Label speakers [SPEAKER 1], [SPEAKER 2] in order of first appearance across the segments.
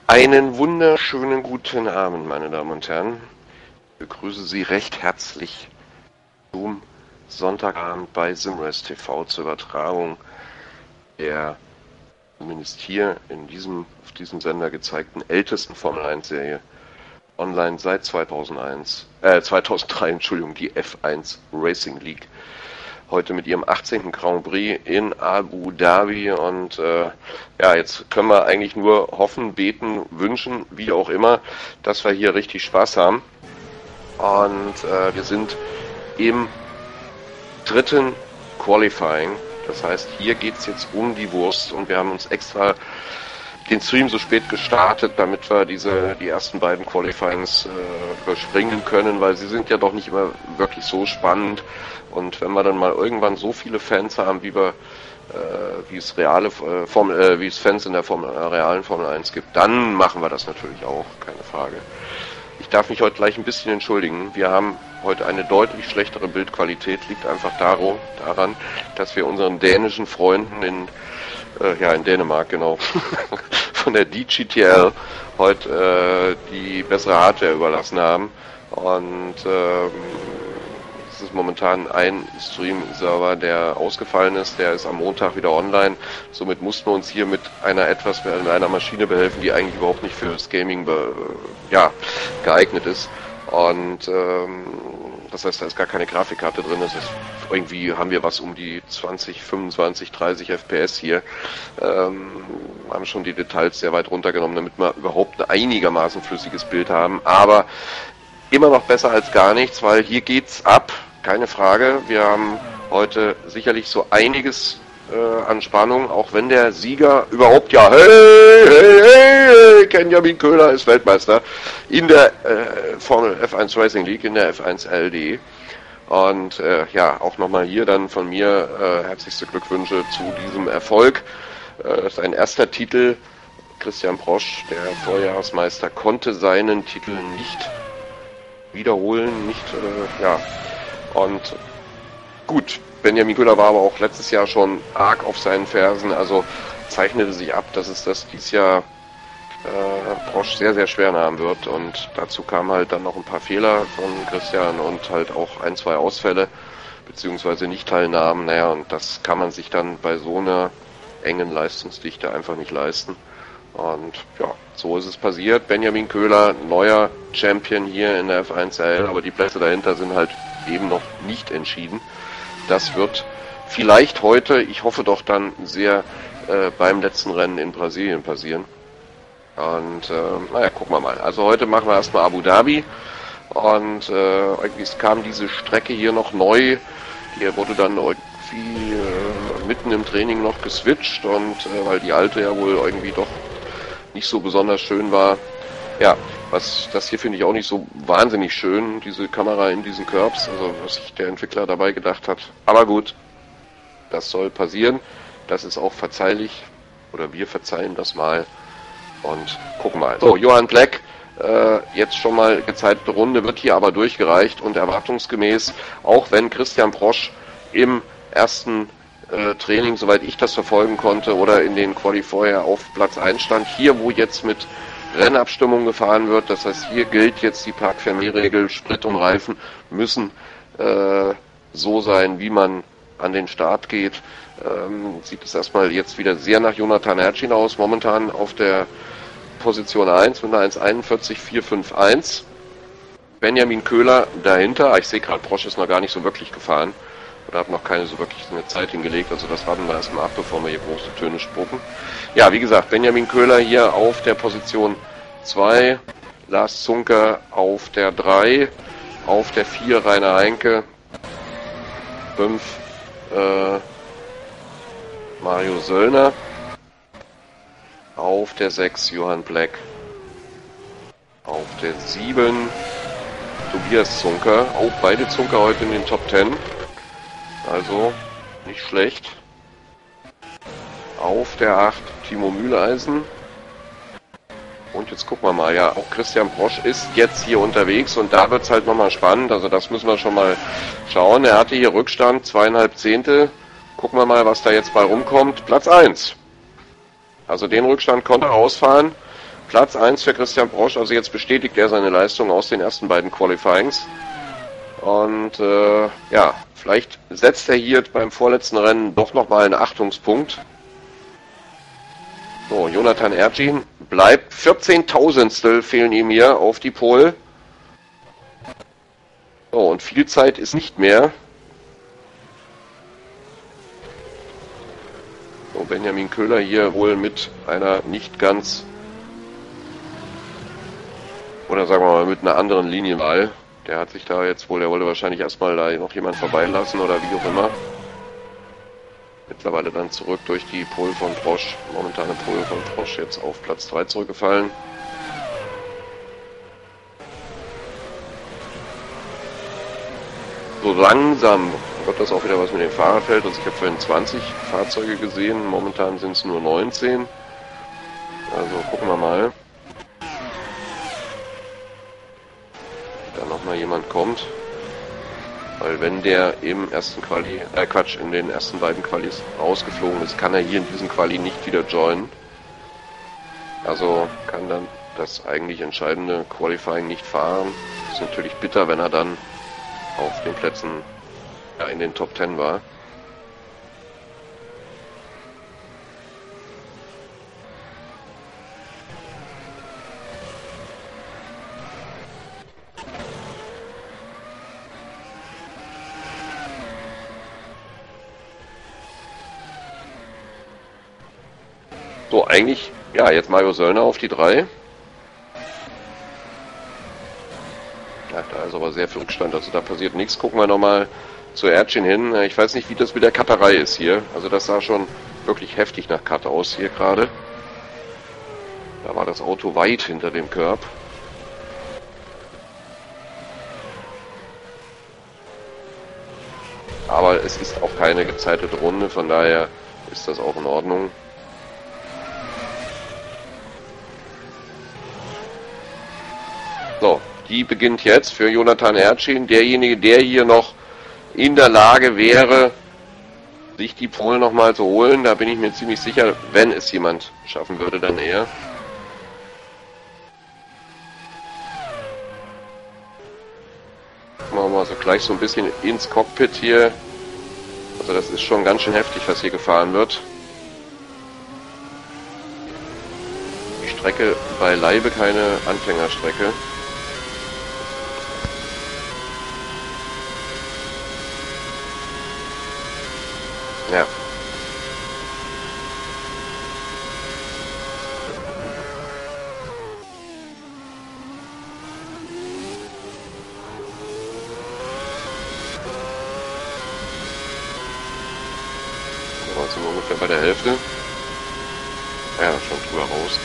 [SPEAKER 1] Einen wunderschönen guten Abend, meine Damen und Herren. Ich begrüße Sie recht herzlich zum Sonntagabend bei Simrace TV zur Übertragung der zumindest hier auf diesem Sender gezeigten ältesten Formel-1-Serie online seit 2003, Entschuldigung, die F1 Racing League. Heute mit ihrem 18. Grand Prix in Abu Dhabi und jetzt können wir eigentlich nur hoffen, beten, wünschen, wie auch immer, dass wir hier richtig Spaß haben. Und wir sind im dritten Qualifying, das heißt, hier geht es jetzt um die Wurst und wir haben uns extra den Stream so spät gestartet, damit wir die ersten beiden Qualifyings überspringen können, weil sie sind ja doch nicht immer wirklich so spannend. Und wenn wir dann mal irgendwann so viele Fans haben, wie es Fans in der realen Formel 1 gibt, dann machen wir das natürlich auch, keine Frage. Ich darf mich heute gleich ein bisschen entschuldigen. Wir haben heute eine deutlich schlechtere Bildqualität, liegt einfach daran, dass wir unseren dänischen Freunden in Dänemark, genau, von der DGTL heute die bessere Hardware überlassen haben. Und es ist momentan ein Stream-Server, der ausgefallen ist, der ist am Montag wieder online. Somit mussten wir uns hier mit einer Maschine behelfen, die eigentlich überhaupt nicht für das Gaming geeignet ist. Und das heißt, da ist gar keine Grafikkarte drin. Das ist, irgendwie haben wir was um die 20, 25, 30 FPS hier. Haben schon die Details sehr weit runtergenommen, damit wir überhaupt ein einigermaßen flüssiges Bild haben. Aber immer noch besser als gar nichts, weil hier geht's ab. Keine Frage. Wir haben heute sicherlich so einiges an Spannung, auch wenn der Sieger überhaupt hey, Benjamin Köhler ist Weltmeister in der Formel F1 Racing League, in der F1 LD. Und auch nochmal hier dann von mir herzlichste Glückwünsche zu diesem Erfolg. Sein erster Titel, Christian Prosch, der Vorjahresmeister, konnte seinen Titel nicht wiederholen, und gut, Benjamin Köhler war aber auch letztes Jahr schon arg auf seinen Fersen, also zeichnete sich ab, dass es das dieses Jahr Prosch sehr, sehr schwer haben wird, und dazu kamen halt dann noch ein paar Fehler von Christian und halt auch ein, zwei Ausfälle beziehungsweise Nicht-Teilnahmen, und das kann man sich dann bei so einer engen Leistungsdichte einfach nicht leisten. Und ja, so ist es passiert. Benjamin Köhler, neuer Champion hier in der F1RL, aber die Plätze dahinter sind halt eben noch nicht entschieden. Das wird vielleicht heute, ich hoffe doch dann sehr beim letzten Rennen in Brasilien passieren. Und gucken wir mal. Also heute machen wir erstmal Abu Dhabi und irgendwie kam diese Strecke hier noch neu. Die wurde dann irgendwie mitten im Training noch geswitcht und weil die alte ja wohl irgendwie doch nicht so besonders schön war. Ja, das hier finde ich auch nicht so wahnsinnig schön, diese Kamera in diesen Curbs, also was sich der Entwickler dabei gedacht hat. Aber gut, das soll passieren. Das ist auch verzeihlich, oder wir verzeihen das mal und gucken mal. So, Johan Black, jetzt schon mal gezeigte Runde, wird hier aber durchgereicht und erwartungsgemäß, auch wenn Christian Prosch im ersten Training, soweit ich das verfolgen konnte, oder in den Quali vorher auf Platz 1 stand. Hier, wo jetzt mit Rennabstimmung gefahren wird, das heißt, hier gilt jetzt die Parc-Fermé-Regel, Sprit und Reifen müssen so sein, wie man an den Start geht. Sieht es erstmal jetzt wieder sehr nach Jonathan Herrschin aus, momentan auf der Position 1 mit einer 1,41,451. Benjamin Köhler dahinter, ich sehe gerade, Prosch ist noch gar nicht so wirklich gefahren. Oder hat noch keine so wirklich eine Zeit hingelegt, also das warten wir erstmal ab, bevor wir hier große Töne spucken. Ja, wie gesagt, Benjamin Köhler hier auf der Position 2, Lars Zunker auf der 3, auf der 4 Rainer Heinke, 5 Mario Söllner, auf der 6 Johann Black, auf der 7 Tobias Zunker, auch beide Zunker heute in den Top 10. Also, nicht schlecht. Auf der 8 Timo Mühleisen. Und jetzt gucken wir mal, ja, auch Christian Prosch ist jetzt hier unterwegs und da wird es halt nochmal spannend, also das müssen wir schon mal schauen. Er hatte hier Rückstand, 2,5 Zehntel. Gucken wir mal, was da jetzt bei rumkommt. Platz 1. Also den Rückstand konnte er ausfahren Platz 1 für Christian Brosch, also jetzt bestätigt er seine Leistung aus den ersten beiden Qualifyings. Und ja, vielleicht setzt er hier beim vorletzten Rennen doch nochmal einen Achtungspunkt. So, Jonathan Ercin bleibt 14.000stel fehlen ihm hier auf die Pole. So, und viel Zeit ist nicht mehr. So, Benjamin Köhler hier wohl mit einer nicht ganz, oder sagen wir mal mit einer anderen Linienwahl. Der hat sich da jetzt wohl, der wollte wahrscheinlich erstmal da noch jemand vorbeilassen oder wie auch immer. Mittlerweile dann zurück durch die Pole von Brosch, momentane Pole von Brosch, jetzt auf Platz 3 zurückgefallen. So langsam wird das auch wieder was mit dem Fahrerfeld. Also ich habe vorhin 20 Fahrzeuge gesehen, momentan sind es nur 19. Also gucken wir mal. Da nochmal jemand kommt. Weil wenn der im ersten Quali, in den ersten beiden Qualis rausgeflogen ist, kann er hier in diesem Quali nicht wieder joinen. Also kann dann das eigentlich entscheidende Qualifying nicht fahren. Ist natürlich bitter, wenn er dann auf den Plätzen in den Top 10 war. So, eigentlich, ja, jetzt Mario Söllner auf die 3. Ja, da ist aber sehr viel Rückstand, also da passiert nichts. Gucken wir nochmal zu Ercin hin. Ich weiß nicht, wie das mit der Cutterei ist hier. Also das sah schon wirklich heftig nach Cut aus hier gerade. Da war das Auto weit hinter dem Curb. Aber es ist auch keine gezeitete Runde, von daher ist das auch in Ordnung. So, die beginnt jetzt für Jonathan Ercin, derjenige, der hier noch in der Lage wäre, sich die Pole nochmal zu holen. Da bin ich mir ziemlich sicher, wenn es jemand schaffen würde, dann er. Machen wir mal so gleich so ein bisschen ins Cockpit hier. Also das ist schon ganz schön heftig, was hier gefahren wird. Die Strecke beileibe keine Anfängerstrecke. Ja. Da sind wir ungefähr bei der Hälfte. Ja, schon drüber raus.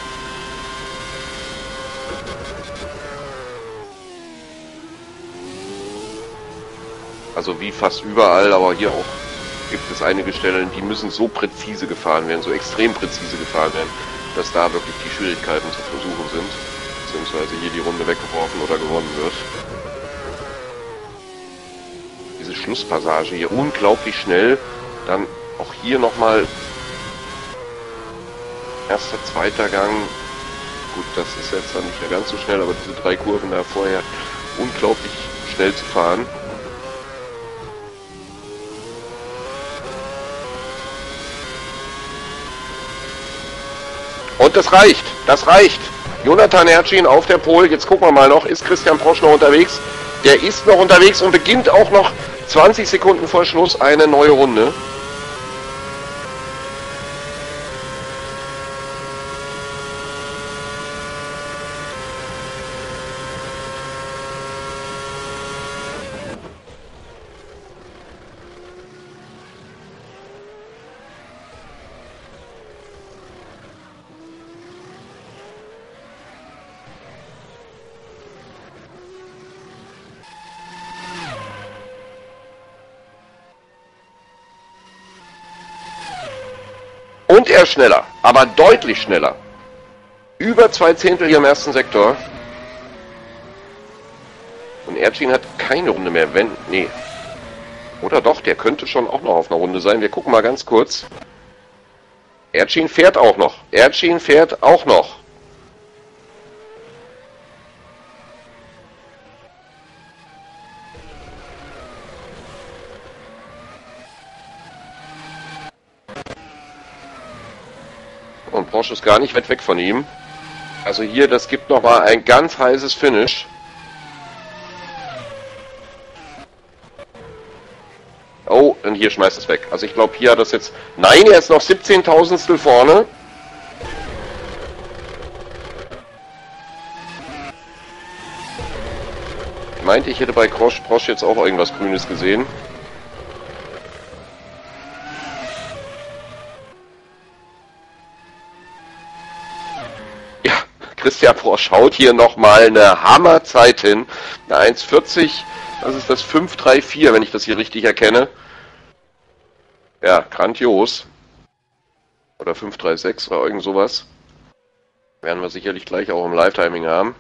[SPEAKER 1] Also wie fast überall, aber hier auch gibt es einige Stellen, die müssen so präzise gefahren werden, so extrem präzise gefahren werden, dass da wirklich die Schwierigkeiten zu versuchen sind, beziehungsweise hier die Runde weggeworfen oder gewonnen wird. Diese Schlusspassage hier unglaublich schnell, dann auch hier nochmal erster, zweiter Gang, gut, das ist jetzt dann nicht mehr ganz so schnell, aber diese 3 Kurven da vorher unglaublich schnell zu fahren. Und das reicht, das reicht. Jonathan Ercin auf der Pole, jetzt gucken wir mal noch, ist Christian Brosch noch unterwegs? Der ist noch unterwegs und beginnt auch noch 20 Sekunden vor Schluss eine neue Runde. Und er schneller, aber deutlich schneller. Über 2 Zehntel hier im ersten Sektor. Und Ercin hat keine Runde mehr, wenn... Nee. Oder doch, der könnte schon auch noch auf einer Runde sein. Wir gucken mal ganz kurz. Ercin fährt auch noch. Ercin fährt auch noch. Und Brosch ist gar nicht weit weg von ihm. Also hier, das gibt nochmal ein ganz heißes Finish. Oh, und hier schmeißt es weg. Also ich glaube, hier hat das jetzt... Nein, er ist noch 17.000stel vorne. Ich meinte, ich hätte bei Brosch jetzt auch irgendwas Grünes gesehen. Ja, Christian Brosch haut hier nochmal eine Hammerzeit hin. Eine 1,40, das ist das 5,34, wenn ich das hier richtig erkenne. Ja, grandios. Oder 5,36 oder irgend sowas. Werden wir sicherlich gleich auch im Live-Timing haben.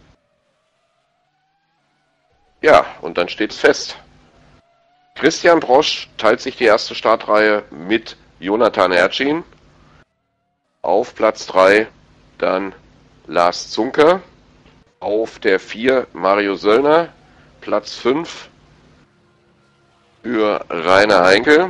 [SPEAKER 1] Ja, und dann steht es fest. Christian Brosch teilt sich die erste Startreihe mit Jonathan Ercin. Auf Platz 3 dann Lars Zunker. Auf der 4 Mario Söllner. Platz 5 für Rainer Heinkel.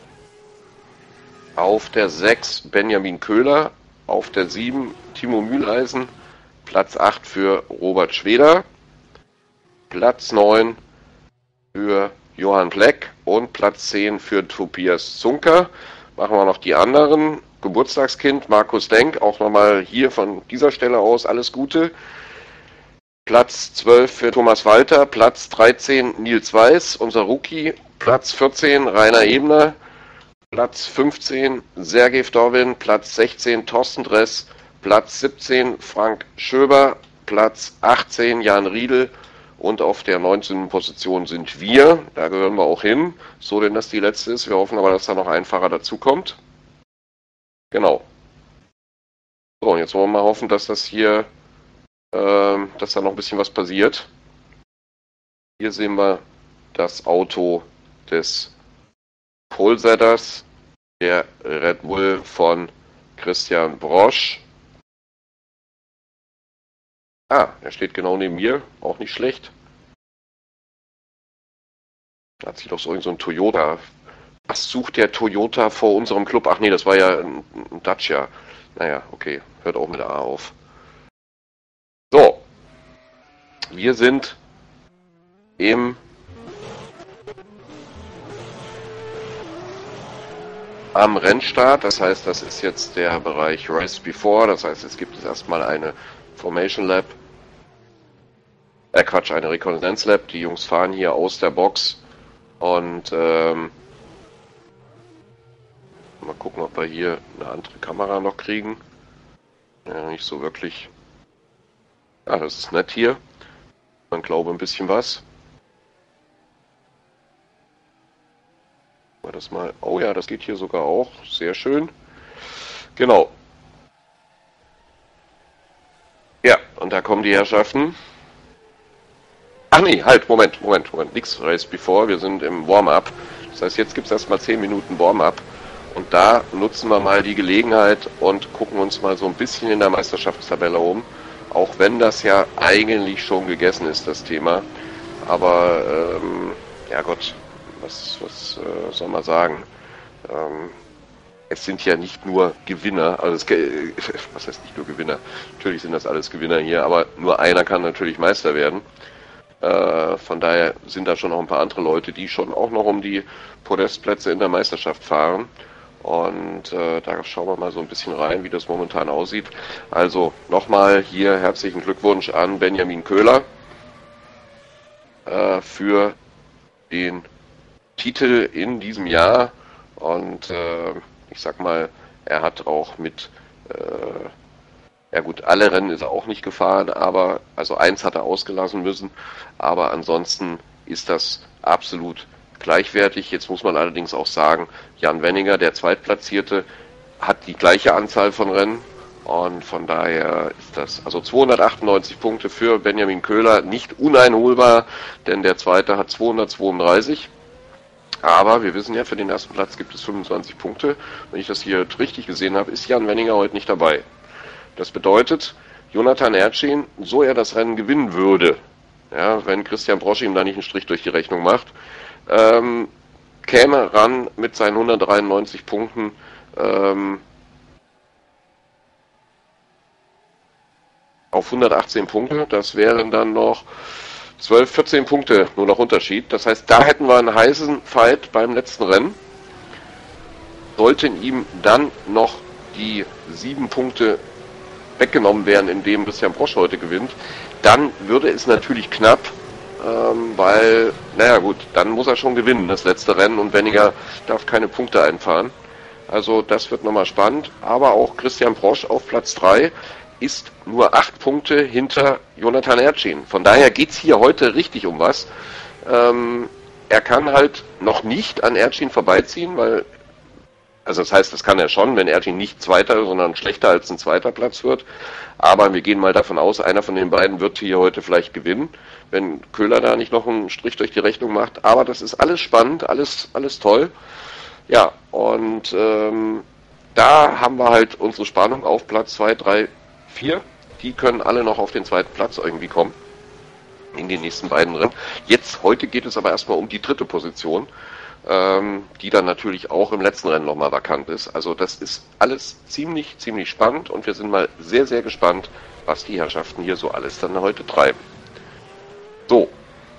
[SPEAKER 1] Auf der 6 Benjamin Köhler. Auf der 7 Timo Mühleisen. Platz 8 für Robert Schweder. Platz 9 für Johann Bleck und Platz 10 für Tobias Zunker. Machen wir noch die anderen. Geburtstagskind Markus Denk, auch nochmal hier von dieser Stelle aus alles Gute. Platz 12 für Thomas Walter, Platz 13 Nils Weiß, unser Rookie. Platz 14 Rainer Ebner, Platz 15 Sergej Vdovin, Platz 16 Thorsten Dress, Platz 17 Frank Schöber, Platz 18 Jan Riedel. Und auf der 19. Position sind wir. Da gehören wir auch hin. So denn das die letzte ist. Wir hoffen aber, dass da noch ein Fahrer dazukommt. Genau. So, und jetzt wollen wir mal hoffen, dass das hier, dass da noch ein bisschen was passiert. Hier sehen wir das Auto des Polesetters, der Red Bull von Christian Brosch. Ah, er steht genau neben mir, auch nicht schlecht. Da hat sich doch so irgend so ein Toyota. Was sucht der Toyota vor unserem Club? Ach nee, das war ja ein Dacia. Naja, okay, hört auch mit A auf. So, wir sind am Rennstart. Das heißt, das ist jetzt der Bereich Race Before. Das heißt, jetzt gibt es erstmal eine Formation Lab. Eine Rekonnaissance Lab. Die Jungs fahren hier aus der Box. Und mal gucken, ob wir hier eine andere Kamera noch kriegen. Ja, nicht so wirklich. Ah, das ist nett hier. Man glaube ein bisschen was. Mal das mal. Oh ja, das geht hier sogar auch. Sehr schön. Genau. Ja, und da kommen die Herrschaften. Ach nee, halt, Moment. Nix Race Before, wir sind im Warm-Up. Das heißt, jetzt gibt es erstmal 10 Minuten Warm-Up. Und da nutzen wir mal die Gelegenheit und gucken uns mal so ein bisschen in der Meisterschaftstabelle um. Auch wenn das ja eigentlich schon gegessen ist, das Thema. Aber, ja Gott, was soll man sagen? Es sind ja nicht nur Gewinner, also was heißt nicht nur Gewinner? Natürlich sind das alles Gewinner hier, aber nur einer kann natürlich Meister werden. Von daher sind da schon noch ein paar andere Leute, die schon auch noch um die Podestplätze in der Meisterschaft fahren. Und da schauen wir mal so ein bisschen rein, wie das momentan aussieht. Also nochmal hier herzlichen Glückwunsch an Benjamin Köhler für den Titel in diesem Jahr. Und ich sag mal, er hat auch mit... ja gut, alle Rennen ist er auch nicht gefahren, aber also eins hat er ausgelassen müssen, aber ansonsten ist das absolut gleichwertig. Jetzt muss man allerdings auch sagen, Jan Wenninger, der Zweitplatzierte, hat die gleiche Anzahl von Rennen und von daher ist das, also 298 Punkte für Benjamin Köhler, nicht uneinholbar, denn der Zweite hat 232. Aber wir wissen ja, für den ersten Platz gibt es 25 Punkte. Wenn ich das hier richtig gesehen habe, ist Jan Wenninger heute nicht dabei. Das bedeutet, Jonathan Ercin, so er das Rennen gewinnen würde, ja, wenn Christian Brosch ihm da nicht einen Strich durch die Rechnung macht, käme ran mit seinen 193 Punkten auf 118 Punkte. Das wären dann noch 12, 14 Punkte nur noch Unterschied. Das heißt, da hätten wir einen heißen Fight beim letzten Rennen. Sollten ihm dann noch die 7 Punkte weggenommen werden, indem Christian Brosch heute gewinnt, dann würde es natürlich knapp, weil, naja gut, dann muss er schon gewinnen, das letzte Rennen, und Wenninger darf keine Punkte einfahren. Also das wird nochmal spannend, aber auch Christian Brosch auf Platz 3 ist nur 8 Punkte hinter Jonathan Ercin. Von daher geht's hier heute richtig um was. Er kann halt noch nicht an Ercin vorbeiziehen, weil, also das heißt, das kann er schon, wenn Ercin nicht Zweiter, sondern schlechter als ein zweiter Platz wird. Aber wir gehen mal davon aus, einer von den beiden wird hier heute vielleicht gewinnen, wenn Köhler da nicht noch einen Strich durch die Rechnung macht. Aber das ist alles spannend, alles toll. Ja, und da haben wir halt unsere Spannung auf Platz 2, 3, 4. Die können alle noch auf den zweiten Platz irgendwie kommen in den nächsten beiden Rennen. Heute geht es aber erstmal um die dritte Position, die dann natürlich auch im letzten Rennen nochmal vakant ist. Also das ist alles ziemlich spannend und wir sind mal sehr, sehr gespannt, was die Herrschaften hier so alles dann heute treiben. So.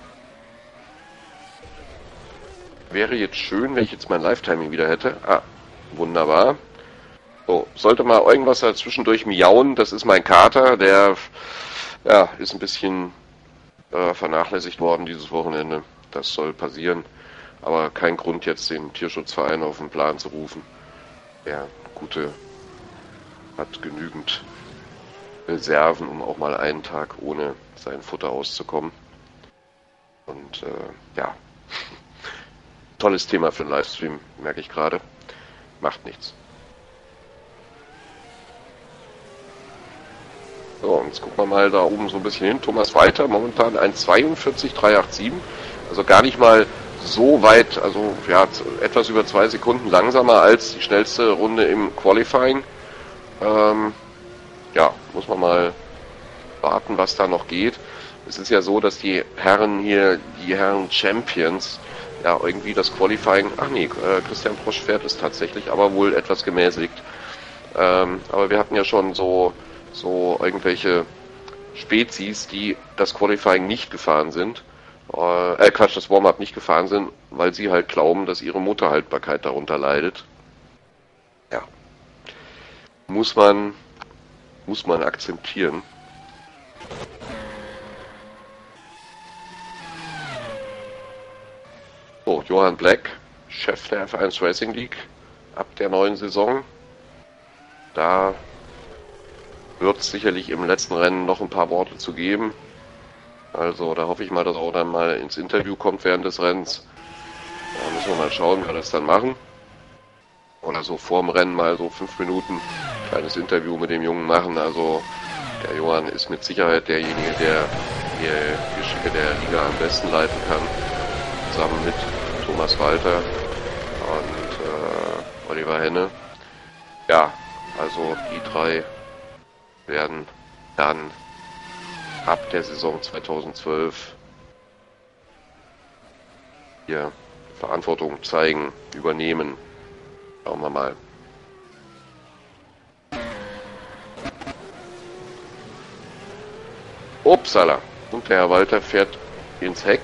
[SPEAKER 1] Wäre jetzt schön, wenn ich jetzt mein Live-Timing wieder hätte. Ah, wunderbar. So, sollte mal irgendwas dazwischendurch miauen, das ist mein Kater, der ja, ist ein bisschen vernachlässigt worden dieses Wochenende. Das soll passieren. Aber kein Grund jetzt den Tierschutzverein auf den Plan zu rufen. Der Gute hat genügend Reserven, um auch mal einen Tag ohne sein Futter auszukommen. Und ja, tolles Thema für einen Livestream, merke ich gerade. Macht nichts. So, und jetzt gucken wir mal da oben so ein bisschen hin. Thomas Walter, momentan 1,42,387. Also gar nicht mal so weit, also ja, etwas über 2 Sekunden langsamer als die schnellste Runde im Qualifying. Ja, muss man mal warten, was da noch geht. Es ist ja so, dass die Herren hier, die Herren Champions, ja irgendwie das Qualifying, ach nee, Christian Brosch fährt es tatsächlich, aber wohl etwas gemäßigt. Aber wir hatten ja schon so irgendwelche Spezies, die das Qualifying nicht gefahren sind. Das Warm-up nicht gefahren sind, weil sie halt glauben, dass ihre Motorhaltbarkeit darunter leidet. Ja. Muss man akzeptieren. So, Johann Black, Chef der F1 Racing League, ab der neuen Saison. Da wird es sicherlich im letzten Rennen noch ein paar Worte zu geben. Also da hoffe ich mal, dass er auch dann mal ins Interview kommt während des Rennens. Da müssen wir mal schauen, wie wir das dann machen. Oder so vorm Rennen mal so 5 Minuten kleines Interview mit dem Jungen machen. Also der Johann ist mit Sicherheit derjenige, der die Geschicke der Liga am besten leiten kann. Zusammen mit Thomas Walter und Oliver Henne. Ja, also die drei werden dann ab der Saison 2012 hier Verantwortung zeigen, übernehmen. Schauen wir mal. Upsala. Und der Herr Walter fährt ins Heck.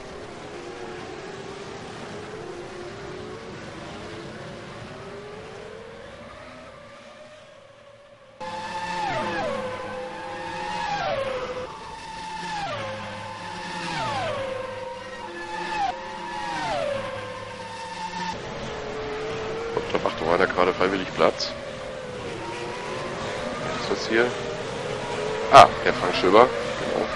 [SPEAKER 1] Da war da gerade freiwillig Platz. Was ist das hier? Ah, der Frank Schöber. Genau.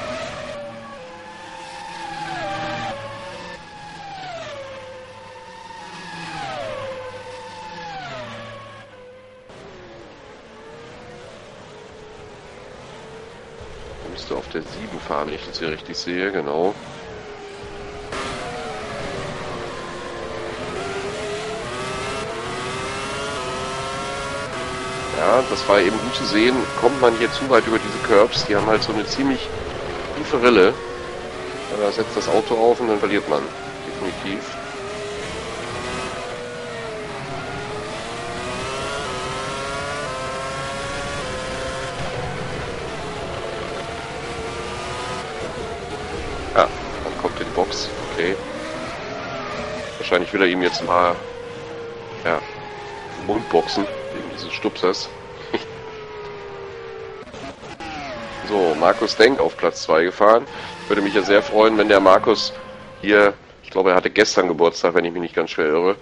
[SPEAKER 1] Da müsste auf der 7 fahren, wenn ich das hier richtig sehe, genau. Ja, das war eben gut zu sehen. Kommt man hier zu weit über diese Curbs, die haben halt so eine ziemlich tiefe Rille. Da setzt das Auto auf und dann verliert man. Definitiv. Okay. Wahrscheinlich will er ihm jetzt mal, ja, den Mund boxen, wegen dieses Stupsers. So, Markus Denk auf Platz 2 gefahren. Würde mich ja sehr freuen, wenn der Markus hier, ich glaube, er hatte gestern Geburtstag, wenn ich mich nicht ganz schwer irre,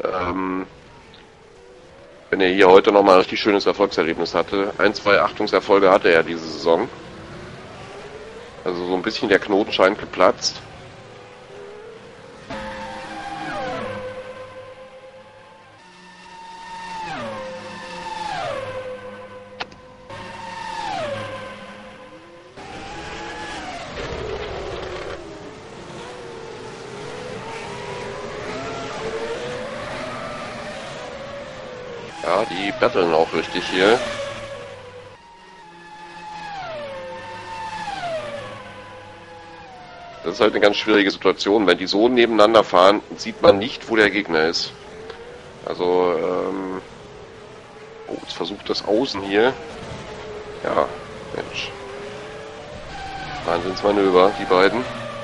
[SPEAKER 1] wenn er hier heute nochmal ein richtig schönes Erfolgserlebnis hatte. 1, 2 Achtungserfolge hatte er diese Saison. Also so ein bisschen der Knoten scheint geplatzt. Ja, die battlen auch richtig hier. Das ist halt eine ganz schwierige Situation. Wenn die so nebeneinander fahren, sieht man nicht, wo der Gegner ist. Also, oh, jetzt versucht das Außen hier. Ja, Mensch. Wahnsinnsmanöver, die beiden.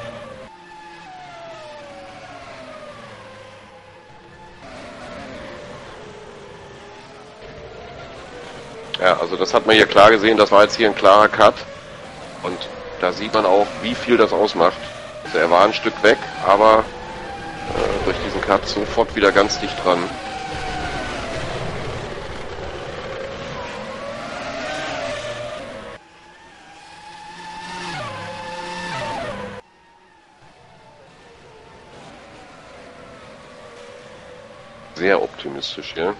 [SPEAKER 1] Ja, also das hat man hier klar gesehen. Das war jetzt hier ein klarer Cut. Und da sieht man auch, wie viel das ausmacht. Also er war ein Stück weg, aber durch diesen Cut sofort wieder ganz dicht dran. Sehr optimistisch hier.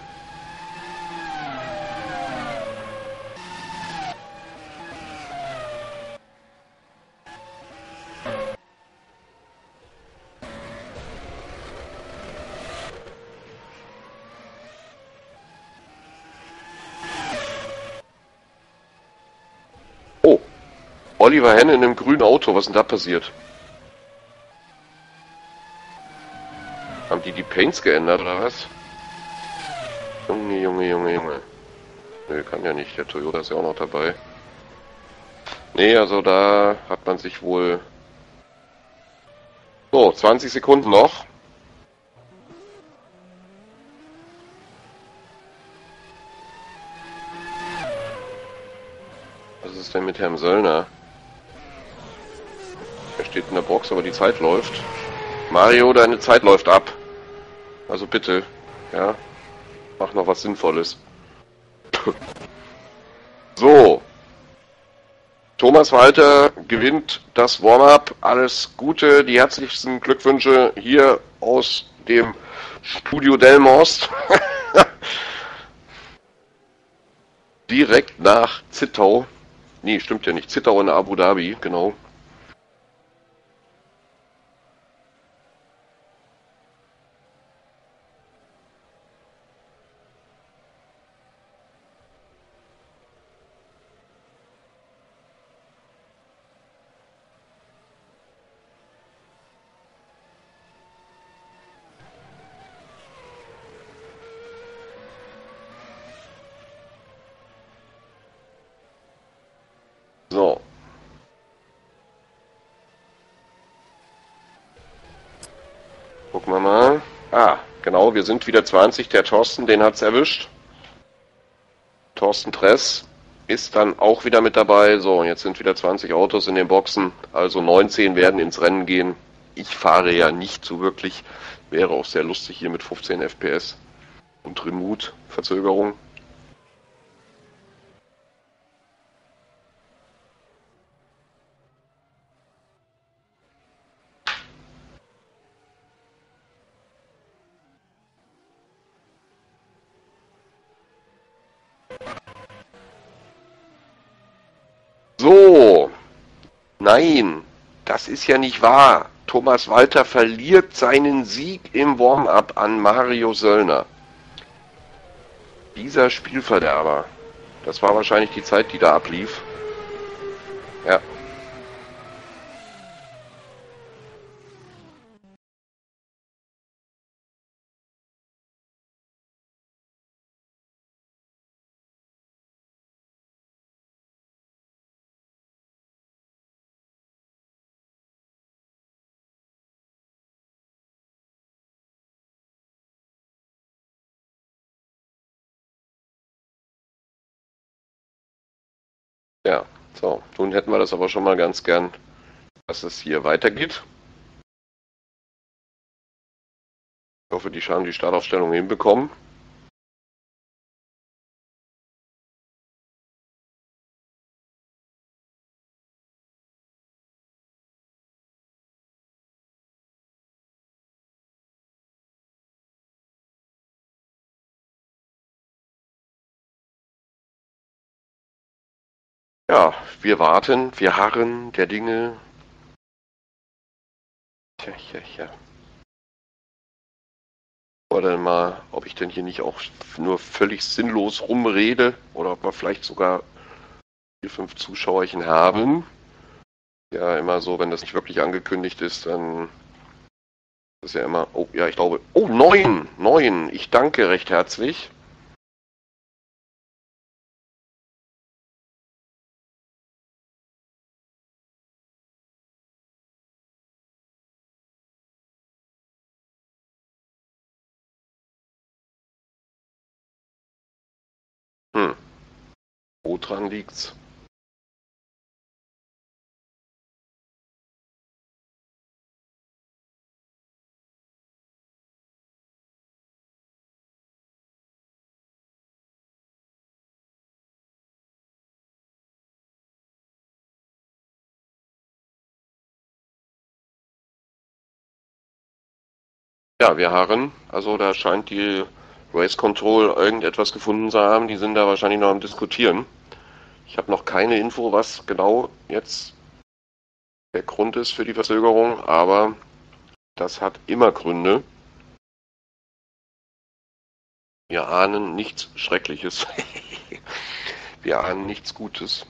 [SPEAKER 1] Oh, Oliver Henn in einem grünen Auto. Was ist denn da passiert? Haben die Paints geändert oder was? Junge, Junge, Junge, Junge. Nö, kann ja nicht. Der Toyota ist ja auch noch dabei. Nee, also da hat man sich wohl... So, 20 Sekunden noch. Was ist denn mit Herrn Söllner? Er steht in der Box, aber die Zeit läuft. Mario, deine Zeit läuft ab. Also bitte, ja, mach noch was Sinnvolles. So, Thomas Walter gewinnt das Warm-up. Alles Gute, die herzlichsten Glückwünsche hier aus dem Studio Delmhorst. Direkt nach Zittau. Nee, stimmt ja nicht. Zittau in Abu Dhabi, genau. So. Gucken wir mal. Ah, genau, wir sind wieder 20. Der Thorsten, den hat's erwischt. Thorsten Tress ist dann auch wieder mit dabei. So, jetzt sind wieder 20 Autos in den Boxen. Also 19 werden ins Rennen gehen. Ich fahre ja nicht so wirklich. Wäre auch sehr lustig hier mit 15 FPS und Remote-Verzögerung. So, nein, das ist ja nicht wahr. Thomas Walter verliert seinen Sieg im Warm-up an Mario Söllner. Dieser Spielverderber. Das war wahrscheinlich die Zeit, die da ablief. Ja. Ja, so. Nun hätten wir das aber schon mal ganz gern, dass es hier weitergeht. Ich hoffe, die haben die Startaufstellung hinbekommen. Ja, wir warten, wir harren der Dinge. Tja, tja, tja. Oder mal, ob ich denn hier nicht auch nur völlig sinnlos rumrede oder ob wir vielleicht sogar 4, 5 Zuschauerchen haben. Ja, immer so, wenn das nicht wirklich angekündigt ist, dann ist ja immer, oh ja, ich glaube, oh, 9, 9, ich danke recht herzlich. Hm, wo dran liegt's? Ja, wir harren. Also da scheint die Race Control irgendetwas gefunden zu haben. Die sind da wahrscheinlich noch am Diskutieren. Ich habe noch keine Info, was genau jetzt der Grund ist für die Verzögerung, aber das hat immer Gründe. Wir ahnen nichts Schreckliches. Wir ahnen nichts Gutes.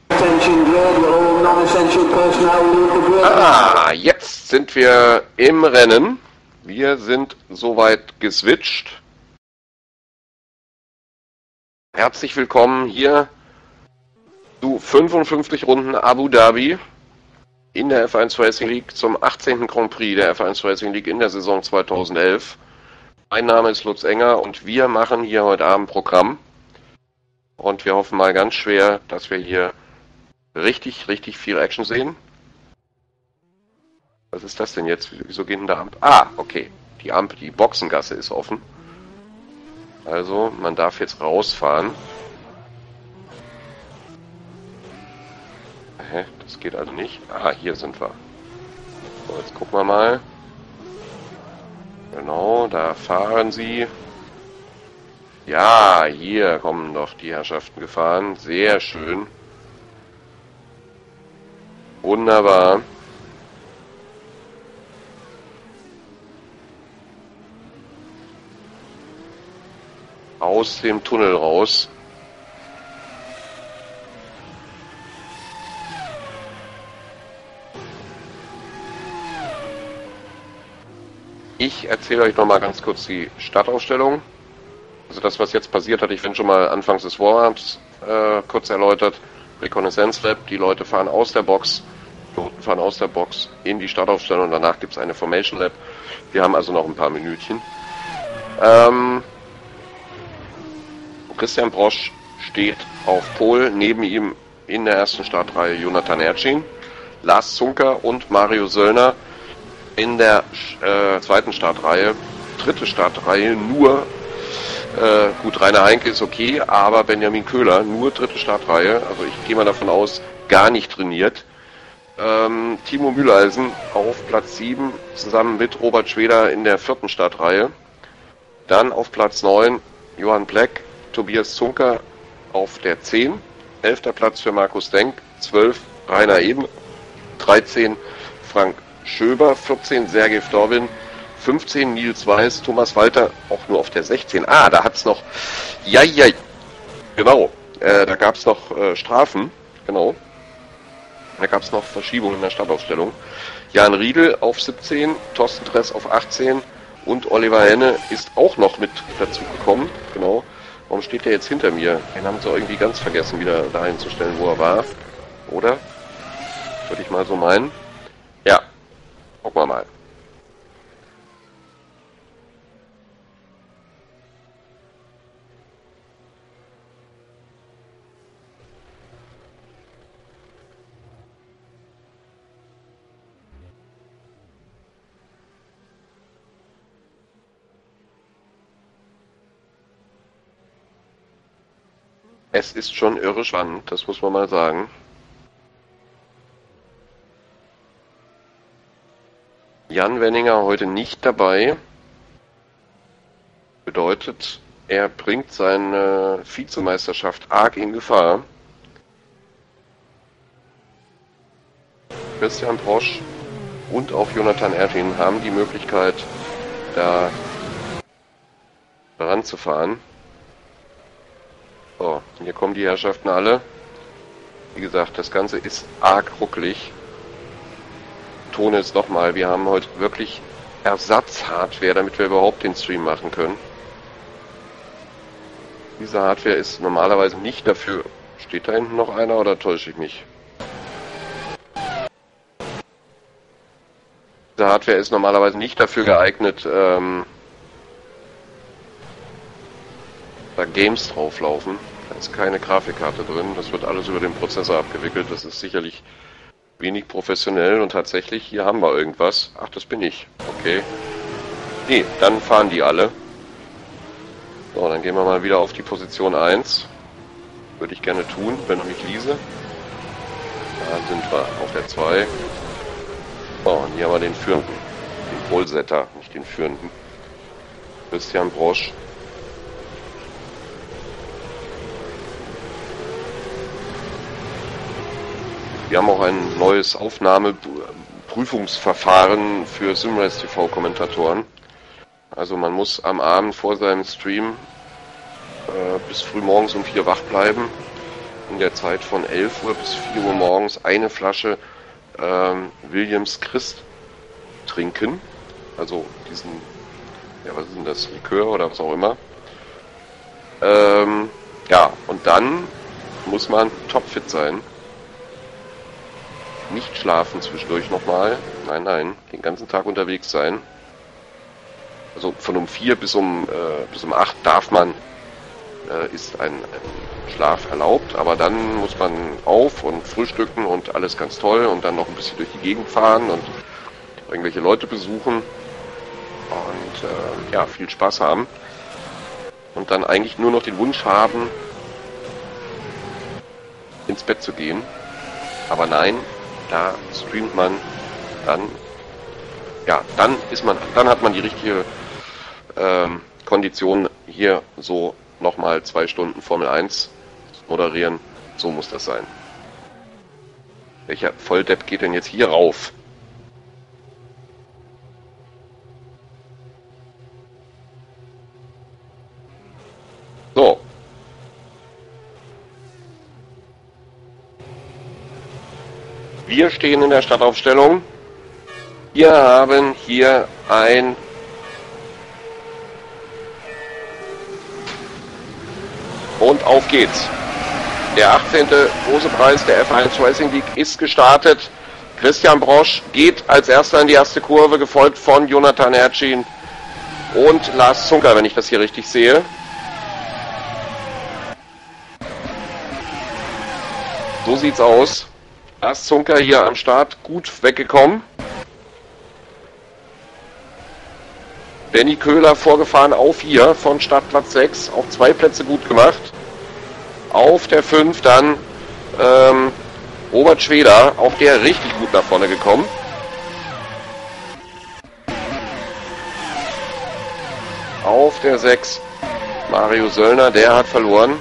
[SPEAKER 1] Ah, jetzt sind wir im Rennen. Wir sind soweit geswitcht. Herzlich willkommen hier zu 55 Runden Abu Dhabi in der F1 Racing League zum 18. Grand Prix der F1 Racing League in der Saison 2011. Mein Name ist Lutz Enger und wir machen hier heute Abend Programm. Und wir hoffen mal ganz schwer, dass wir hier richtig, richtig viel Action sehen. Was ist das denn jetzt? Wieso geht denn da Ampel? Ah, okay. Die Ampel, die Boxengasse ist offen. Also, man darf jetzt rausfahren. Hä? Das geht also nicht. Ah, hier sind wir. So, jetzt gucken wir mal. Genau, da fahren sie. Ja, hier kommen doch die Herrschaften gefahren. Sehr schön. Wunderbar. Aus dem Tunnel raus. Ich erzähle euch noch mal ganz kurz die Startausstellung. Also das, was jetzt passiert hat, ich bin schon mal anfangs des Warm-Ups kurz erläutert. Reconnaissance Lab, die Leute fahren aus der Box, Piloten fahren aus der Box in die Startaufstellung und danach gibt es eine Formation Lab. Wir haben also noch ein paar Minütchen. Christian Brosch steht auf Pole, neben ihm in der ersten Startreihe Jonathan Ercin, Lars Zunker und Mario Söllner in der zweiten Startreihe. Dritte Startreihe nur, gut, Rainer Heinke ist okay, aber Benjamin Köhler, nur dritte Startreihe, also ich gehe mal davon aus, gar nicht trainiert. Timo Mühleisen auf Platz 7 zusammen mit Robert Schweder in der vierten Startreihe. Dann auf Platz 9 Johann Bleck, Tobias Zunker auf der 10. 11. Platz für Markus Denk, 12 Rainer Eben, 13 Frank Schöber, 14 Sergej Vdovin, 15 Nils Weiß, Thomas Walter auch nur auf der 16. Ah, da hat's noch, ja, genau, da gab's noch Strafen, genau. Da gab's noch Verschiebungen in der Startaufstellung. Jan Riedel auf 17, Thorsten Dress auf 18 und Oliver Henne ist auch noch mit dazu gekommen, genau. Warum steht der jetzt hinter mir? Den haben sie irgendwie ganz vergessen, wieder dahin zu stellen, wo er war. Oder? Würde ich mal so meinen. Ja, gucken wir mal. Es ist schon irre spannend, das muss man mal sagen. Jan Wenninger heute nicht dabei. Bedeutet, er bringt seine Vizemeisterschaft arg in Gefahr. Christian Brosch und auch Jonathan Ertin haben die Möglichkeit, da ranzufahren. So, hier kommen die Herrschaften alle. Wie gesagt, das Ganze ist arg ruckelig. Tone es nochmal, wir haben heute wirklich Ersatzhardware, damit wir überhaupt den Stream machen können. Diese Hardware ist normalerweise nicht dafür. Steht da hinten noch einer oder täusche ich mich? Diese Hardware ist normalerweise nicht dafür geeignet, da Games drauflaufen. Da ist keine Grafikkarte drin. Das wird alles über den Prozessor abgewickelt. Das ist sicherlich wenig professionell und tatsächlich, hier haben wir irgendwas. Ach, das bin ich. Okay. Nee, dann fahren die alle. So, dann gehen wir mal wieder auf die Position 1. Würde ich gerne tun, wenn du mich liese. Da sind wir auf der 2. So, und hier haben wir den Führenden. Den Polsetter, nicht den Führenden. Christian Brosch. Wir haben auch ein neues Aufnahmeprüfungsverfahren für Simrace TV-Kommentatoren. Also man muss am Abend vor seinem Stream bis früh morgens um 4 wach bleiben. In der Zeit von 11 Uhr bis 4 Uhr morgens eine Flasche Williams Christ trinken. Also diesen, ja, was ist denn das, Likör oder was auch immer. Ja, und dann muss man topfit sein. Nicht schlafen zwischendurch nochmal. Nein, nein, den ganzen Tag unterwegs sein. Also von um 4 bis um 8 darf man, ist ein Schlaf erlaubt, aber dann muss man auf und frühstücken und alles ganz toll und dann noch ein bisschen durch die Gegend fahren und irgendwelche Leute besuchen und ja, viel Spaß haben. Und dann eigentlich nur noch den Wunsch haben, ins Bett zu gehen. Aber nein, da streamt man dann, ja, dann hat man die richtige Kondition, hier so nochmal 2 Stunden Formel 1 moderieren. So muss das sein. Welcher Volldepp geht denn jetzt hier rauf? So. Wir stehen in der Startaufstellung. Wir haben hier ein und auf geht's. Der 18. große Preis der F1 Racing League ist gestartet. Christian Brosch geht als erster in die erste Kurve, gefolgt von Jonathan Ertin und Lars Zunker, wenn ich das hier richtig sehe. So sieht's aus. Lars Zunker hier am Start gut weggekommen. Benny Köhler vorgefahren auf 4 von Startplatz 6. Auch 2 Plätze gut gemacht. Auf der 5 dann Robert Schweder. Auch der richtig gut nach vorne gekommen. Auf der 6 Mario Söllner. Der hat verloren.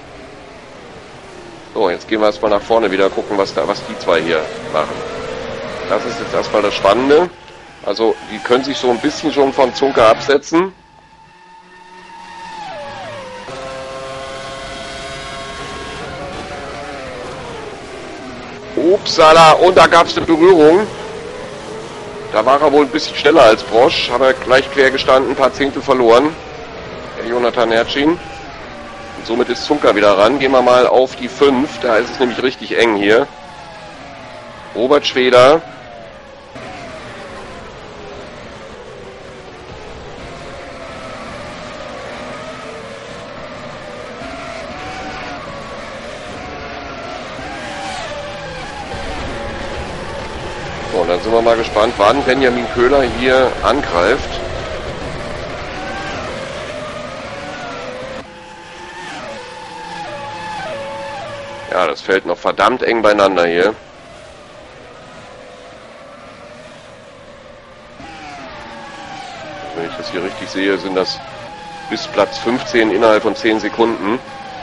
[SPEAKER 1] So, jetzt gehen wir erstmal nach vorne wieder, gucken, was die zwei hier machen. Das ist jetzt erstmal das Spannende. Also, die können sich so ein bisschen schon von Zunker absetzen. Upsala, und da gab es eine Berührung. Da war er wohl ein bisschen schneller als Brosch, hat er gleich quer gestanden, ein paar Zehntel verloren. Der Jonathan Ertin. Somit ist Zunker wieder ran. Gehen wir mal auf die 5. Da ist es nämlich richtig eng hier. Robert Schweder. So, und dann sind wir mal gespannt, wann Benjamin Köhler hier angreift. Ja, das fällt noch verdammt eng beieinander hier. Wenn ich das hier richtig sehe, sind das bis Platz 15 innerhalb von 10 Sekunden.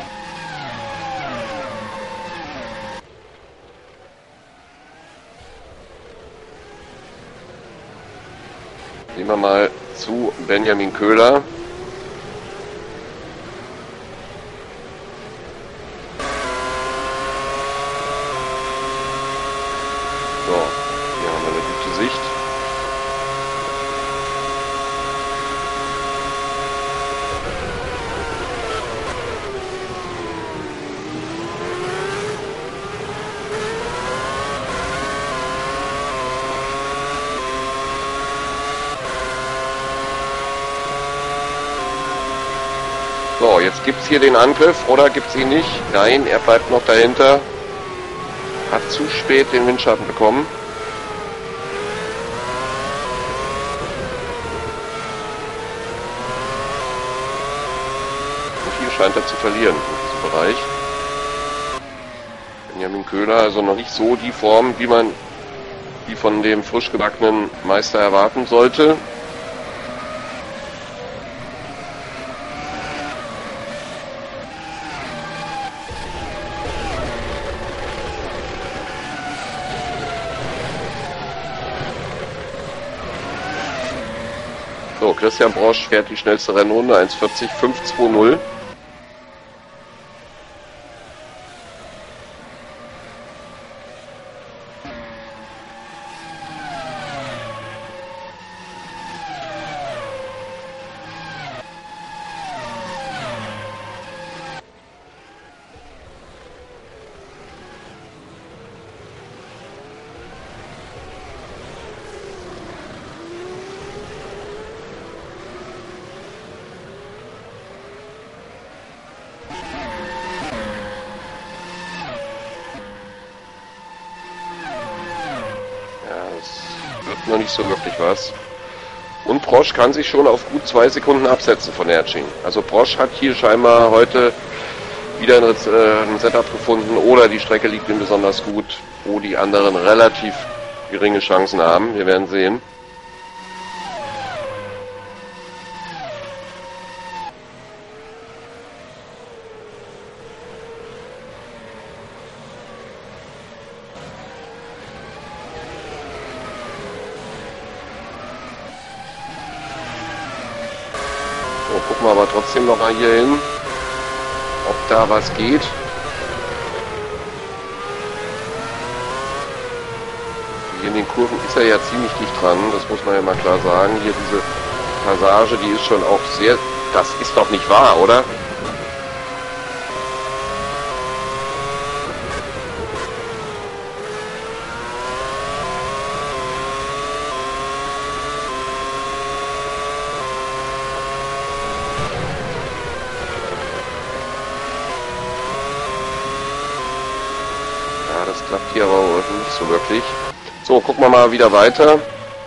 [SPEAKER 1] Gehen wir mal zu Benjamin Köhler. So, hier haben wir eine gute Sicht. So, jetzt gibt es hier den Angriff, oder gibt es ihn nicht? Nein, er bleibt noch dahinter. Hat zu spät den Windschatten bekommen. Und hier scheint er zu verlieren in diesem Bereich. Benjamin Köhler, also noch nicht so die Form, wie man die von dem frisch gebackenen Meister erwarten sollte. So, Christian Brosch fährt die schnellste Rennrunde, 1:40,520. Wird noch nicht so wirklich was. Und Brosch kann sich schon auf gut 2 Sekunden absetzen von Ertsching. Also Brosch hat hier scheinbar heute wieder ein Setup gefunden oder die Strecke liegt ihm besonders gut, wo die anderen relativ geringe Chancen haben. Wir werden sehen. Gucken wir aber trotzdem noch mal hier hin, ob da was geht. Hier in den Kurven ist er ja ziemlich dicht dran, das muss man ja mal klar sagen. Hier diese Passage, die ist schon auch sehr... Das ist doch nicht wahr, oder? Das klappt hier aber nicht so wirklich. So, gucken wir mal wieder weiter.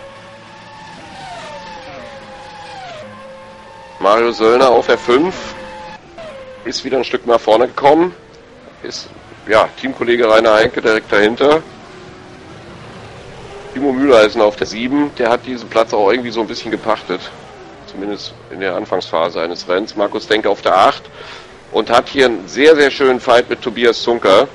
[SPEAKER 1] Mario Söllner auf R5. Ist wieder ein Stück nach vorne gekommen. Ist, ja, Teamkollege Rainer Heinke direkt dahinter. Timo Mühleisen auf der 7. Der hat diesen Platz auch irgendwie so ein bisschen gepachtet. Zumindest in der Anfangsphase eines Rennens. Markus Denke auf der 8. Und hat hier einen sehr, sehr schönen Fight mit Tobias Zunker.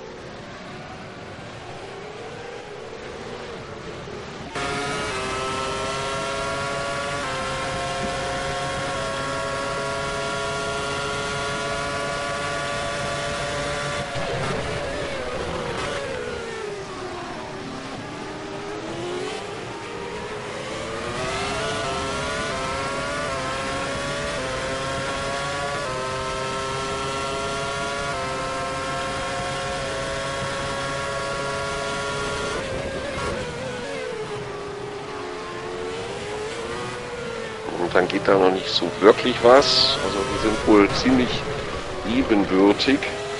[SPEAKER 1] Dann geht da noch nicht so wirklich was. Also die sind wohl ziemlich ebenbürtig.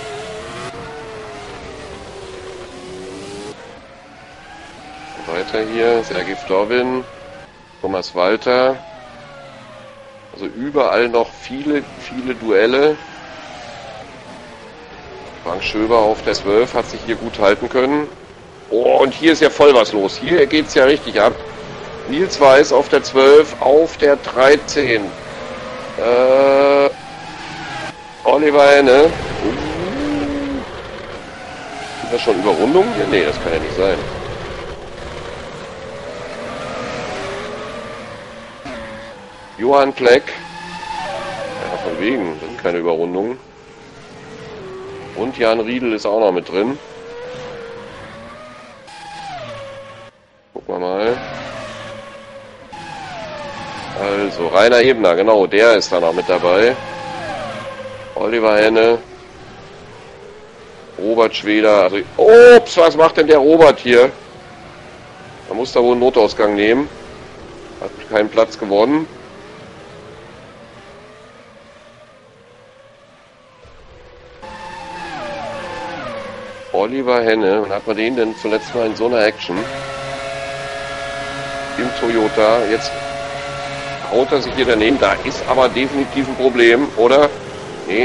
[SPEAKER 1] Weiter hier, Sergej Vdovin, Thomas Walter. Also überall noch viele, viele Duelle. Frank Schöber auf der 12 hat sich hier gut halten können. Oh, und hier ist ja voll was los. Hier geht es ja richtig ab. Nils Weiß auf der 12, auf der 13. Oliver Henne. Ist das schon Überrundung hier? Nee, das kann ja nicht sein. Johann Pleck. Ja, von wegen. Das sind keine Überrundungen. Und Jan Riedel ist auch noch mit drin. Gucken wir mal. Also, Rainer Ebner, genau, der ist da noch mit dabei. Oliver Henne. Robert Schweder. Also, ups, was macht denn der Robert hier? Da muss da wohl einen Notausgang nehmen. Hat keinen Platz gewonnen. Oliver Henne. Wann hat man den denn zuletzt mal in so einer Action? Im Toyota. Jetzt haut er sich hier daneben. Da ist aber definitiv ein Problem, oder? Nee.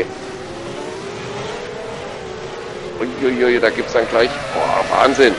[SPEAKER 1] Uiuiui, da gibt es dann gleich... Boah, Wahnsinn.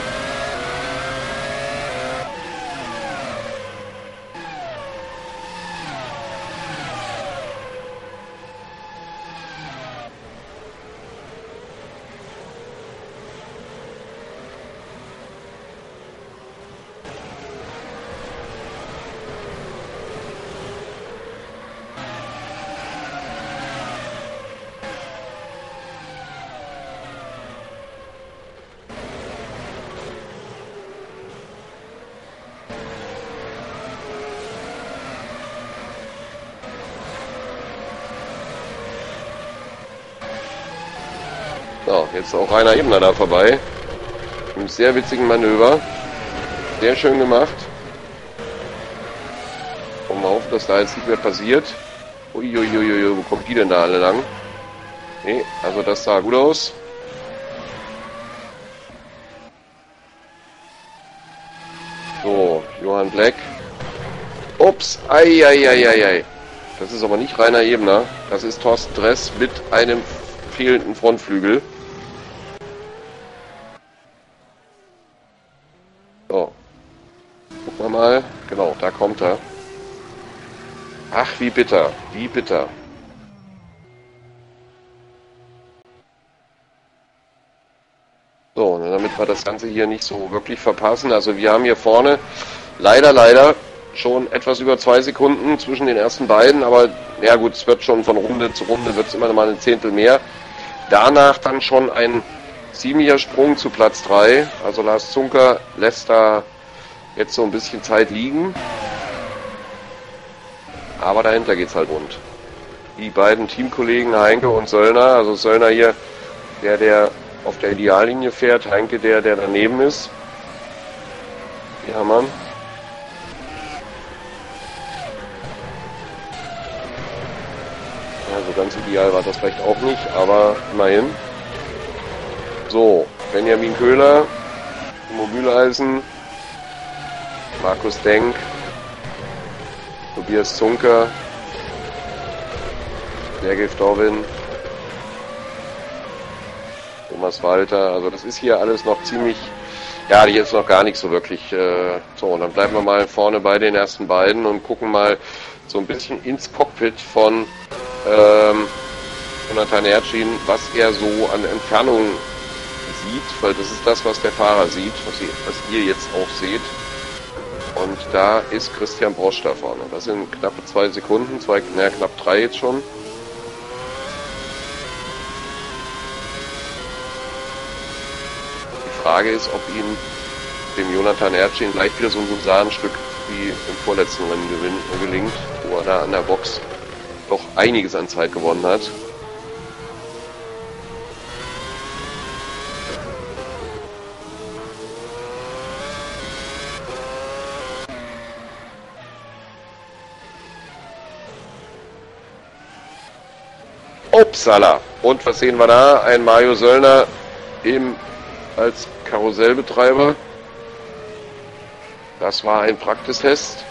[SPEAKER 1] So, jetzt auch Rainer Ebner da vorbei. Mit einem sehr witzigen Manöver. Sehr schön gemacht. Kommen wir auf, dass da jetzt nicht mehr passiert. Uiuiuiui, wo kommt die denn da alle lang? Nee, also das sah gut aus. So, Johann Black. Ups, ei. Das ist aber nicht Rainer Ebner. Das ist Thorsten Dress mit einem fehlenden Frontflügel. So. Gucken wir mal. Genau, da kommt er. Ach, wie bitter. Wie bitter. So, damit wir das Ganze hier nicht so wirklich verpassen. Also wir haben hier vorne leider schon etwas über 2 Sekunden zwischen den ersten beiden. Aber ja gut, es wird schon von Runde zu Runde, wird es immer noch mal ein Zehntel mehr. Danach dann schon ein ziemlicher Sprung zu Platz 3. Also Lars Zunker lässt da jetzt so ein bisschen Zeit liegen. Aber dahinter geht's halt rund. Die beiden Teamkollegen Heinke und Söllner. Also Söllner hier, der auf der Ideallinie fährt. Heinke, der daneben ist. Ja, Mann. Ja, so ganz ideal war das vielleicht auch nicht, aber immerhin. So, Benjamin Köhler, Timo Mühleisen, Markus Denk, Tobias Zunker, Sergej Vdovin, Thomas Walter. Also das ist hier alles noch ziemlich, ja, die jetzt noch gar nicht so wirklich. So, und dann bleiben wir mal vorne bei den ersten beiden und gucken mal so ein bisschen ins Cockpit von Jonathan Ercin, was er so an Entfernung sieht, weil das ist das, was der Fahrer sieht, was ihr jetzt auch seht. Und da ist Christian Brosch da vorne. Das sind knappe 2 Sekunden, knapp 3 jetzt schon. Die Frage ist, ob ihm dem Jonathan Ercin gleich wieder so ein Husarenstück wie im vorletzten Rennen gelingt, wo er da an der Box doch einiges an Zeit gewonnen hat. Upsala! Und was sehen wir da? Ein Mario Söllner als Karussellbetreiber. Das war ein Praxistest.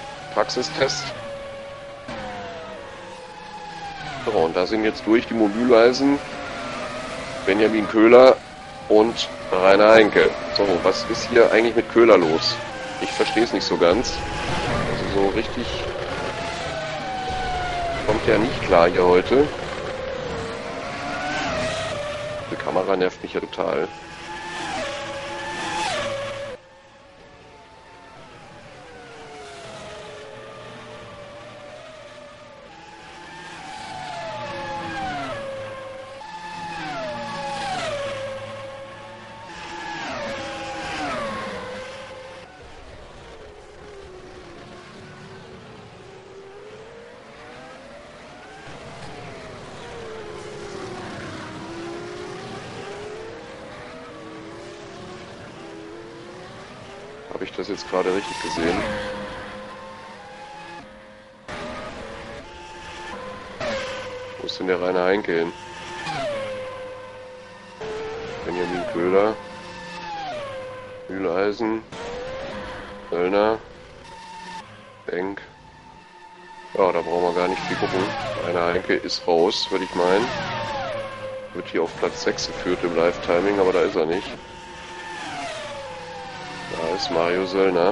[SPEAKER 1] So, und da sind jetzt durch die Mobileisen. Benjamin Köhler und Rainer Heinke. So, was ist hier eigentlich mit Köhler los? Ich verstehe es nicht so ganz. Also so richtig kommt ja nicht klar hier heute. Die Kamera nervt mich ja total. Habe ich das jetzt gerade richtig gesehen? Wo ist denn der Rainer Heinke hin? Benjamin Köhler, Mühleisen, Söllner, Denk. Ja, da brauchen wir gar nicht viel gucken. Rainer Heinke ist raus, würde ich meinen. Wird hier auf Platz 6 geführt im Live-Timing, aber da ist er nicht. Da ist Mario Söllner.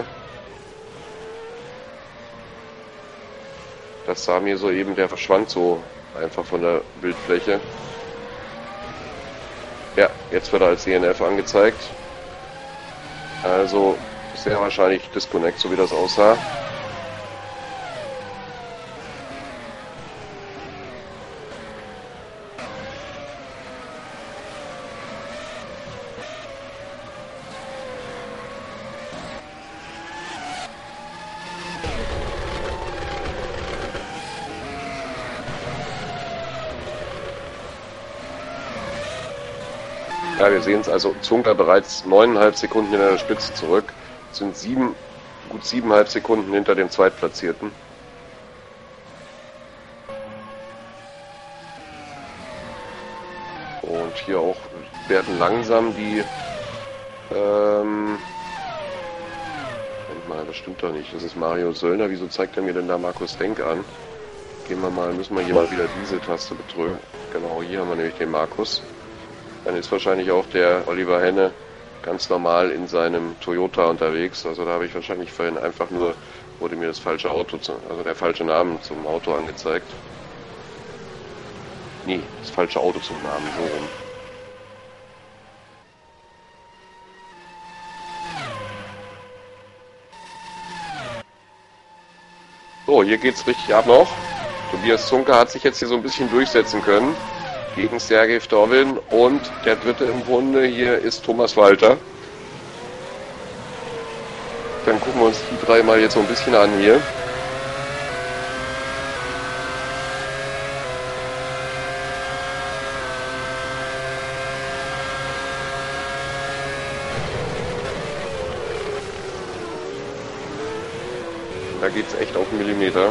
[SPEAKER 1] Das sah mir so eben, der verschwand so einfach von der Bildfläche. Ja, jetzt wird er als DNF angezeigt. Also sehr wahrscheinlich Disconnect, so wie das aussah. Ja, wir sehen es also, Zunker bereits 9,5 Sekunden hinter der Spitze zurück, sind gut 7,5 Sekunden hinter dem Zweitplatzierten. Und hier auch werden langsam die, Moment mal, das stimmt doch nicht, das ist Mario Söllner, wieso zeigt er mir denn da Markus Denk an? Gehen wir mal, müssen wir hier mal wieder diese Taste betrügen. Genau, hier haben wir nämlich den Markus. Dann ist wahrscheinlich auch der Oliver Henne ganz normal in seinem Toyota unterwegs. Also da habe ich wahrscheinlich vorhin einfach nur, wurde mir das falsche Auto, also der falsche Name zum Auto angezeigt. Nee, das falsche Auto zum Namen, so rum. So, hier geht's richtig ab noch. Tobias Zunker hat sich jetzt hier so ein bisschen durchsetzen können gegen Sergej Vdovin und der dritte im Bunde hier ist Thomas Walter. Dann gucken wir uns die drei mal jetzt so ein bisschen an hier. Da geht es echt auf einen Millimeter.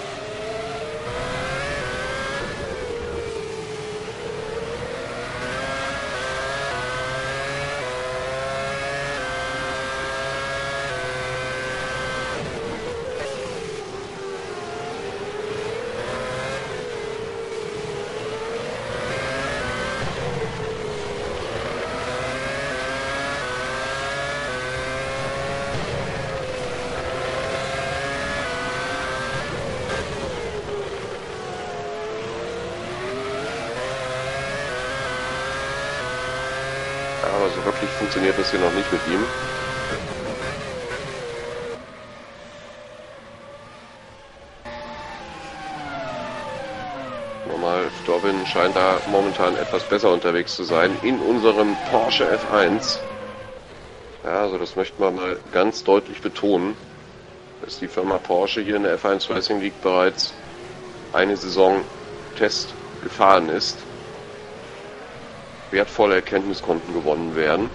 [SPEAKER 1] Aber so wirklich funktioniert das hier noch nicht mit ihm. Normal, Vdovin scheint da momentan etwas besser unterwegs zu sein in unserem Porsche F1. Ja, also das möchten wir mal ganz deutlich betonen, dass die Firma Porsche hier in der F1 Racing League bereits eine Saison Test gefahren ist. Wertvolle Erkenntnis konnten gewonnen werden.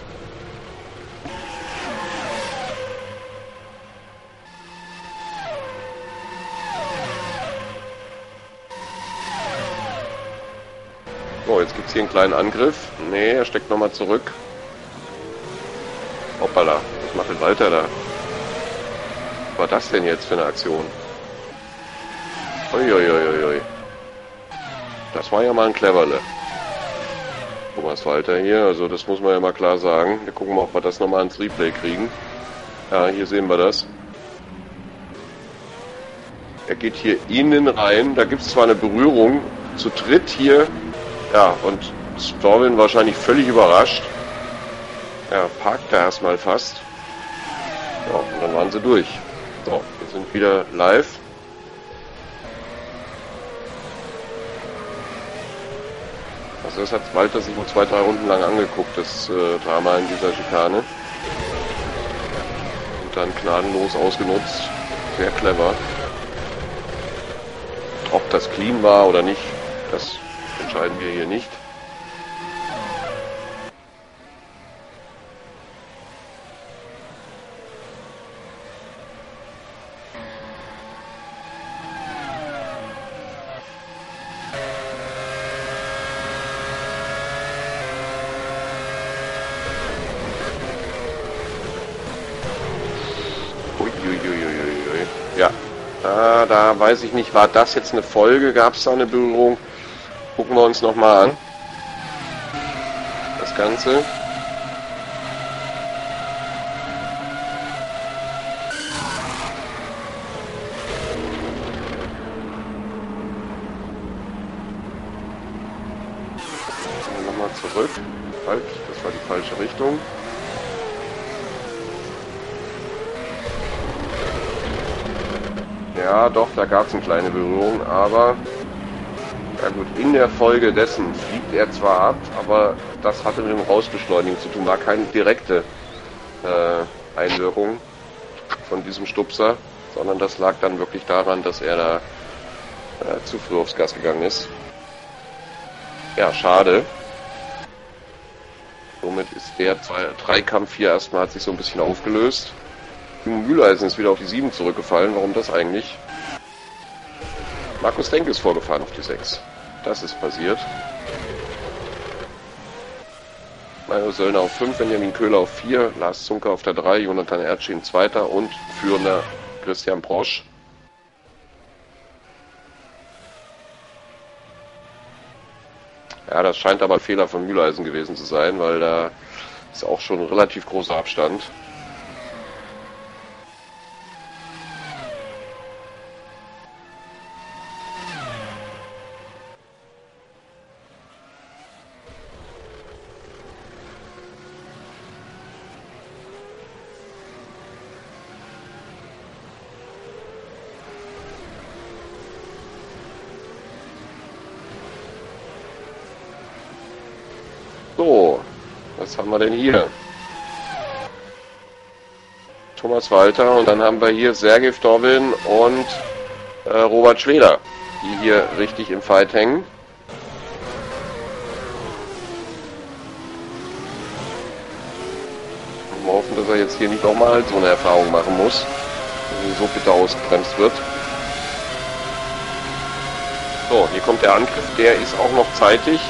[SPEAKER 1] So, jetzt gibt es hier einen kleinen Angriff. Nee, er steckt nochmal zurück. Hoppala, was macht denn Walter da? Was war das denn jetzt für eine Aktion? Uiuiuiui. Das war ja mal ein Cleverle. Thomas Walter hier, also das muss man ja mal klar sagen. Wir gucken mal, ob wir das nochmal ins Replay kriegen. Ja, hier sehen wir das. Er geht hier innen rein, da gibt es zwar eine Berührung, zu dritt hier, ja, und Storwin wahrscheinlich völlig überrascht. Ja, parkt da erstmal fast. Ja, und dann waren sie durch. So, wir sind wieder live. Also das hat Walter sich wohl 2-3 Runden lang angeguckt, das Drama in dieser Schikane. Und dann gnadenlos ausgenutzt. Sehr clever. Ob das clean war oder nicht, das entscheiden wir hier nicht. Uiuiuiui. Ja. Da weiß ich nicht, war das jetzt eine Folge? Gab es da eine Berührung? Gucken wir uns nochmal an. Das Ganze. Nochmal zurück. Halt, das war die falsche Richtung. Ja, doch, da gab es eine kleine Berührung, aber ja gut, in der Folge dessen fliegt er zwar ab, aber das hatte mit dem Rausbeschleunigen zu tun, war keine direkte Einwirkung von diesem Stupser, sondern das lag dann wirklich daran, dass er da zu früh aufs Gas gegangen ist. Ja, schade. Somit ist der Dreikampf hier erstmal, hat sich so ein bisschen aufgelöst. Mühleisen ist wieder auf die 7 zurückgefallen. Warum das eigentlich? Markus Denk ist vorgefahren auf die 6. Das ist passiert. Mario Söllner auf 5, Benjamin Köhler auf 4, Lars Zunke auf der 3, Jonathan Erdschin 2. und führender Christian Brosch. Ja, das scheint aber ein Fehler von Mühleisen gewesen zu sein, weil da ist auch schon ein relativ großer Abstand. So, was haben wir denn hier? Thomas Walter und dann haben wir hier Sergej Vdovin und Robert Schweder, die hier richtig im Fight hängen. Wir hoffen, dass er jetzt hier nicht nochmal so eine Erfahrung machen muss, dass er so bitter ausgebremst wird. So, hier kommt der Angriff, der ist auch noch zeitig.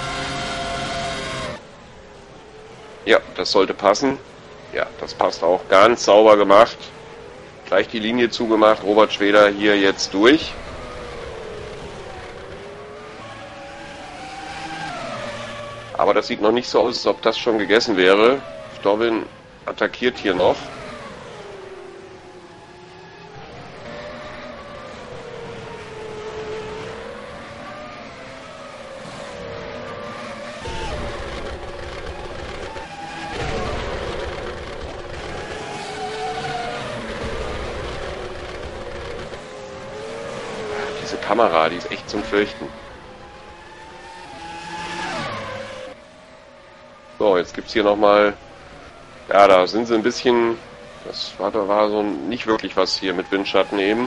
[SPEAKER 1] Ja, das sollte passen. Ja, das passt auch. Ganz sauber gemacht. Gleich die Linie zugemacht. Robert Schweder hier jetzt durch. Aber das sieht noch nicht so aus, als ob das schon gegessen wäre. Vdovin attackiert hier noch. Kamera, die ist echt zum Fürchten. So, jetzt gibt es hier nochmal, ja, da sind sie ein bisschen, da war so nicht wirklich was hier mit Windschatten eben.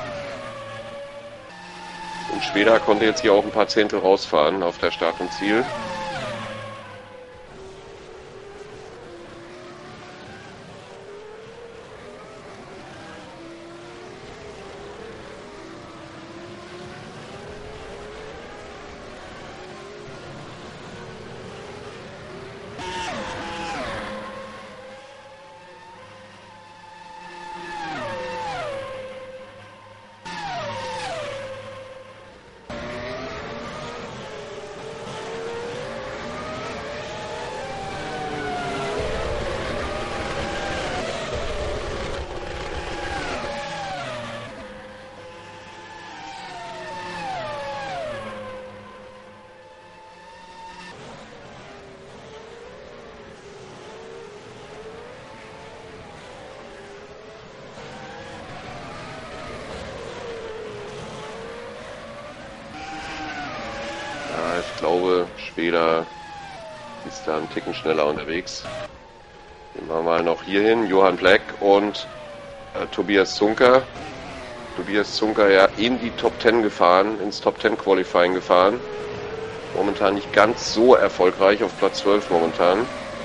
[SPEAKER 1] Und Schweder konnte jetzt hier auch ein paar Zehntel rausfahren auf der Start und Ziel. glaube, Schweder ist da einen Ticken schneller unterwegs. Gehen wir mal noch hier hin. Johann Black und Tobias Zunker. Tobias Zunker ja in die Top 10 gefahren, ins Top 10 Qualifying gefahren. Momentan nicht ganz so erfolgreich, auf Platz 12 momentan.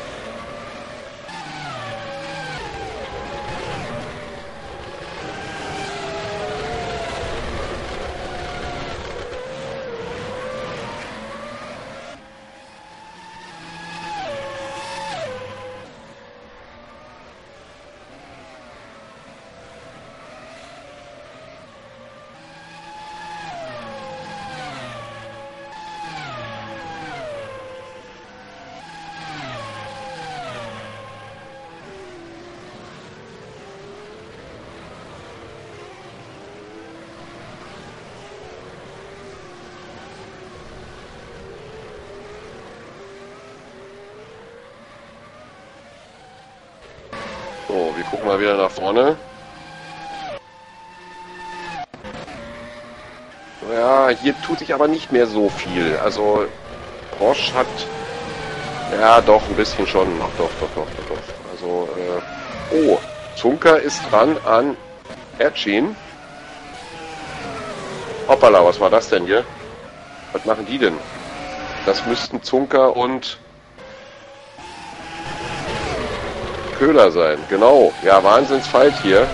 [SPEAKER 1] So, wir gucken mal wieder nach vorne. Ja, hier tut sich aber nicht mehr so viel. Also, Porsche hat... Ja, doch, ein bisschen schon. Ach, doch. Also, oh, Zunker ist dran an Ercin. Hoppala, was war das denn hier? Was machen die denn? Das müssten Zunker und... Köhler sein, genau. Ja, Wahnsinnsfight hier.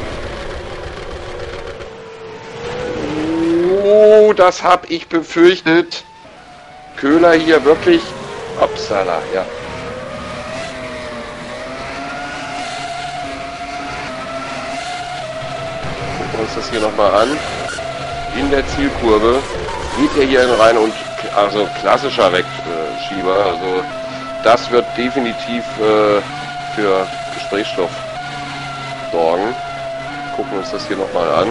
[SPEAKER 1] Oh, das hab ich befürchtet. Köhler hier wirklich... Upsala, ja. Gucken wir uns das hier nochmal an. In der Zielkurve geht er hier rein und... Also klassischer Wegschieber. Also das wird definitiv... für Gesprächsstoff sorgen. Gucken uns das hier nochmal an.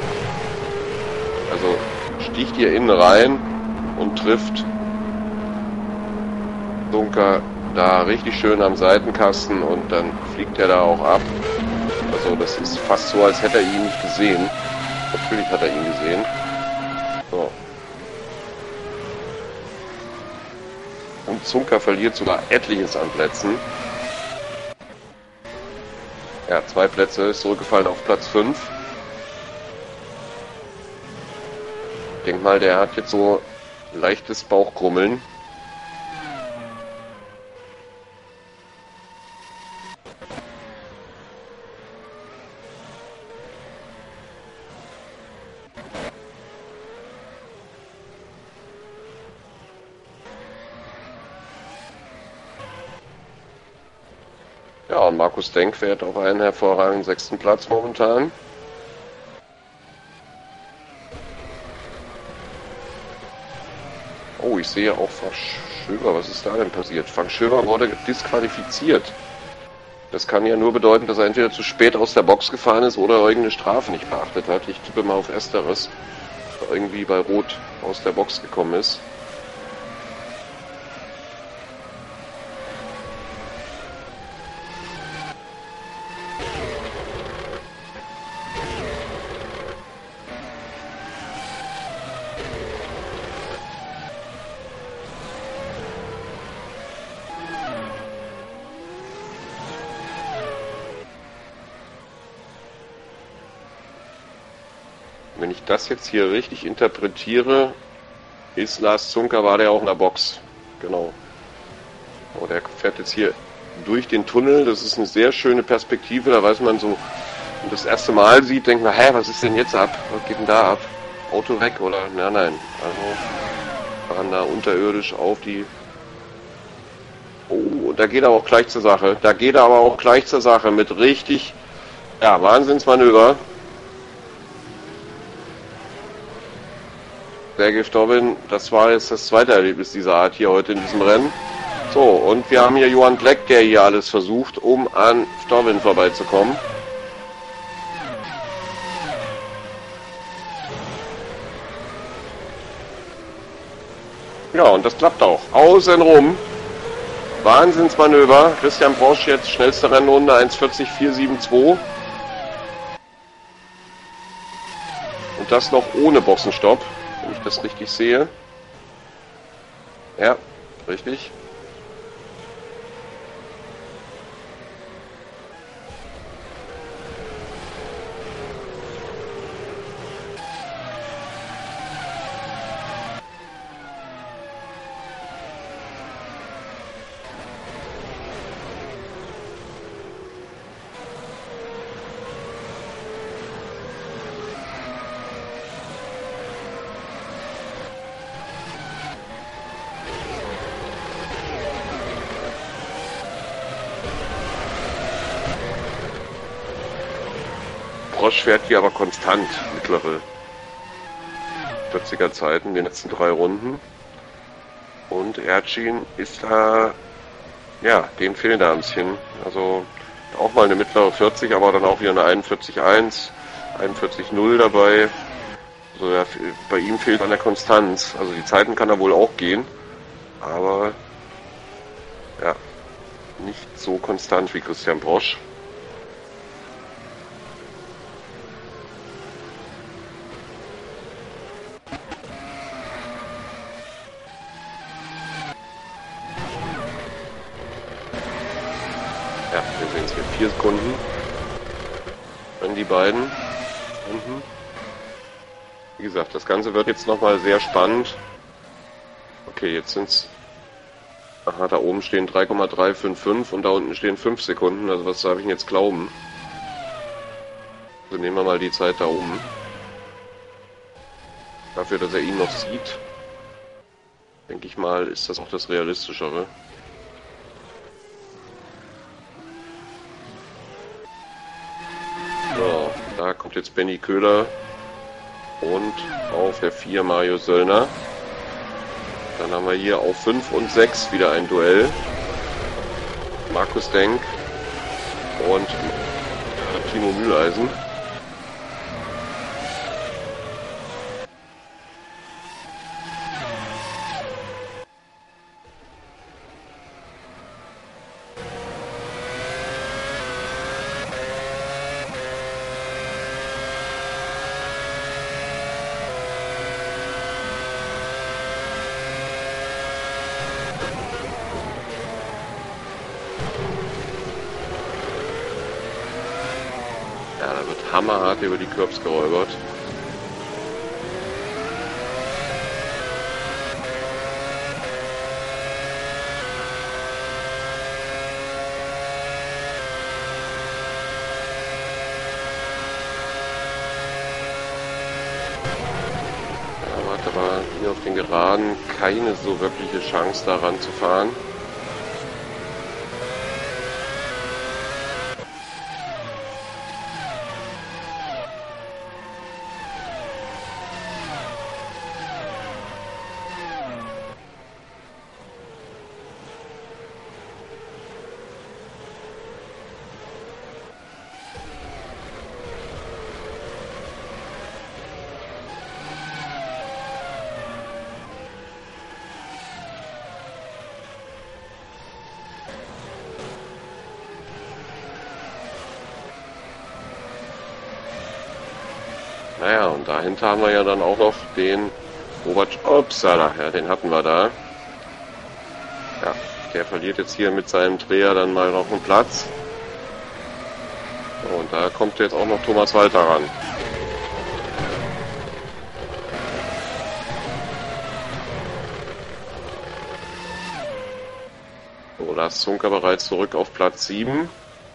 [SPEAKER 1] Also sticht hier innen rein und trifft Zunker da richtig schön am Seitenkasten und dann fliegt er da auch ab. Also das ist fast so, als hätte er ihn nicht gesehen. Natürlich hat er ihn gesehen. So. Und Zunker verliert sogar etliches an Plätzen. Ja, 2 Plätze, ist zurückgefallen auf Platz 5. Ich denke mal, der hat jetzt so leichtes Bauchkrummeln. Ja, und Markus Denk fährt auf einen hervorragenden 6. Platz momentan. Oh, ich sehe auch Frank Schöber. Was ist da denn passiert? Frank Schöber wurde disqualifiziert. Das kann ja nur bedeuten, dass er entweder zu spät aus der Box gefahren ist oder irgendeine Strafe nicht beachtet hat. Ich tippe mal auf Ersteres, dass er irgendwie bei Rot aus der Box gekommen ist. Wenn ich das jetzt hier richtig interpretiere, ist Lars Zunker, war der auch in der Box. Genau. Oh, der fährt jetzt hier durch den Tunnel. Das ist eine sehr schöne Perspektive. Da weiß man so, wenn man das erste Mal sieht, denkt man, hä, was ist denn jetzt ab? Was geht denn da ab? Auto weg oder? Nein. Also fahren da unterirdisch auf die... Oh, da geht er auch gleich zur Sache. Da geht er aber auch gleich zur Sache mit richtig, ja, Wahnsinnsmanöver. Sergej Vdovin, das war jetzt das zweite Erlebnis dieser Art hier heute in diesem Rennen. So, und wir haben hier Johann Black, der hier alles versucht, um an Vdovin vorbeizukommen. Ja, und das klappt auch. Außenrum. Wahnsinnsmanöver. Christian Brosch jetzt schnellste Rennrunde 1:40,472. Und das noch ohne Boxenstopp, wenn ich das richtig sehe. Ja, richtig. Prosch fährt hier aber konstant mittlere 40er Zeiten in den letzten 3 Runden. Und Ercin ist da, ja, dem fehlen da ein bisschen. Also auch mal eine mittlere 40, aber dann auch wieder eine 41,1, 41,0 dabei. Also ja, bei ihm fehlt an der Konstanz. Also die Zeiten kann er wohl auch gehen, aber ja, nicht so konstant wie Christian Brosch. Ja, wir sehen es mit 4 Sekunden an die beiden. Wie gesagt, das Ganze wird jetzt nochmal sehr spannend. Okay, jetzt sind es... Aha, da oben stehen 3,355 und da unten stehen 5 Sekunden. Also was darf ich denn jetzt glauben? Also nehmen wir mal die Zeit da oben. Dafür, dass er ihn noch sieht, denke ich mal, ist das auch das Realistischere. So, da kommt jetzt Benny Köhler und auf der 4 Mario Söllner. Dann haben wir hier auf 5 und 6 wieder ein Duell. Markus Denk und Timo Mühleisen. Ja, da wird hammerhart über die Curbs geräubert. Ja, hat aber hier auf den Geraden keine so wirkliche Chance daran zu fahren. Naja, und dahinter haben wir ja dann auch noch den Robert Upsala. Ja, den hatten wir da. Ja, der verliert jetzt hier mit seinem Dreher dann mal noch einen Platz. Und da kommt jetzt auch noch Thomas Walter ran. So, Lars Zunker bereits zurück auf Platz 7.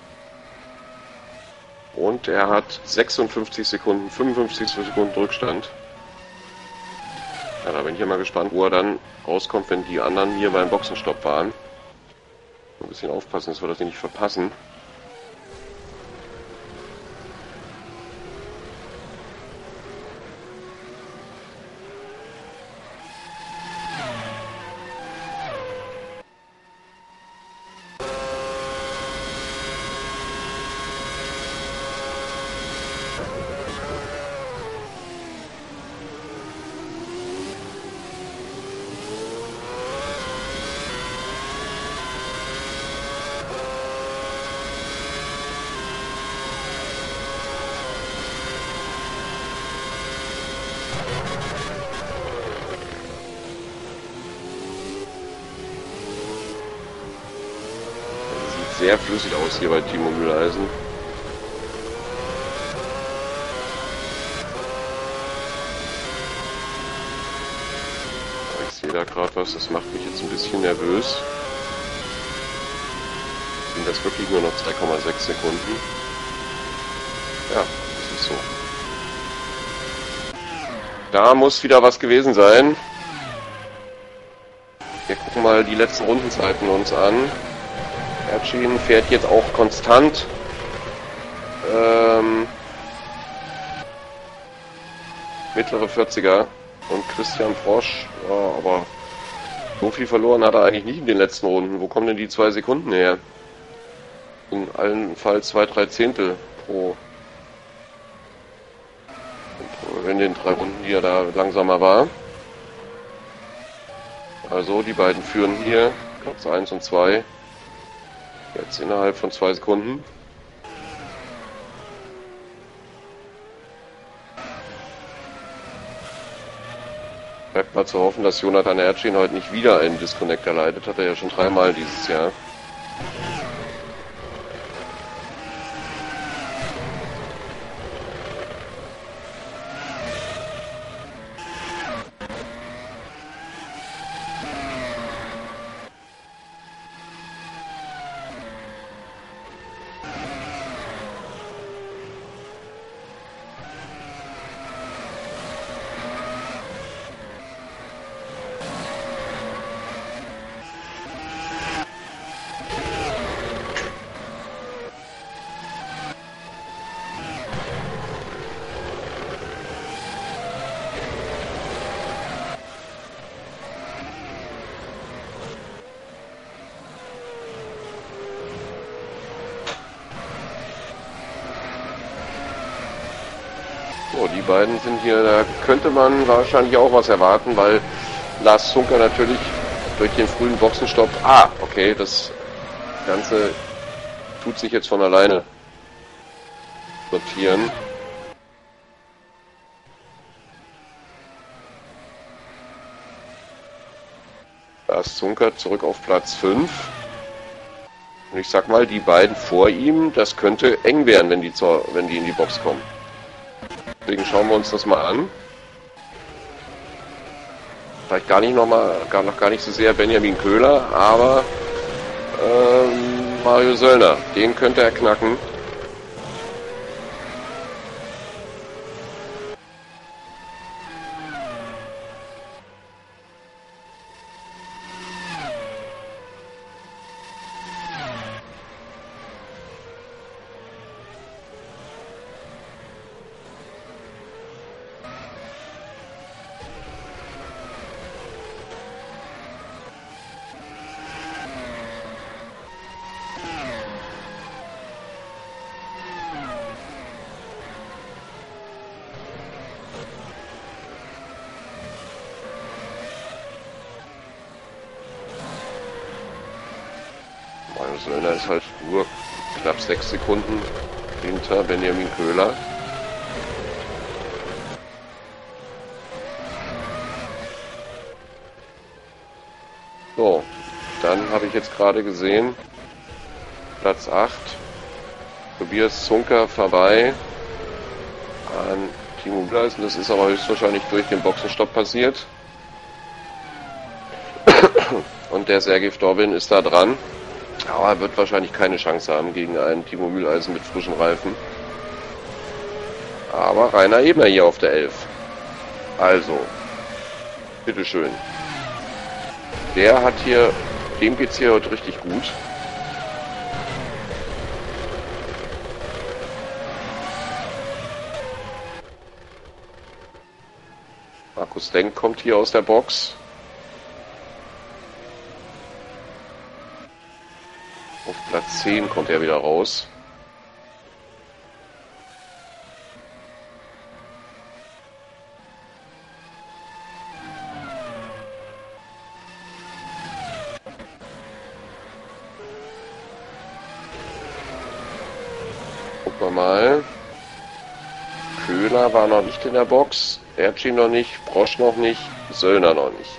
[SPEAKER 1] Und er hat 56 Sekunden, 55 Sekunden Rückstand. Ja, da bin ich ja mal gespannt, wo er dann rauskommt, wenn die anderen hier beim Boxenstopp waren. Ein bisschen aufpassen, dass wir das nicht verpassen. sehr flüssig aus hier bei Timo Mühleisen. Ich sehe da gerade was, das macht mich jetzt ein bisschen nervös. Sind das wirklich nur noch 2,6 Sekunden? Ja, das ist so. Da muss wieder was gewesen sein. Wir gucken mal die letzten Rundenzeiten uns an. Ercin fährt jetzt auch konstant. Mittlere 40er. Und Christian Frosch, ja, aber so viel verloren hat er eigentlich nicht in den letzten Runden. Wo kommen denn die 2 Sekunden her? In allenfalls 2-3 Zehntel pro. In den 3 Runden, die er da langsamer war. Also die beiden führen hier Platz 1 und 2. Jetzt innerhalb von 2 Sekunden. Bleibt mal zu hoffen, dass Jonathan Ercin heute nicht wieder einen Disconnect erleidet. Hat er ja schon 3-mal dieses Jahr. So, die beiden sind hier, da könnte man wahrscheinlich auch was erwarten, weil Lars Zunker natürlich durch den frühen Boxenstopp, okay, das Ganze tut sich jetzt von alleine sortieren. Lars Zunker zurück auf Platz 5. Und ich sag mal, die beiden vor ihm, das könnte eng werden, wenn die in die Box kommen. Deswegen schauen wir uns das mal an. Vielleicht noch gar nicht so sehr Benjamin Köhler, aber Mario Söllner, den könnte er knacken. Mario Söllner ist halt nur knapp 6 Sekunden hinter Benjamin Köhler. So, dann habe ich jetzt gerade gesehen, Platz 8, Tobias Zunker vorbei an Timo Mühleisen. Das ist aber höchstwahrscheinlich durch den Boxenstopp passiert. Und der Sergej Vdovin ist da dran. Aber er wird wahrscheinlich keine Chance haben gegen einen Timo Mühleisen mit frischen Reifen. Aber Rainer Ebner hier auf der 11. Also, bitteschön. Dem geht's hier heute richtig gut. Markus Denk kommt hier aus der Box. Auf Platz 10 kommt er wieder raus. Gucken wir mal. Köhler war noch nicht in der Box. Ercin noch nicht. Brosch noch nicht. Söllner noch nicht.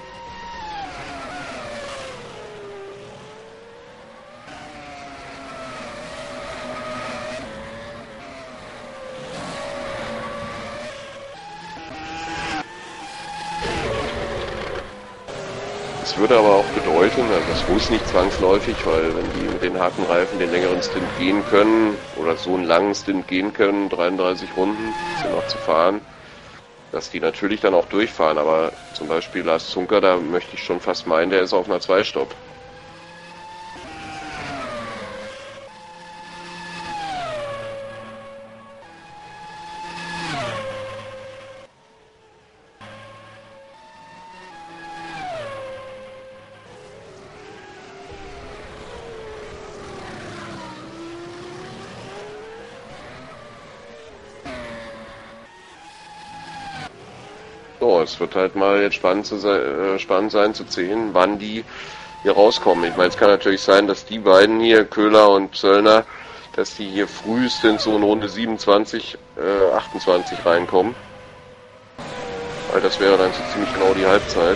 [SPEAKER 1] Das würde aber auch bedeuten, also das muss nicht zwangsläufig, weil wenn die mit den harten Reifen den längeren Stint gehen können oder so einen langen Stint gehen können, 33 Runden sind noch zu fahren, dass die natürlich dann auch durchfahren. Aber zum Beispiel Lars Zunker, da möchte ich schon fast meinen, der ist auf einer Zweistopp. So, es wird halt mal jetzt spannend sein zu sehen, wann die hier rauskommen. Ich meine, es kann natürlich sein, dass die beiden hier, Köhler und Zöllner, dass die hier frühestens so in Runde 27, 28 reinkommen. Weil das wäre dann so ziemlich genau die Halbzeit.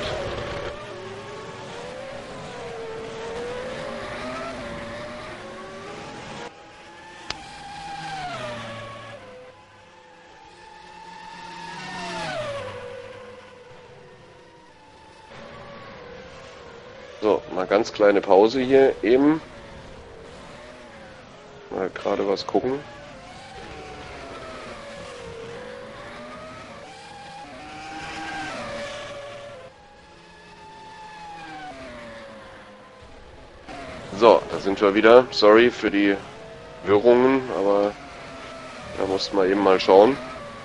[SPEAKER 1] So, mal ganz kleine Pause hier eben. Mal gerade was gucken. So, da sind wir wieder. Sorry für die Wirrungen, aber da mussten wir eben mal schauen.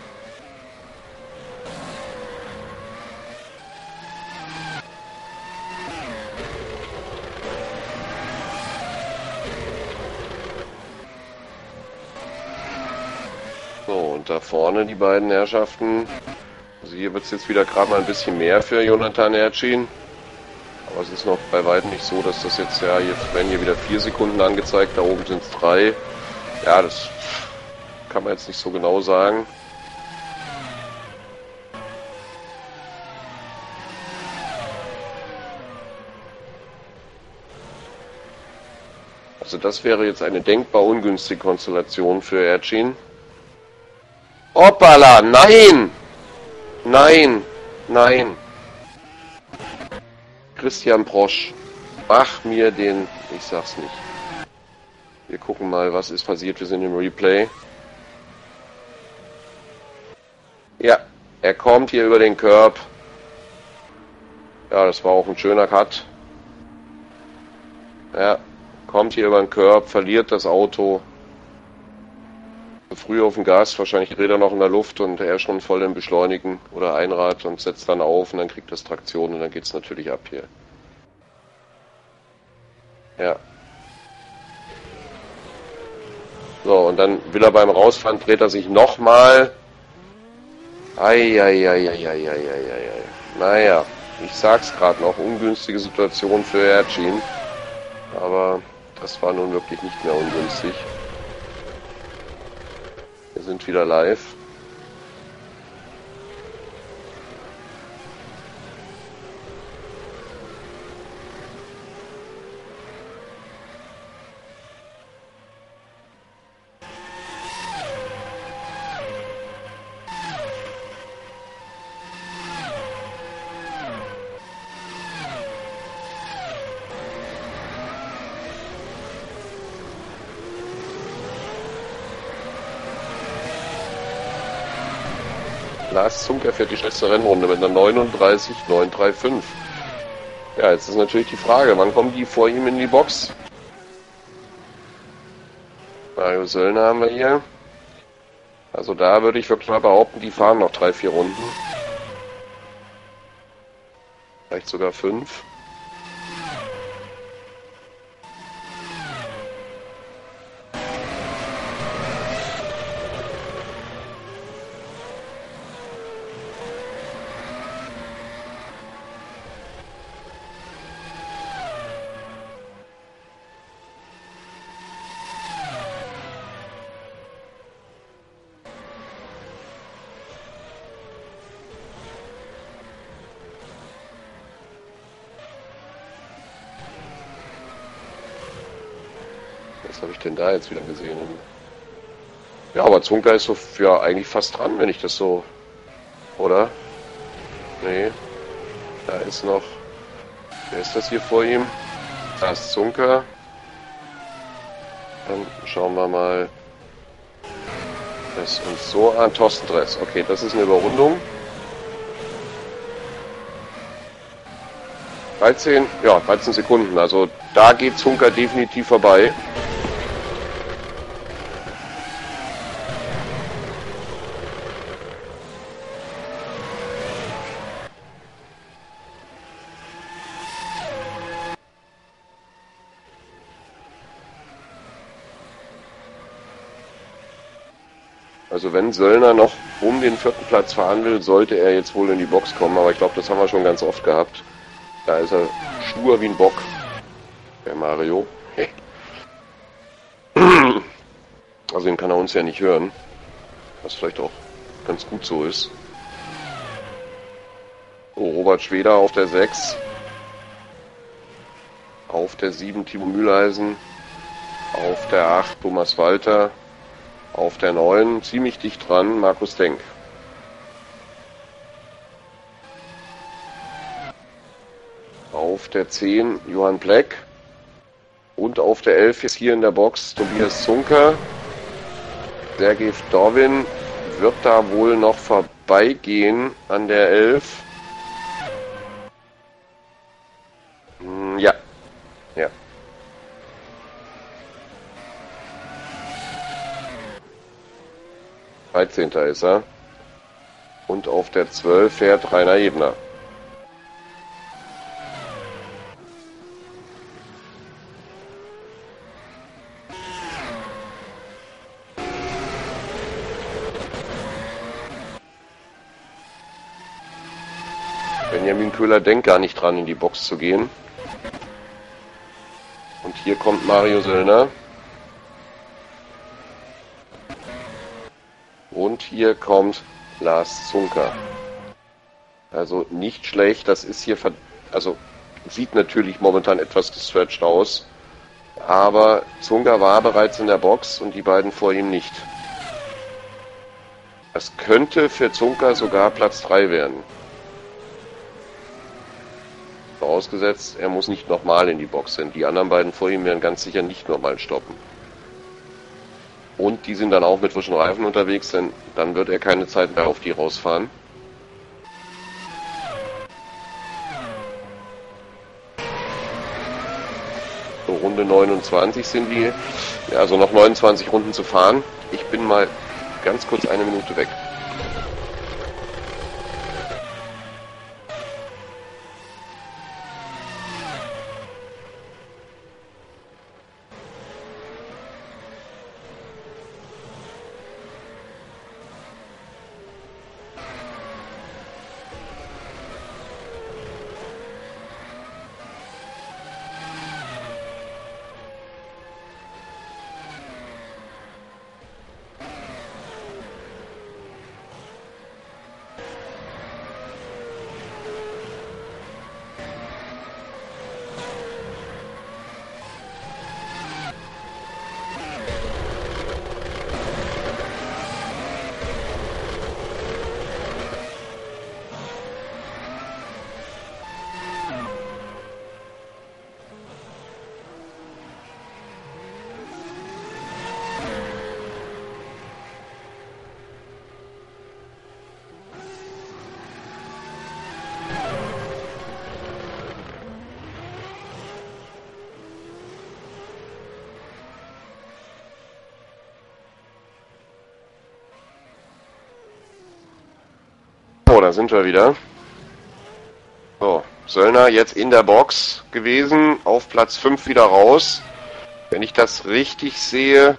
[SPEAKER 1] So, und da vorne die beiden Herrschaften. Also hier wird es jetzt wieder gerade mal ein bisschen mehr für Jonathan Ercin. Aber es ist noch bei weitem nicht so, dass das jetzt, ja, jetzt werden hier wieder 4 Sekunden angezeigt, da oben sind es 3. Ja, das kann man jetzt nicht so genau sagen. Also das wäre jetzt eine denkbar ungünstige Konstellation für Ercin. Hoppala, nein! Nein, nein. Christian Brosch, mach mir den... Ich sag's nicht. Wir gucken mal, was ist passiert. Wir sind im Replay. Ja, er kommt hier über den Curb. Ja, das war auch ein schöner Cut. Ja, kommt hier über den Curb, verliert das Auto. Früh auf dem Gas, wahrscheinlich die Räder noch in der Luft und er schon voll im Beschleunigen oder Einrad und setzt dann auf und dann kriegt das Traktion und dann geht's natürlich ab hier. Ja. So, und dann will er beim Rausfahren, dreht er sich nochmal. Eieieiei. Naja, ich sag's gerade noch, ungünstige Situation für Ercin. Aber das war nun wirklich nicht mehr ungünstig. Wir sind wieder live. Lars Zunker fährt die schnellste Rennrunde mit einer 39,935. Ja, jetzt ist natürlich die Frage, wann kommen die vor ihm in die Box? Mario Söllner haben wir hier. Also da würde ich wirklich mal behaupten, die fahren noch 3-4 Runden. Vielleicht sogar 5. Was habe ich denn da jetzt wieder gesehen? Ja, aber Zunker ist so ja eigentlich fast dran, wenn ich das so... Oder? Nee. Da ist noch Wer ist das hier vor ihm? Da ist Zunker. Dann schauen wir mal das uns so an. Thorsten Dress. Okay, das ist eine Überrundung. 13 Sekunden. Also da geht Zunker definitiv vorbei. Also wenn Söllner noch um den 4. Platz fahren will, sollte er jetzt wohl in die Box kommen. Aber ich glaube, das haben wir schon ganz oft gehabt. Da ist er stur wie ein Bock, der Mario. Also den kann er uns ja nicht hören. Was vielleicht auch ganz gut so ist. So, Robert Schweder auf der 6. Auf der 7 Timo Mühleisen. Auf der 8 Thomas Walter. Auf der 9 ziemlich dicht dran Markus Denk. Auf der 10 Johann Pleck. Und auf der 11 ist hier in der Box Tobias Zunker. Sergej Vdovin wird da wohl noch vorbeigehen an der 11. Ja. Ja. Dreizehnter ist er. Und auf der 12 fährt Rainer Ebner. Benjamin Köhler denkt gar nicht dran, in die Box zu gehen. Und hier kommt Mario Söllner. Und hier kommt Lars Zunker. Also nicht schlecht, das ist hier, also sieht natürlich momentan etwas gestretched aus. Aber Zunker war bereits in der Box und die beiden vor ihm nicht. Das könnte für Zunker sogar Platz 3 werden. Vorausgesetzt, er muss nicht nochmal in die Box sein. Die anderen beiden vor ihm werden ganz sicher nicht nochmal stoppen. Und die sind dann auch mit frischen Reifen unterwegs, denn dann wird er keine Zeit mehr auf die rausfahren. So, Runde 29 sind die. Ja, also noch 29 Runden zu fahren. Ich bin mal ganz kurz eine Minute weg. So, da sind wir wieder. So, Söllner jetzt in der Box gewesen, auf Platz 5 wieder raus. Wenn ich das richtig sehe,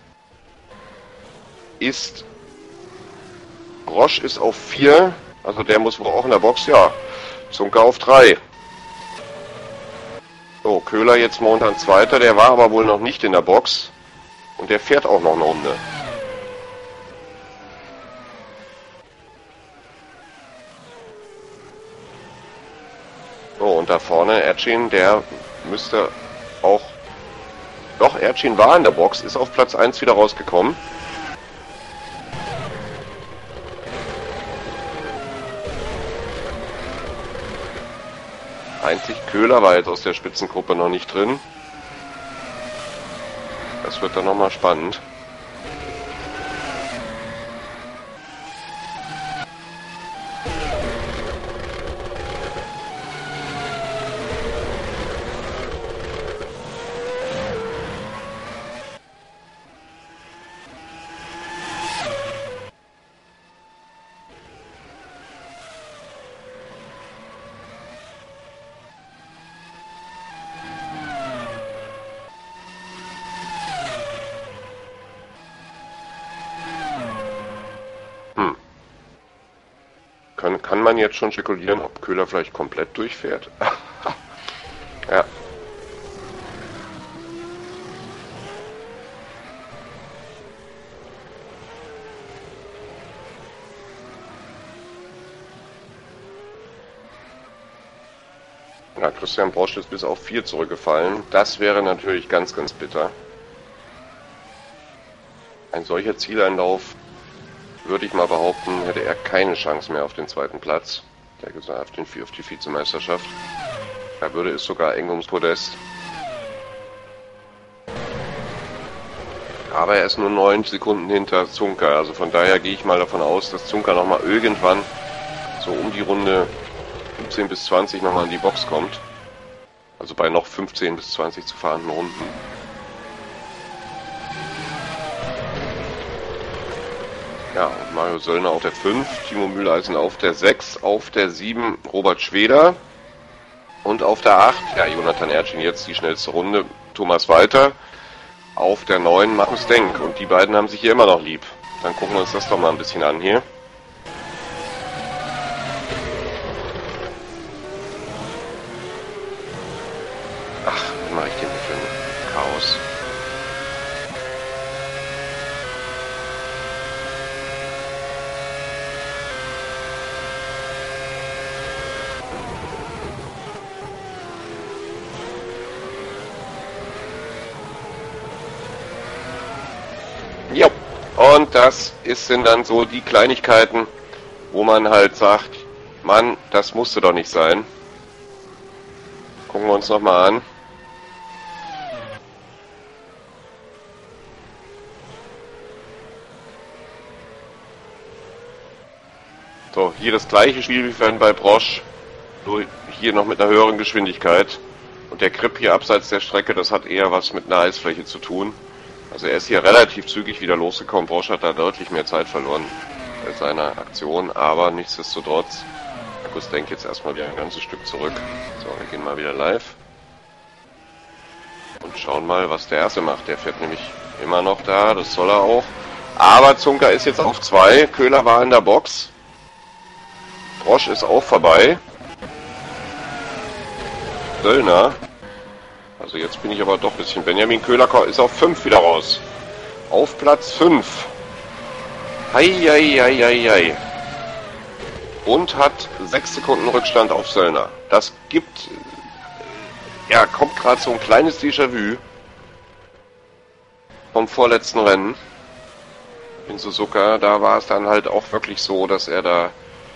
[SPEAKER 1] ist Roche ist auf 4, also der muss wohl auch in der Box, ja. Zunker auf 3. So, Köhler jetzt momentan Zweiter, der war aber wohl noch nicht in der Box. Und der fährt auch noch eine Runde. So, und da vorne Ercin, der müsste auch... Doch, Ercin war in der Box, ist auf Platz 1 wieder rausgekommen. Eigentlich Köhler war jetzt aus der Spitzengruppe noch nicht drin. Das wird dann nochmal spannend. Kann man jetzt schon spekulieren, ob Köhler vielleicht komplett durchfährt? Ja. Ja, Christian Brosch ist bis auf 4 zurückgefallen. Das wäre natürlich ganz, ganz bitter. Ein solcher Zieleinlauf, würde ich mal behaupten, hätte er keine Chance mehr auf den zweiten Platz. Der gesagt, auf die Vizemeisterschaft. Da würde es sogar eng ums Podest. Aber er ist nur 9 Sekunden hinter Zunker. Also von daher gehe ich mal davon aus, dass Zunker nochmal irgendwann so um die Runde 15 bis 20 nochmal in die Box kommt. Also bei noch 15 bis 20 zu fahrenden Runden. Ja, und Mario Söllner auf der 5, Timo Mühleisen auf der 6, auf der 7 Robert Schweder und auf der 8, ja, Jonathan Ertschin jetzt die schnellste Runde, Thomas Walter, auf der 9 Markus Denk und die beiden haben sich hier immer noch lieb. Dann gucken wir uns das doch mal ein bisschen an hier. Ach, was mache ich denn hier für ein Chaos? Jo, und das sind dann so die Kleinigkeiten, wo man halt sagt, Mann, das musste doch nicht sein. Gucken wir uns nochmal an. So, hier das gleiche Spiel wie bei Brosch, nur hier noch mit einer höheren Geschwindigkeit. Und der Grip hier abseits der Strecke, das hat eher was mit einer Eisfläche zu tun. Also er ist hier relativ zügig wieder losgekommen. Brosch hat da deutlich mehr Zeit verloren bei seiner Aktion, aber nichtsdestotrotz, Markus Denk jetzt erstmal wieder ein ganzes Stück zurück. So, wir gehen mal wieder live und schauen mal, was der Erste macht. Der fährt nämlich immer noch da, das soll er auch. Aber Zunker ist jetzt auf 2, Köhler war in der Box. Brosch ist auch vorbei. Söllner. Also jetzt bin ich aber doch ein bisschen... Benjamin Köhler ist auf 5 wieder raus. Auf Platz 5. Heieieiei. Und hat 6 Sekunden Rückstand auf Söllner. Das gibt... Ja, kommt gerade so ein kleines Déjà-vu vom vorletzten Rennen in Suzuka. Da war es dann halt auch wirklich so, dass er da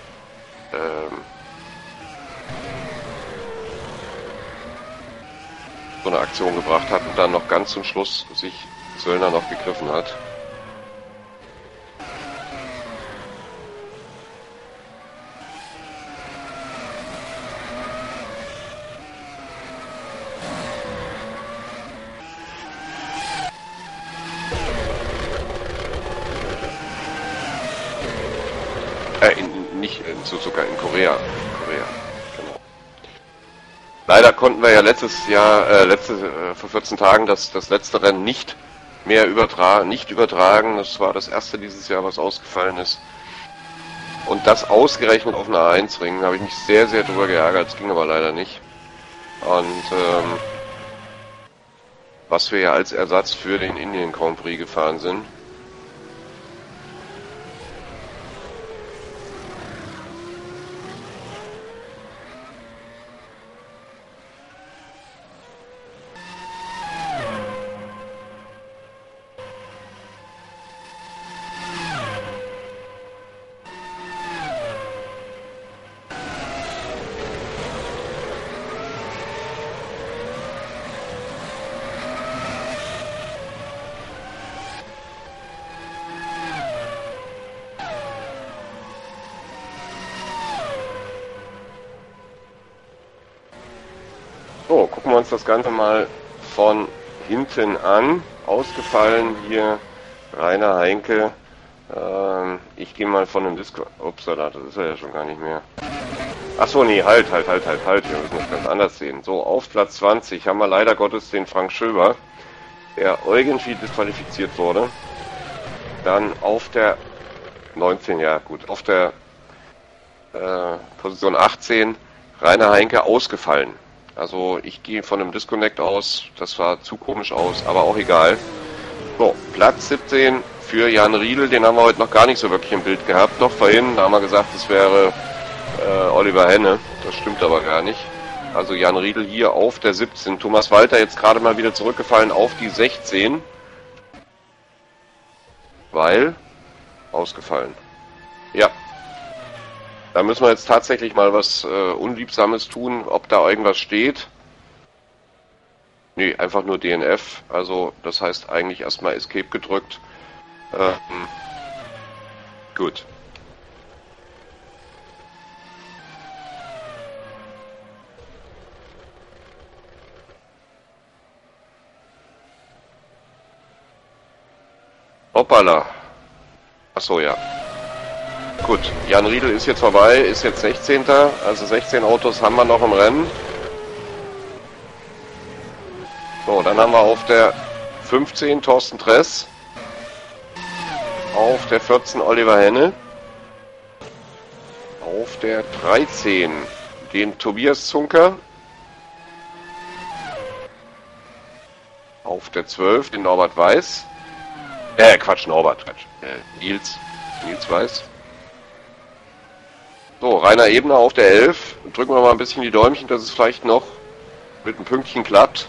[SPEAKER 1] so eine Aktion gebracht hat und dann noch ganz zum Schluss sich Söllner noch gegriffen hat. Nicht in Suzuka, in Korea. Genau. Leider konnten wir ja letztes Jahr, vor 14 Tagen das letzte Rennen nicht übertragen. Das war das erste dieses Jahr, was ausgefallen ist. Und das ausgerechnet auf einer A1-Ring, habe ich mich sehr, sehr drüber geärgert. Es ging aber leider nicht. Und was wir ja als Ersatz für den Indien Grand Prix gefahren sind. gucken wir uns das Ganze mal von hinten an. Ausgefallen hier Rainer Heinke. Ich gehe mal von dem Disco... Upsala, das ist er ja schon gar nicht mehr. Achso, nee, halt. Wir müssen das ganz anders sehen. So, auf Platz 20 haben wir leider Gottes den Frank Schöber, der irgendwie disqualifiziert wurde. Dann auf der 19, ja gut, auf der Position 18 Rainer Heinke ausgefallen. Also ich gehe von einem Disconnect aus, das sah zu komisch aus, aber auch egal. So, Platz 17 für Jan Riedel, den haben wir heute noch gar nicht so wirklich im Bild gehabt. Doch vorhin, da haben wir gesagt, es wäre Oliver Henne, das stimmt aber gar nicht. Also Jan Riedel hier auf der 17, Thomas Walter jetzt gerade mal wieder zurückgefallen auf die 16, weil ausgefallen. Ja. Da müssen wir jetzt tatsächlich mal was Unliebsames tun, ob da irgendwas steht. Nee, einfach nur DNF. Also das heißt eigentlich erstmal Escape gedrückt. Gut. Hoppala. Achso, ja. Gut, Jan Riedel ist jetzt vorbei, ist jetzt 16. Also 16 Autos haben wir noch im Rennen. So, dann haben wir auf der 15 Thorsten Tress. Auf der 14 Oliver Henne. Auf der 13 den Tobias Zunker. Auf der 12 den Norbert Weiß. Nils Weiß. So, Rainer Ebner auf der 11. Drücken wir mal ein bisschen die Däumchen, dass es vielleicht noch mit einem Pünktchen klappt.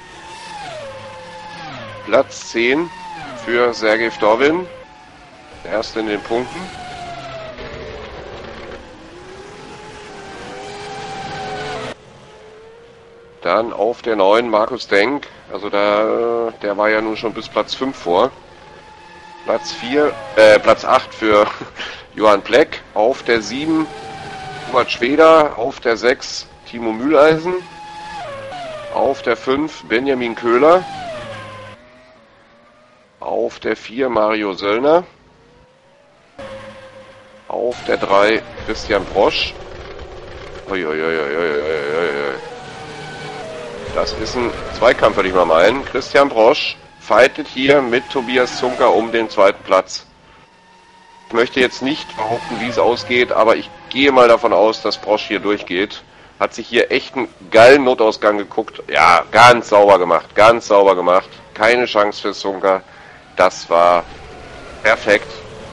[SPEAKER 1] Platz 10 für Sergej Vdovin. Der erste in den Punkten. Dann auf der 9 Markus Denk. Also der war ja nun schon bis Platz 5 vor. Platz 8 für Johann Pleck. Auf der 7 Hubert Schweder. Auf der 6 Timo Mühleisen. Auf der 5 Benjamin Köhler. Auf der 4 Mario Söllner. Auf der 3 Christian Brosch. Das ist ein Zweikampf, würde ich mal meinen. Christian Brosch fightet hier mit Tobias Zunker um den zweiten Platz. Ich möchte jetzt nicht behaupten, wie es ausgeht, aber ich gehe mal davon aus, dass Brosch hier durchgeht. Hat sich hier echt einen geilen Notausgang geguckt. Ja, ganz sauber gemacht. Keine Chance für Zunker. Das war perfekt.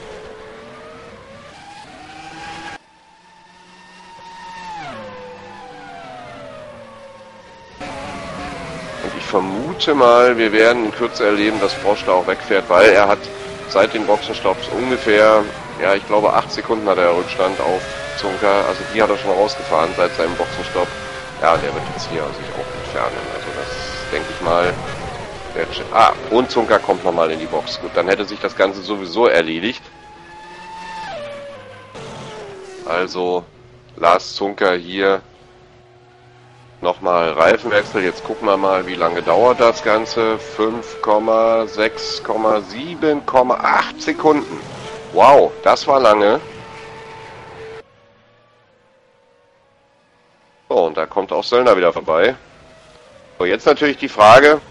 [SPEAKER 1] Und ich vermute mal, wir werden in Kürze erleben, dass Brosch da auch wegfährt, weil er hat seit den Boxenstopps ungefähr, ja, ich glaube 8 Sekunden hat er Rückstand auf Zunker. Also die hat er schon rausgefahren seit seinem Boxenstopp. Ja, der wird jetzt hier sich auch entfernen. Also das denke ich mal. Und Zunker kommt nochmal in die Box. Gut, dann hätte sich das Ganze sowieso erledigt. Also Lars Zunker hier nochmal Reifenwechsel. Jetzt gucken wir mal, wie lange dauert das Ganze. 5,6,7,8 Sekunden. Wow, das war lange. So, und da kommt auch Söllner wieder vorbei. So, jetzt natürlich die Frage.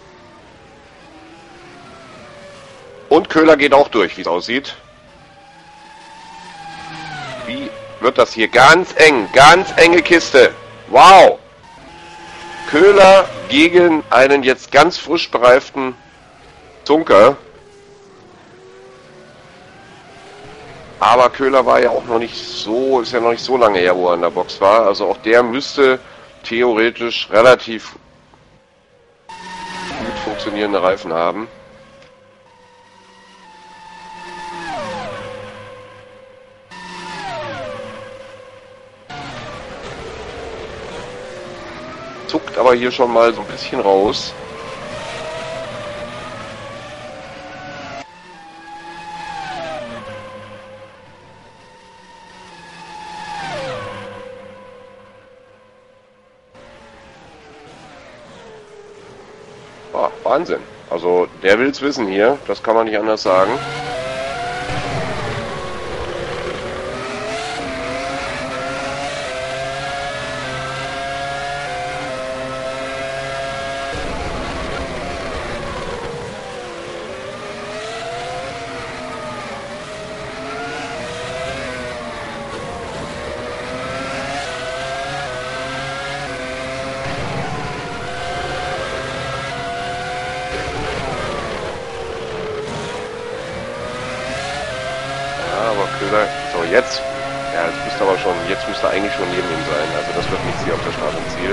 [SPEAKER 1] Und Köhler geht auch durch, wie es aussieht. Wie wird das hier? Ganz enge Kiste. Wow! Köhler gegen einen jetzt ganz frisch bereiften Zunker. Aber Köhler war ja auch noch nicht so, ist ja noch nicht so lange her, wo er in der Box war. Also auch der müsste theoretisch relativ gut funktionierende Reifen haben. Zuckt aber hier schon mal so ein bisschen raus. Ah, Wahnsinn. Also der will's wissen hier, das kann man nicht anders sagen. So, jetzt. Ja, jetzt müsste aber schon. Jetzt müsste eigentlich schon neben ihm sein. Also das wird nichts hier auf der Start und Ziel.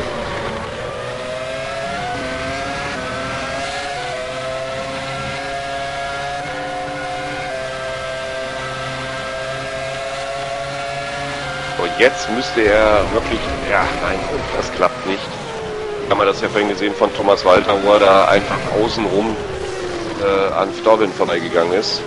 [SPEAKER 1] So, jetzt müsste er wirklich. Ja, nein, das klappt nicht. Haben wir das ja vorhin gesehen von Thomas Walter, wo er da einfach außenrum an Vdovin vorbeigegangen ist.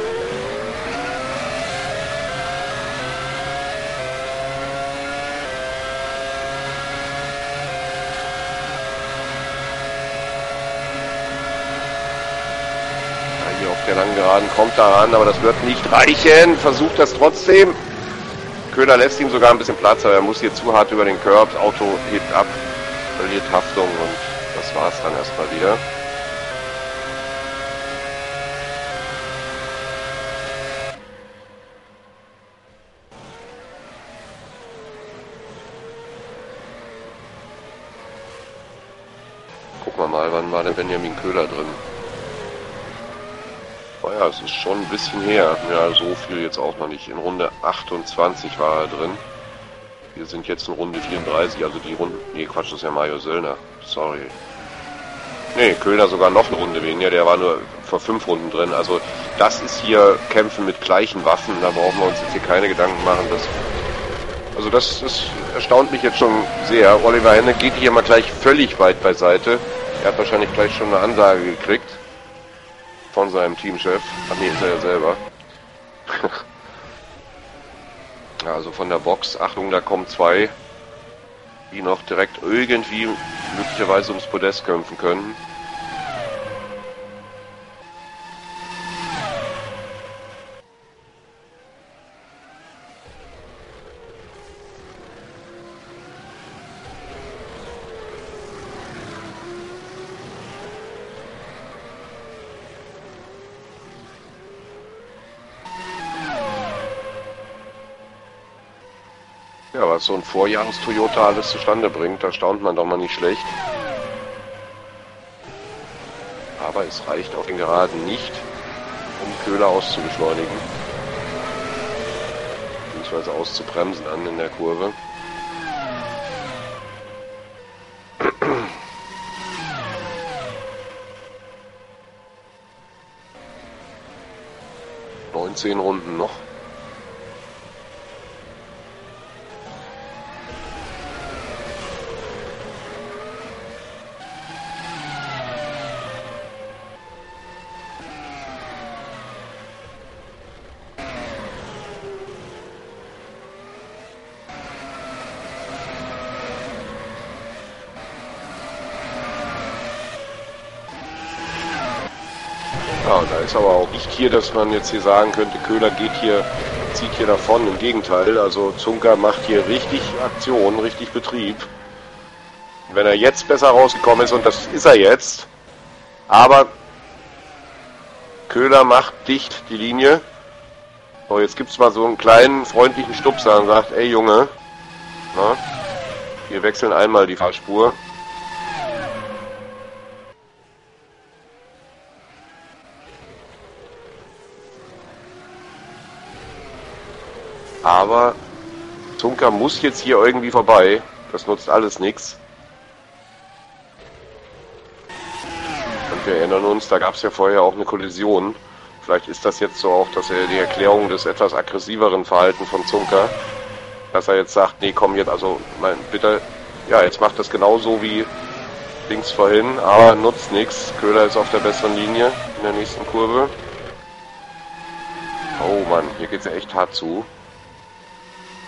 [SPEAKER 1] Hier auf der langen Geraden kommt da ran, aber das wird nicht reichen. Versucht das trotzdem. Köhler lässt ihm sogar ein bisschen Platz, aber er muss hier zu hart über den Curb. Das Auto hebt ab, verliert Haftung und das war's dann erstmal wieder. Gucken wir mal, wann war der Benjamin Köhler drin? Ja, es ist schon ein bisschen her. Ja, so viel jetzt auch noch nicht. In Runde 28 war er drin. Wir sind jetzt in Runde 34, also die Runde... Nee, Quatsch, das ist ja Mario Söllner. Sorry. Nee, Köhler sogar noch eine Runde weniger. Der war nur vor 5 Runden drin. Also das ist hier Kämpfen mit gleichen Waffen. Da brauchen wir uns jetzt hier keine Gedanken machen. Das erstaunt mich jetzt schon sehr. Oliver Henne geht hier mal gleich völlig weit beiseite. Er hat wahrscheinlich gleich schon eine Ansage gekriegt. Von seinem Teamchef. Ach nee, ist er ja selber. Ja, also von der Box. Achtung, da kommen 2, die noch direkt irgendwie möglicherweise ums Podest kämpfen können. Ja, was so ein Vorjahres-Toyota alles zustande bringt, da staunt man doch mal nicht schlecht. Aber es reicht auf den Geraden nicht, um Köhler auszubeschleunigen. Beziehungsweise auszubremsen an in der Kurve. ...19 Runden noch. Ja, da ist aber auch nicht hier, dass man jetzt hier sagen könnte, Köhler zieht hier davon. Im Gegenteil, also Zunker macht hier richtig Aktion, richtig Betrieb. Wenn er jetzt besser rausgekommen ist, und das ist er jetzt, aber Köhler macht dicht die Linie. So, jetzt gibt es mal so einen kleinen freundlichen Stupser und sagt, ey Junge, na, wir wechseln einmal die Fahrspur. Aber Zunker muss jetzt hier irgendwie vorbei. Das nutzt alles nichts. Und wir erinnern uns, da gab es ja vorher auch eine Kollision. Vielleicht ist das jetzt so auch, dass er die Erklärung des etwas aggressiveren Verhaltens von Zunker, dass er jetzt sagt, nee, komm jetzt, also bitte, ja, jetzt macht das genauso wie links vorhin, aber nutzt nichts. Köhler ist auf der besseren Linie in der nächsten Kurve. Oh Mann, hier geht's ja echt hart zu.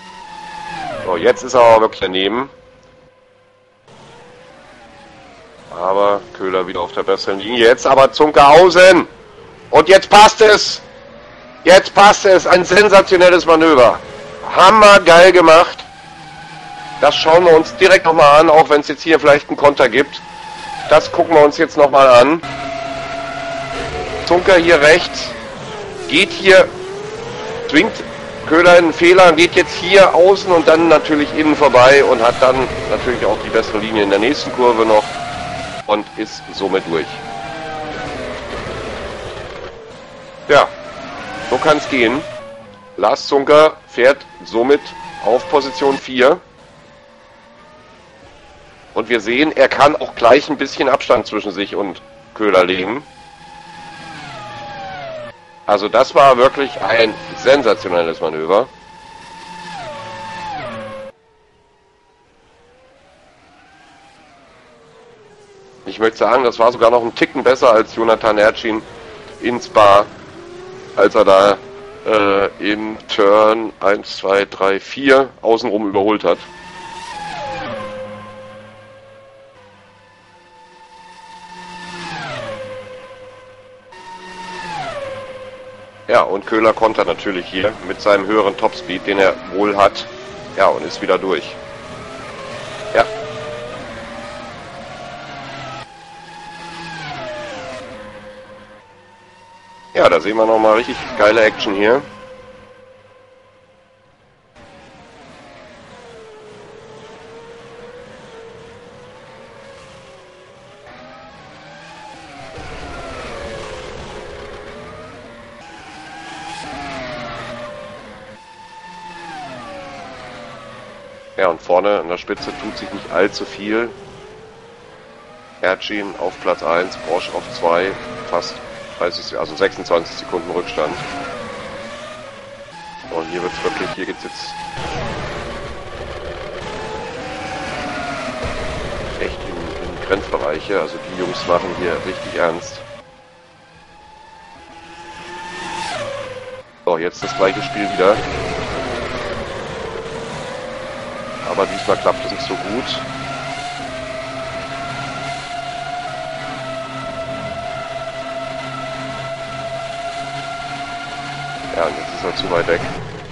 [SPEAKER 1] So, jetzt ist er aber wirklich daneben. Aber Köhler wieder auf der besseren Linie. Jetzt aber Zunkerhausen. Und jetzt passt es. Jetzt passt es. Ein sensationelles Manöver. Hammergeil gemacht. Das schauen wir uns direkt nochmal an, auch wenn es jetzt hier vielleicht einen Konter gibt. Das gucken wir uns jetzt nochmal an. Zunker hier rechts. Geht hier, zwingt Köhler einen Fehler, geht jetzt hier außen und dann natürlich innen vorbei und hat dann natürlich auch die bessere Linie in der nächsten Kurve noch und ist somit durch. Ja, so kann es gehen. Lars Zunker fährt somit auf Position 4. Und wir sehen, er kann auch gleich ein bisschen Abstand zwischen sich und Köhler legen. Also das war wirklich ein sensationelles Manöver. Ich möchte sagen, das war sogar noch ein Ticken besser als Jonathan Ercin in Spa, als er da in Turn 1, 2, 3, 4 außenrum überholt hat. Ja, und Köhler kontert natürlich hier mit seinem höheren Topspeed, den er wohl hat. Ja, und ist wieder durch. Ja. Ja, da sehen wir nochmal richtig geile Action hier. Ja, und vorne an der Spitze tut sich nicht allzu viel. Ercin auf Platz 1, Brosch auf 2, fast 30, also 26 Sekunden Rückstand. Und hier wird's wirklich, hier geht's jetzt echt in Grenzbereiche, also die Jungs machen hier richtig ernst. So, jetzt das gleiche Spiel wieder. Aber diesmal klappt es nicht so gut. Ja, und jetzt ist er zu weit weg.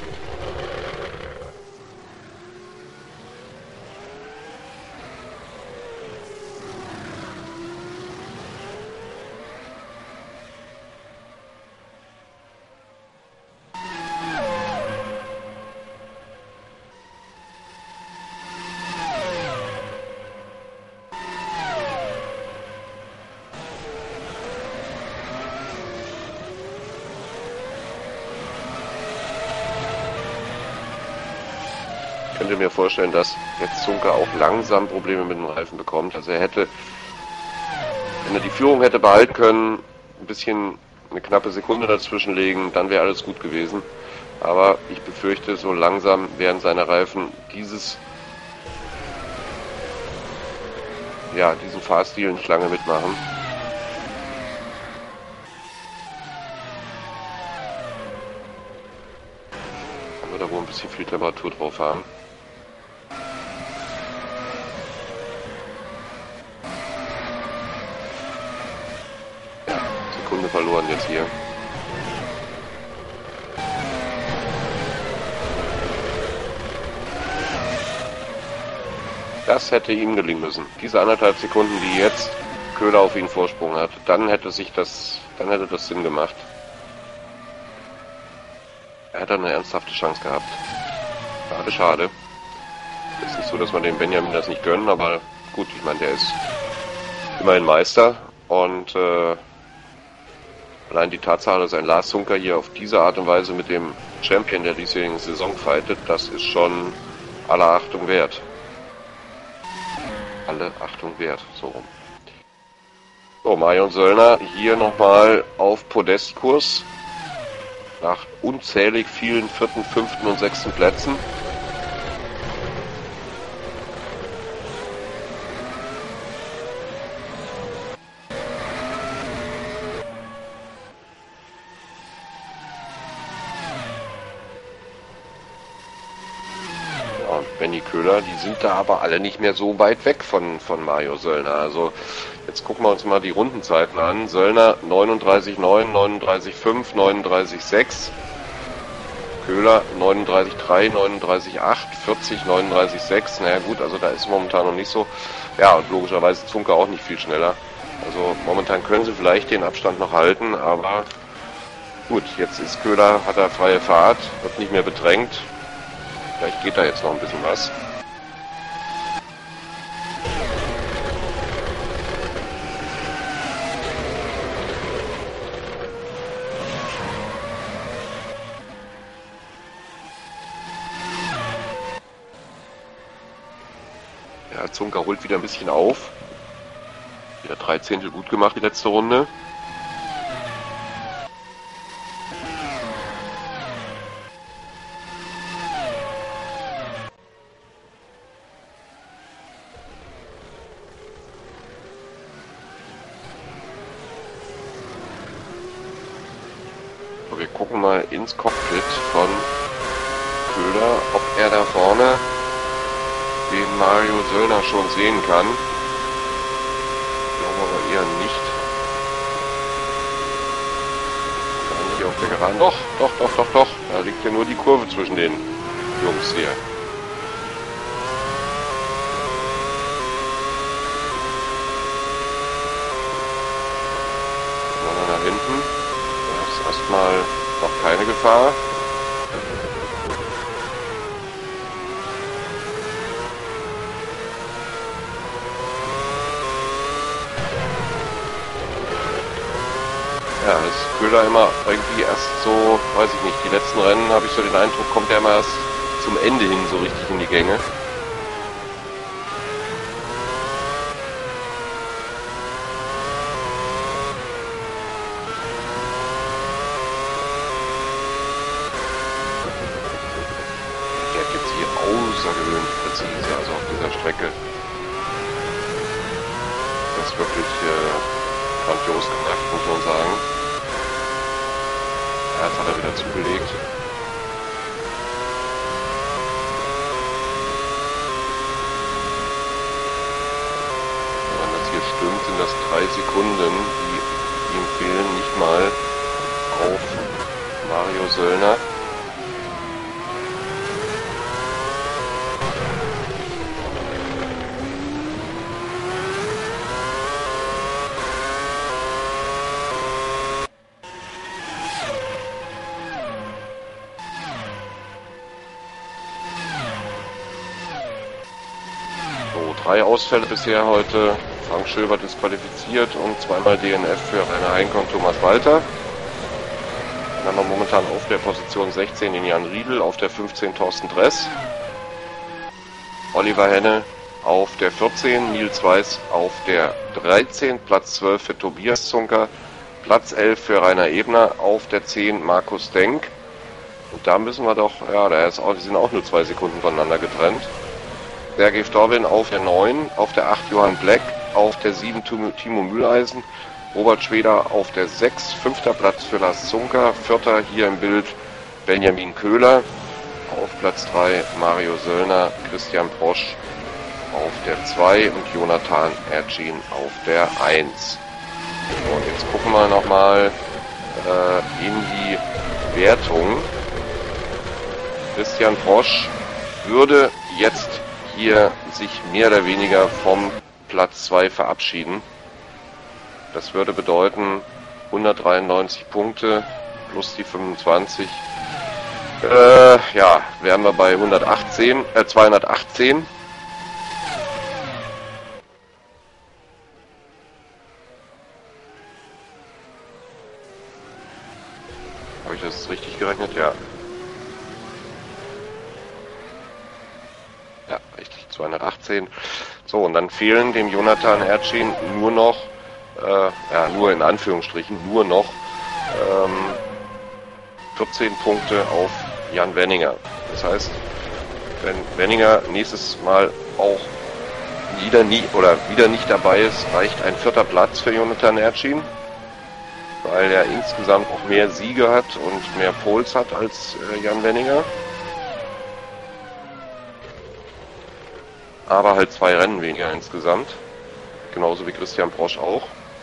[SPEAKER 1] Ich könnte mir vorstellen, dass jetzt Zunker auch langsam Probleme mit dem Reifen bekommt. Also er hätte, wenn er die Führung hätte behalten können, ein bisschen eine knappe Sekunde dazwischen legen, dann wäre alles gut gewesen. Aber ich befürchte, so langsam werden seine Reifen diesen Fahrstil nicht lange mitmachen. Dann wird er wohl ein bisschen viel Temperatur drauf haben. Sekunde verloren jetzt hier. Das hätte ihm gelingen müssen. Diese 1,5 Sekunden, die jetzt Köhler auf ihn Vorsprung hat, dann hätte das Sinn gemacht. Er hätte eine ernsthafte Chance gehabt. Schade, schade. Es ist so, dass man dem Benjamin das nicht gönnen, aber gut, ich meine, der ist immerhin Meister und allein die Tatsache, dass ein Lars Zunker hier auf diese Art und Weise mit dem Champion der diesjährigen Saison fightet, das ist schon aller Achtung wert. Alle Achtung wert, so rum. So, Marion Söllner hier nochmal auf Podestkurs. Nach unzählig vielen 4., 5. und 6. Plätzen. Benny Köhler, die sind da aber alle nicht mehr so weit weg von Mario Söllner. Also Jetzt gucken wir uns mal die Rundenzeiten an. Söllner 39,9, 39,5, 39,6. Köhler 39,3, 39,8, 40, 39,6. Naja gut, also da ist momentan noch nicht so. Ja, und logischerweise Zunker auch nicht viel schneller. Also momentan können sie vielleicht den Abstand noch halten, aber gut, jetzt ist Köhler, hat er freie Fahrt, wird nicht mehr bedrängt. Vielleicht geht da jetzt noch ein bisschen was. Ja, Zunker holt wieder ein bisschen auf. Wieder 3 Zehntel gut gemacht die letzte Runde. Wir gucken mal ins Cockpit von Köhler, ob er da vorne den Mario Söllner schon sehen kann. Ich glaube aber eher nicht. Gar nicht auf der Geraden. Doch. Da liegt ja nur die Kurve zwischen den Jungs hier. Nochmal nach hinten. Da ist erstmal noch keine Gefahr. Ja, das ist Köhler immer irgendwie erst so, weiß ich nicht, die letzten Rennen habe ich so den Eindruck, kommt er immer erst zum Ende hin so richtig in die Gänge. Der hat jetzt hier außergewöhnlich präzise, also auf dieser Strecke. Das ist wirklich grandios gemacht, muss man sagen. Ja, jetzt hat er wieder zugelegt. Wenn das hier stimmt, sind das 3 Sekunden, die ihm fehlen, nicht mal auf Mario Söllner. So, 3 Ausfälle bisher heute. Frank Schöber disqualifiziert und zweimal DNF für Rainer Heinke und Thomas Walter. Dann haben wir momentan auf der Position 16 den Jan Riedl, auf der 15 Thorsten Dress. Oliver Henne auf der 14, Nils Weiß auf der 13, Platz 12 für Tobias Zunker, Platz 11 für Rainer Ebner, auf der 10 Markus Denk. Und da müssen wir doch, ja, die sind auch nur 2 Sekunden voneinander getrennt. Sergej Storbin auf der 9, auf der 8 Johann Black, auf der 7 Timo Mühleisen, Robert Schweder auf der 6, 5. Platz für Lars Zunker, 4. hier im Bild Benjamin Köhler, auf Platz 3 Mario Söllner, Christian Prosch auf der 2 und Jonathan Ercin auf der 1. Und jetzt gucken wir nochmal in die Wertung. Christian Prosch würde jetzt hier sich mehr oder weniger vom Platz 2 verabschieden. Das würde bedeuten 193 Punkte plus die 25. Ja, wären wir bei 218. Habe ich das richtig gerechnet? Ja. Ja, richtig, 218. So, und dann fehlen dem Jonathan Ercin nur noch, ja, nur in Anführungsstrichen, nur noch 14 Punkte auf Jan Wenninger. Das heißt, wenn Wenninger nächstes Mal auch wieder nicht dabei ist, reicht ein 4. Platz für Jonathan Ercin, weil er insgesamt auch mehr Siege hat und mehr Poles hat als Jan Wenninger. Aber halt 2 Rennen weniger insgesamt genauso wie Christian Brosch auch.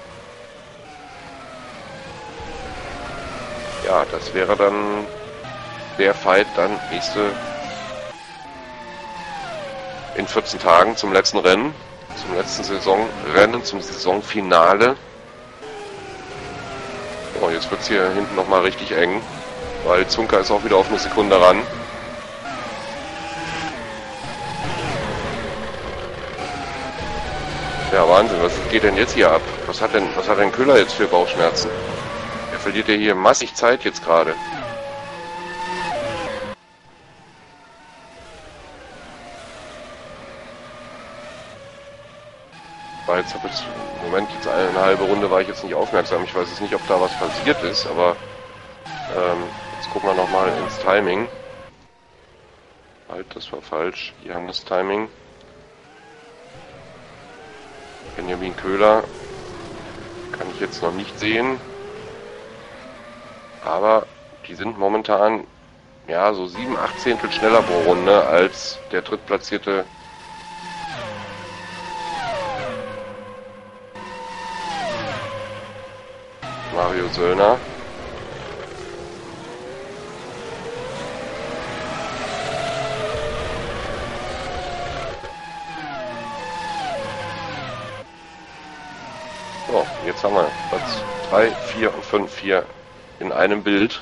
[SPEAKER 1] Ja, das wäre dann der Fight dann in 14 Tagen zum letzten Rennen, zum letzten Saisonrennen, zum Saisonfinale. Oh, jetzt wird es hier hinten nochmal richtig eng, weil Zunker ist auch wieder auf eine Sekunde ran. Ja, Wahnsinn, was geht denn jetzt hier ab? Was hat denn Köhler jetzt für Bauchschmerzen? Er verliert ja hier massig Zeit jetzt gerade. War jetzt, im Moment jetzt eine halbe Runde war ich jetzt nicht aufmerksam. Ich weiß jetzt nicht, ob da was passiert ist, aber jetzt gucken wir nochmal ins Timing. Halt, das war falsch. Hier haben wir das Timing. Benjamin Köhler kann ich jetzt noch nicht sehen. Aber die sind momentan ja so 7, 8 Zehntel schneller pro Runde als der drittplatzierte Mario Söllner. So, jetzt haben wir Platz 3, 4 und 5 hier in einem Bild.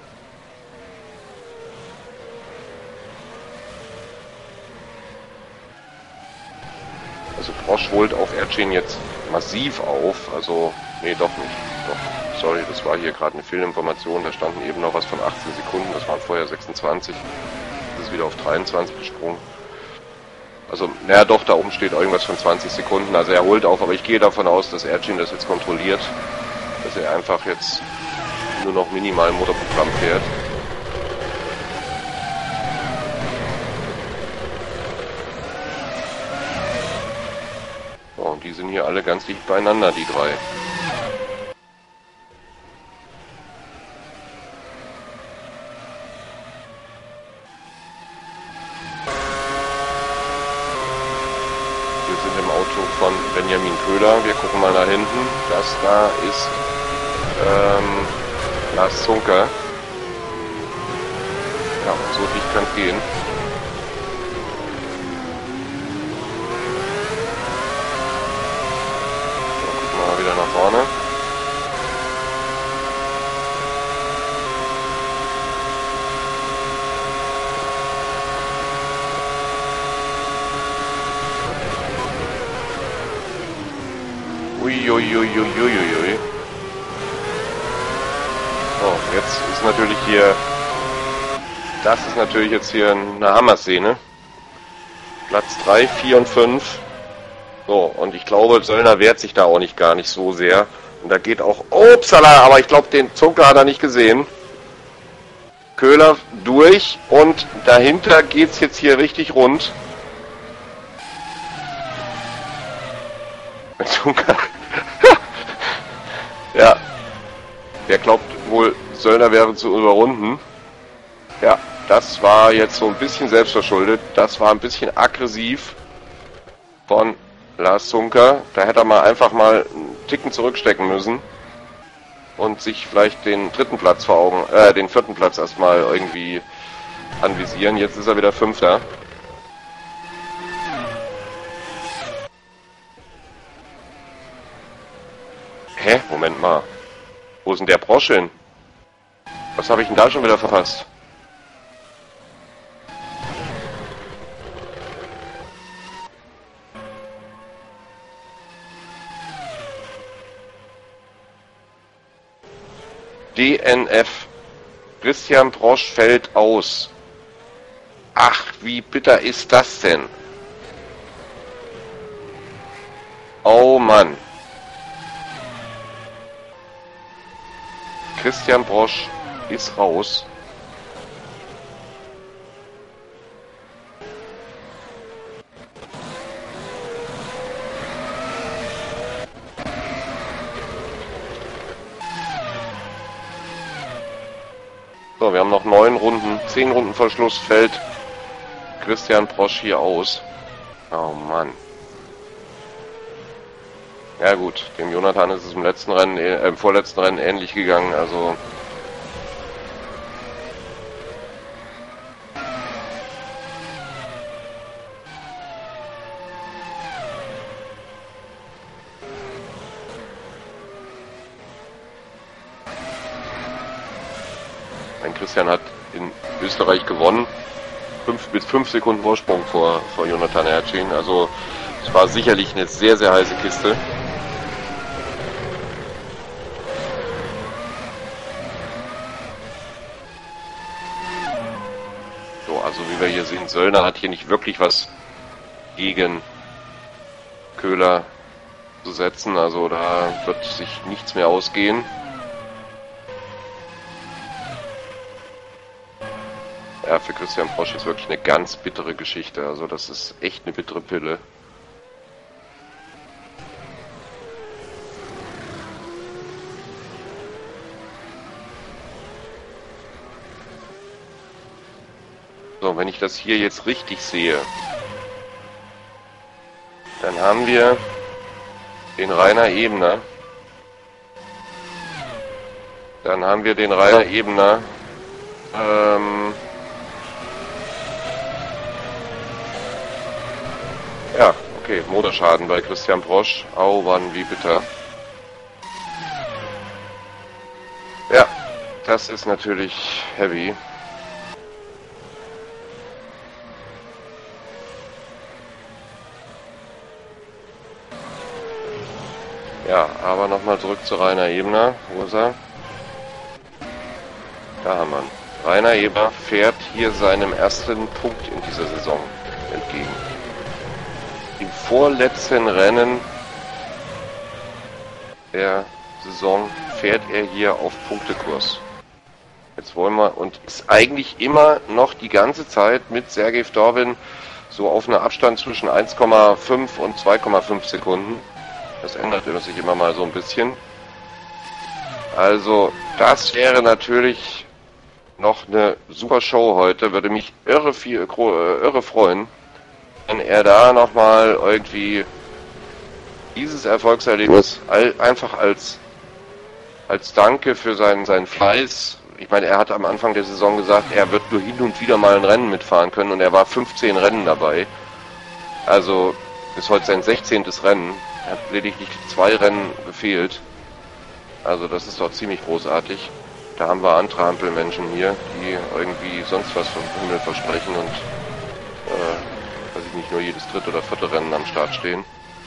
[SPEAKER 1] Also Brosch holt auf Ercin jetzt massiv auf, also nee, doch nicht. Doch, sorry, das war hier gerade eine Fehlinformation, da standen eben noch was von 18 Sekunden, das waren vorher 26, das ist wieder auf 23 gesprungen. Also, naja doch, da oben steht irgendwas von 20 Sekunden, also er holt auf, aber ich gehe davon aus, dass Ercin das jetzt kontrolliert, dass er einfach jetzt nur noch minimal Motorprogramm fährt. So, und die sind hier alle ganz dicht beieinander, die drei. Von Benjamin Köhler. Wir gucken mal nach hinten. Das da ist Lars Zunker. Ja, so dicht kann es gehen. So, gucken wir mal wieder nach vorne. Uiuiuiuiui. So, jetzt ist natürlich hier, das ist natürlich jetzt hier eine Hammer-Szene. Platz 3, 4 und 5. So, und ich glaube, Söllner wehrt sich da auch nicht gar nicht so sehr. Und da geht auch, upsala, aber ich glaube, den Zunker hat er nicht gesehen. Köhler durch und dahinter geht's jetzt hier richtig rund. Zunker. Ja, der glaubt wohl, Söllner wäre zu überrunden. Ja, das war jetzt so ein bisschen selbstverschuldet. Das war ein bisschen aggressiv von Lars Zunker. Da hätte er mal einfach mal einen Ticken zurückstecken müssen und sich vielleicht den dritten Platz vor Augen, den vierten Platz erstmal irgendwie anvisieren. Jetzt ist er wieder Fünfter. Hä? Moment mal. Wo ist denn der Brosch hin? Was habe ich denn da schon wieder verpasst? DNF. Christian Brosch fällt aus. Ach, wie bitter ist das denn? Oh Mann. Christian Brosch ist raus. So, wir haben noch 9 Runden, 10 Runden vor Schluss fällt Christian Brosch hier aus. Oh Mann. Ja gut, dem Jonathan ist es im letzten Rennen, im vorletzten Rennen ähnlich gegangen, also... Ein Christian hat in Österreich gewonnen, mit 5 Sekunden Vorsprung vor Jonathan Ercin, also es war sicherlich eine sehr, sehr heiße Kiste. So, also wie wir hier sehen, Söllner hat hier nicht wirklich was gegen Köhler zu setzen, also da wird sich nichts mehr ausgehen. Ja, für Christian Prosch ist wirklich eine ganz bittere Geschichte, also das ist echt eine bittere Pille. So, wenn ich das hier jetzt richtig sehe, dann haben wir den Rainer Ebner. Dann haben wir den Rainer Ebner. Ja, okay, Motorschaden bei Christian Prosch. Au, Mann, wie bitter. Ja, das ist natürlich heavy. Ja, aber nochmal zurück zu Rainer Ebner. Wo ist er? Da haben wir ihn. Rainer Ebner fährt hier seinem ersten Punkt in dieser Saison entgegen. Im vorletzten Rennen der Saison fährt er hier auf Punktekurs. Jetzt wollen wir, und ist eigentlich immer noch die ganze Zeit mit Sergej Vdovin so auf einer Abstand zwischen 1,5 und 2,5 Sekunden. Das ändert sich immer mal so ein bisschen. Also das wäre natürlich noch eine super Show heute. Würde mich irre freuen, wenn er da nochmal irgendwie dieses Erfolgserlebnis einfach als Danke für seinen Fleiß. Ich meine, er hat am Anfang der Saison gesagt, er wird nur hin und wieder mal ein Rennen mitfahren können und er war 15 Rennen dabei. Also ist heute sein 16. Rennen. Er hat lediglich 2 Rennen gefehlt. Also das ist doch ziemlich großartig. Da haben wir andere Ampelmenschen hier, die irgendwie sonst was vom Himmel versprechen und weiß ich nicht, nur jedes 3. oder 4. Rennen am Start stehen.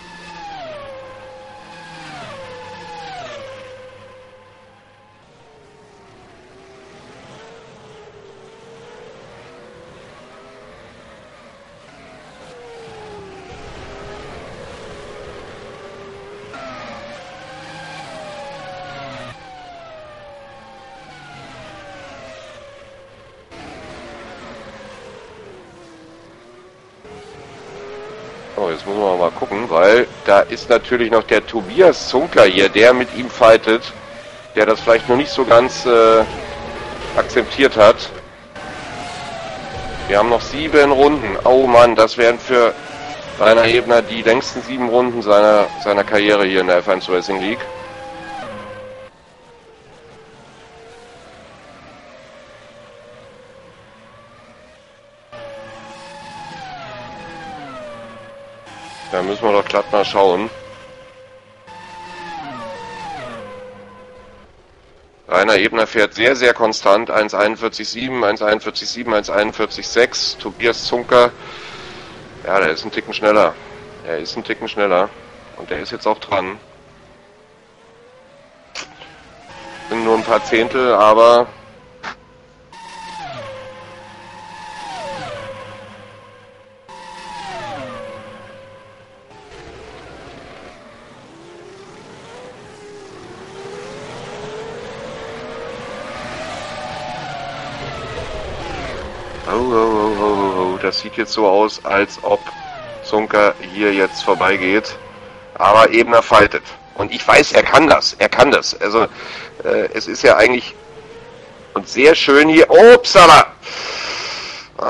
[SPEAKER 1] Oh, jetzt müssen wir mal gucken, weil da ist natürlich noch der Tobias Zunker hier, der mit ihm fightet, der das vielleicht noch nicht so ganz akzeptiert hat. Wir haben noch 7 Runden. Oh Mann, das wären für Rainer Ebner die längsten 7 Runden seiner Karriere hier in der F1 Racing League. Da müssen wir doch glatt mal schauen. Rainer Ebner fährt sehr, sehr konstant. 1,41,7, 1,41,7, 1,41,6. Tobias Zunker, ja, der ist ein Ticken schneller. Er ist ein Ticken schneller. Und der ist jetzt auch dran. Sind nur ein paar Zehntel, aber... Das sieht jetzt so aus, als ob Zunker hier jetzt vorbeigeht. Aber Ebner fightet. Und ich weiß, er kann das. Er kann das. Also, es ist ja eigentlich und sehr schön hier. Upsala!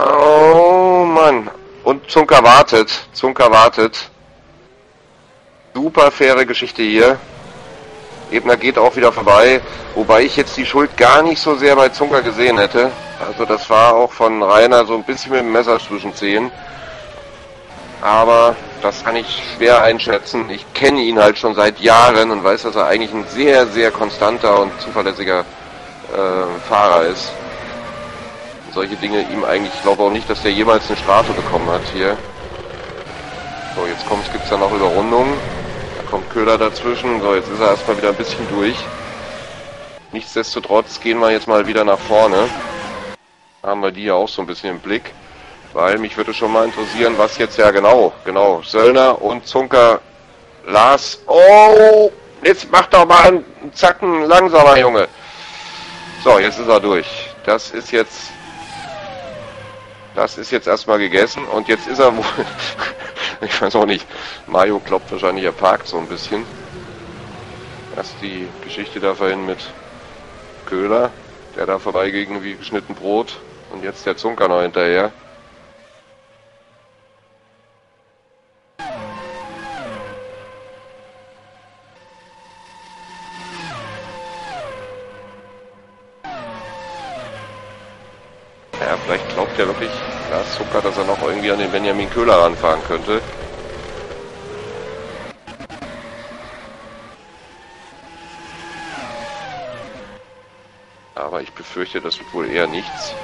[SPEAKER 1] Oh Mann. Und Zunker wartet. Zunker wartet. Super faire Geschichte hier. Ebner geht auch wieder vorbei, wobei ich jetzt die Schuld gar nicht so sehr bei Zunker gesehen hätte. Also das war auch von Rainer so ein bisschen mit dem Messer zwischen Zehen. Aber das kann ich schwer einschätzen. Ich kenne ihn halt schon seit Jahren und weiß, dass er eigentlich ein sehr, sehr konstanter und zuverlässiger Fahrer ist. Und solche Dinge ihm eigentlich, ich glaube auch nicht, dass der jemals eine Strafe bekommen hat hier. So, jetzt gibt es dann noch Überrundungen. Da kommt Köhler dazwischen. So, jetzt ist er erstmal wieder ein bisschen durch. Nichtsdestotrotz gehen wir jetzt mal wieder nach vorne. Haben wir die ja auch so ein bisschen im Blick. Weil mich würde schon mal interessieren, was jetzt genau, Söllner und Zunker, Lars, oh, jetzt mach doch mal einen Zacken langsamer, Junge. So, jetzt ist er durch. Das ist jetzt erstmal gegessen und jetzt ist er wohl, ich weiß auch nicht, Mario klopft wahrscheinlich, er parkt so ein bisschen. Erst die Geschichte da vorhin mit Köhler, der da vorbeiging wie geschnitten Brot und jetzt der Zunker noch hinterher. Ja, vielleicht glaubt ja wirklich Lars Zunker, dass er noch irgendwie an den Benjamin Köhler ranfahren könnte. Aber ich befürchte, das wird wohl eher nichts.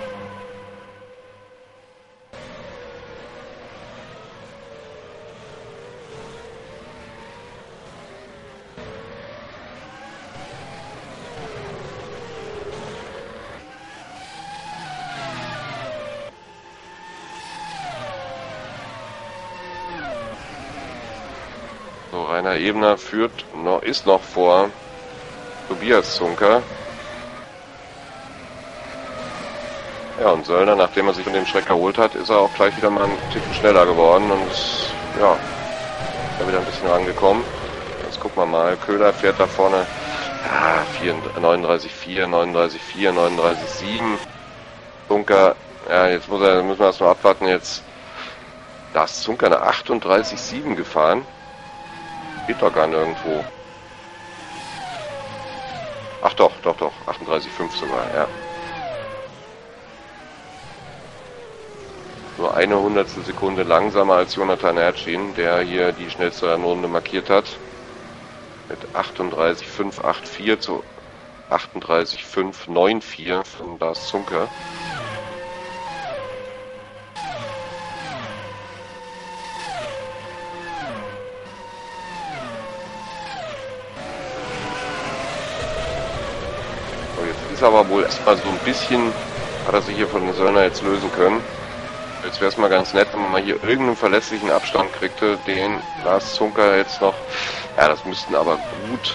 [SPEAKER 1] So, Rainer Ebner ist noch vor Tobias Zunker. Ja, und Söllner, nachdem er sich von dem Schreck erholt hat, ist er auch gleich wieder mal einen Ticken schneller geworden und ist, ja, ist da wieder ein bisschen rangekommen. Jetzt gucken wir mal, Köhler fährt da vorne 39,4, 39,4, 39,7. Zunker, ja, jetzt müssen wir erstmal abwarten, jetzt da ist Zunker eine 38,7 gefahren. Geht doch gar nirgendwo. Ach doch, 38,5 sogar, ja. Nur eine Hundertstel Sekunde langsamer als Jonathan Ertschin, der hier die schnellste Runde markiert hat. Mit 38,584 zu 38,594 von Lars Zunker. So, jetzt ist aber wohl erstmal so ein bisschen, hat er sich hier von den Söllner jetzt lösen können. Jetzt wäre es mal ganz nett, wenn man mal hier irgendeinen verlässlichen Abstand kriegte, den Lars Zunker jetzt noch, ja, das müssten aber gut,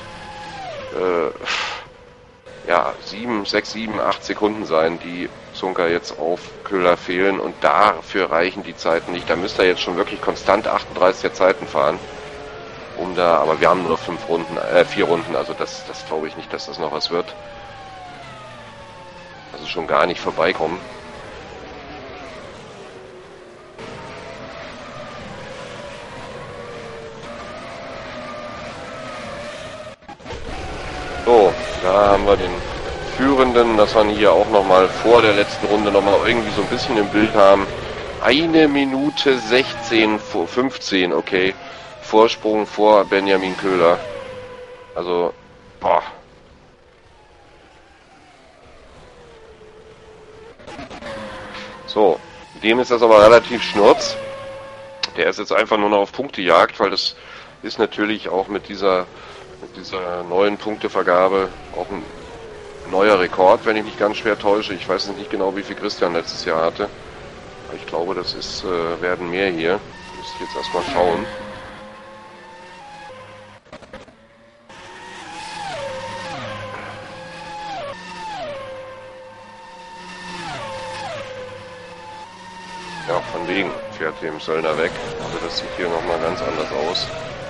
[SPEAKER 1] 6, 7, 8 Sekunden sein, die Zunker jetzt auf Köhler fehlen und dafür reichen die Zeiten nicht. Da müsste er jetzt schon wirklich konstant 38er Zeiten fahren, aber wir haben nur 4 Runden, also das glaube ich nicht, dass das noch was wird. Also schon gar nicht vorbeikommen. So, da haben wir den Führenden, dass wir hier auch nochmal vor der letzten Runde nochmal irgendwie so ein bisschen im Bild haben. 1 Minute 16, 15, okay, Vorsprung vor Benjamin Köhler. Also, boah. So, dem ist das aber relativ schnurz. Der ist jetzt einfach nur noch auf Punktejagd, weil das ist natürlich auch mit dieser neuen Punktevergabe auch ein neuer Rekord, wenn ich mich ganz schwer täusche. Ich weiß nicht genau, wie viel Christian letztes Jahr hatte. Aber ich glaube, das werden mehr hier. Müsste ich jetzt erstmal schauen. Ja, von wegen fährt dem Söllner weg. Also das sieht hier nochmal ganz anders aus.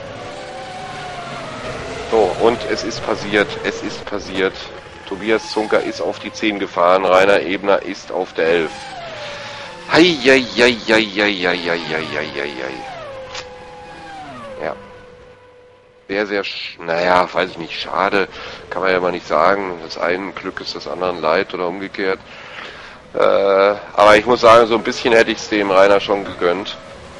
[SPEAKER 1] So, und es ist passiert. Tobias Zunker ist auf die 10 gefahren, Rainer Ebner ist auf der 11. Heieieiei. Ja. sehr, sehr, naja, weiß ich nicht, schade, kann man ja mal nicht sagen. Das einen Glück ist das anderen Leid oder umgekehrt. Aber ich muss sagen, so ein bisschen hätte ich es dem Rainer schon gegönnt.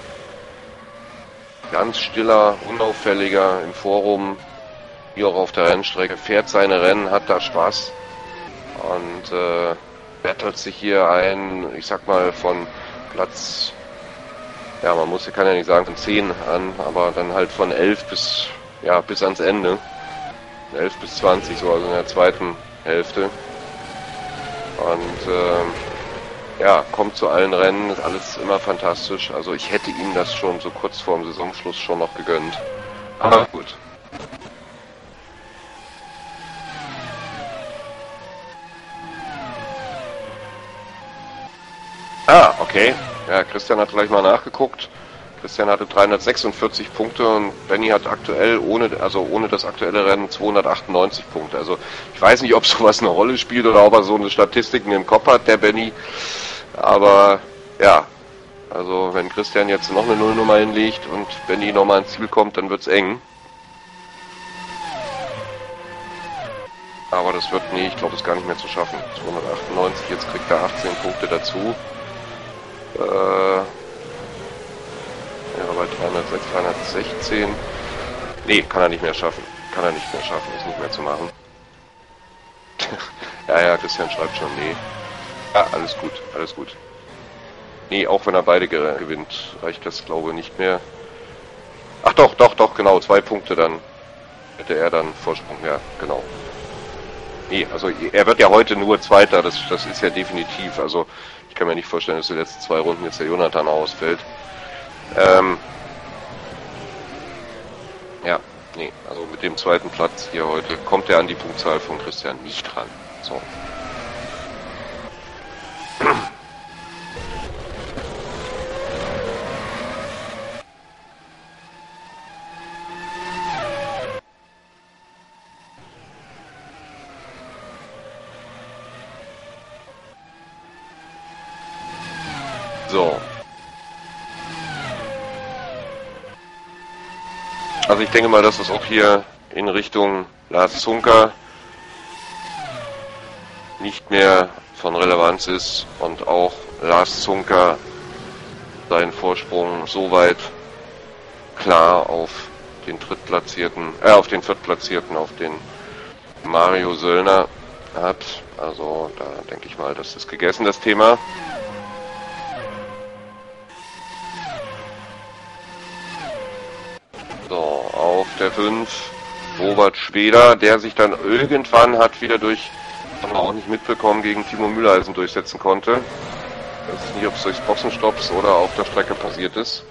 [SPEAKER 1] Ganz stiller, unauffälliger im Forum, wie auch auf der Rennstrecke, fährt seine Rennen, hat da Spaß und bettelt sich hier ein, ich sag mal, von Platz, ja, kann ja nicht sagen von 10 an, aber dann halt von 11 bis ans Ende. 11 bis 20, so, also in der zweiten Hälfte. Und ja, kommt zu allen Rennen, ist alles immer fantastisch. Also ich hätte ihm das schon so kurz vorm Saisonschluss schon noch gegönnt. Aber gut. Ah, okay. Ja, Christian hat gleich mal nachgeguckt. Christian hatte 346 Punkte und Benny hat aktuell ohne das aktuelle Rennen 298 Punkte. Also ich weiß nicht, ob sowas eine Rolle spielt oder ob er so eine Statistiken im Kopf hat, der Benny. Aber ja, also wenn Christian jetzt noch eine Nullnummer hinlegt und Benny nochmal ins Ziel kommt, dann wird's eng. Aber das wird, nee, ich glaube, es gar nicht mehr zu schaffen. 298, jetzt kriegt er 18 Punkte dazu. Ja, bei 306, 316. Nee, kann er nicht mehr schaffen. Kann er nicht mehr schaffen, ist nicht mehr zu machen. Ja, Christian schreibt schon, nee. Ja, alles gut, alles gut. Nee, auch wenn er beide gewinnt, reicht das, glaube ich, nicht mehr. Ach doch, genau, 2 Punkte dann. Hätte er dann Vorsprung, ja, genau. Nee, also er wird ja heute nur Zweiter, das ist ja definitiv. Also ich kann mir nicht vorstellen, dass die letzten 2 Runden jetzt der Jonathan ausfällt. Ja, nee, also mit dem zweiten Platz hier heute kommt er an die Punktzahl von Christian nicht ran. So. So. Also ich denke mal, dass das auch hier in Richtung Lars Zunker nicht mehr von Relevanz ist und auch Lars Zunker seinen Vorsprung so weit klar auf den Viertplatzierten, auf den Mario Söllner hat. Also da denke ich mal, das ist gegessen, das Thema. So, auf der 5 Robert Schweder, der sich dann irgendwann hat wieder haben wir auch nicht mitbekommen, gegen Timo Mühleisen durchsetzen konnte. Ich weiß nicht, ob es durchs Boxenstopps oder auf der Strecke passiert ist.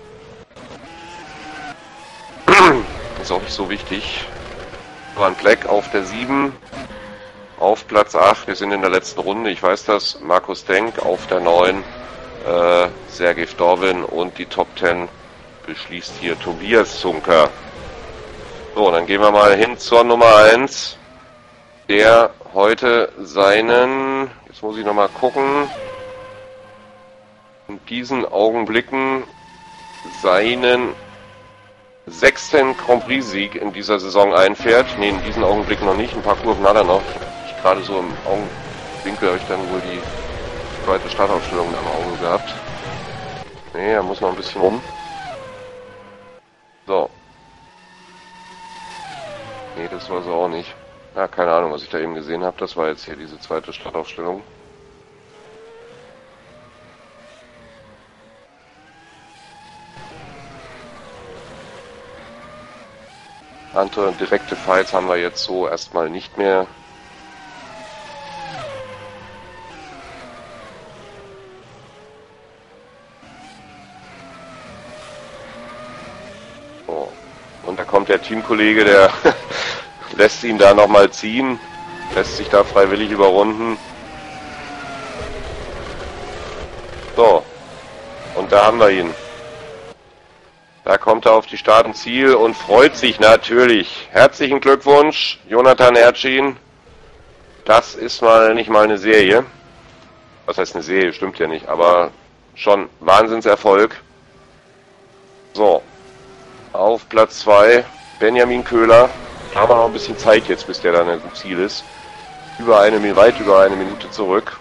[SPEAKER 1] Ist auch nicht so wichtig. Van Black auf der 7, auf Platz 8, wir sind in der letzten Runde, ich weiß das, Markus Denk auf der 9, Sergej Vdovin und die Top 10 beschließt hier Tobias Zunker. So, dann gehen wir mal hin zur Nummer 1, der heute seinen, jetzt muss ich nochmal gucken, in diesen Augenblicken seinen 6. Grand Prix Sieg in dieser Saison einfährt. Ne, in diesen Augenblicken noch nicht, ein paar Kurven hat er noch. Ich gerade so im Augenwinkel habe ich dann wohl die zweite Startaufstellung am Auge gehabt. Ne, er muss noch ein bisschen rum. So. Ne, das war so auch nicht. Ja, keine Ahnung, was ich da eben gesehen habe. Das war jetzt hier diese zweite Startaufstellung. Andere direkte Fights haben wir jetzt so erstmal nicht mehr. So. Und da kommt der Teamkollege, der lässt ihn da nochmal ziehen, lässt sich da freiwillig überrunden. So. Und da haben wir ihn. Da kommt er auf die Start und Ziel und freut sich natürlich. Herzlichen Glückwunsch, Jonathan Ercin. Das ist nicht mal eine Serie. Was heißt eine Serie? Stimmt ja nicht, aber schon Wahnsinnserfolg. So, auf Platz 2 Benjamin Köhler. Da haben wir noch ein bisschen Zeit jetzt, bis der dann im Ziel ist. Weit über eine Minute zurück.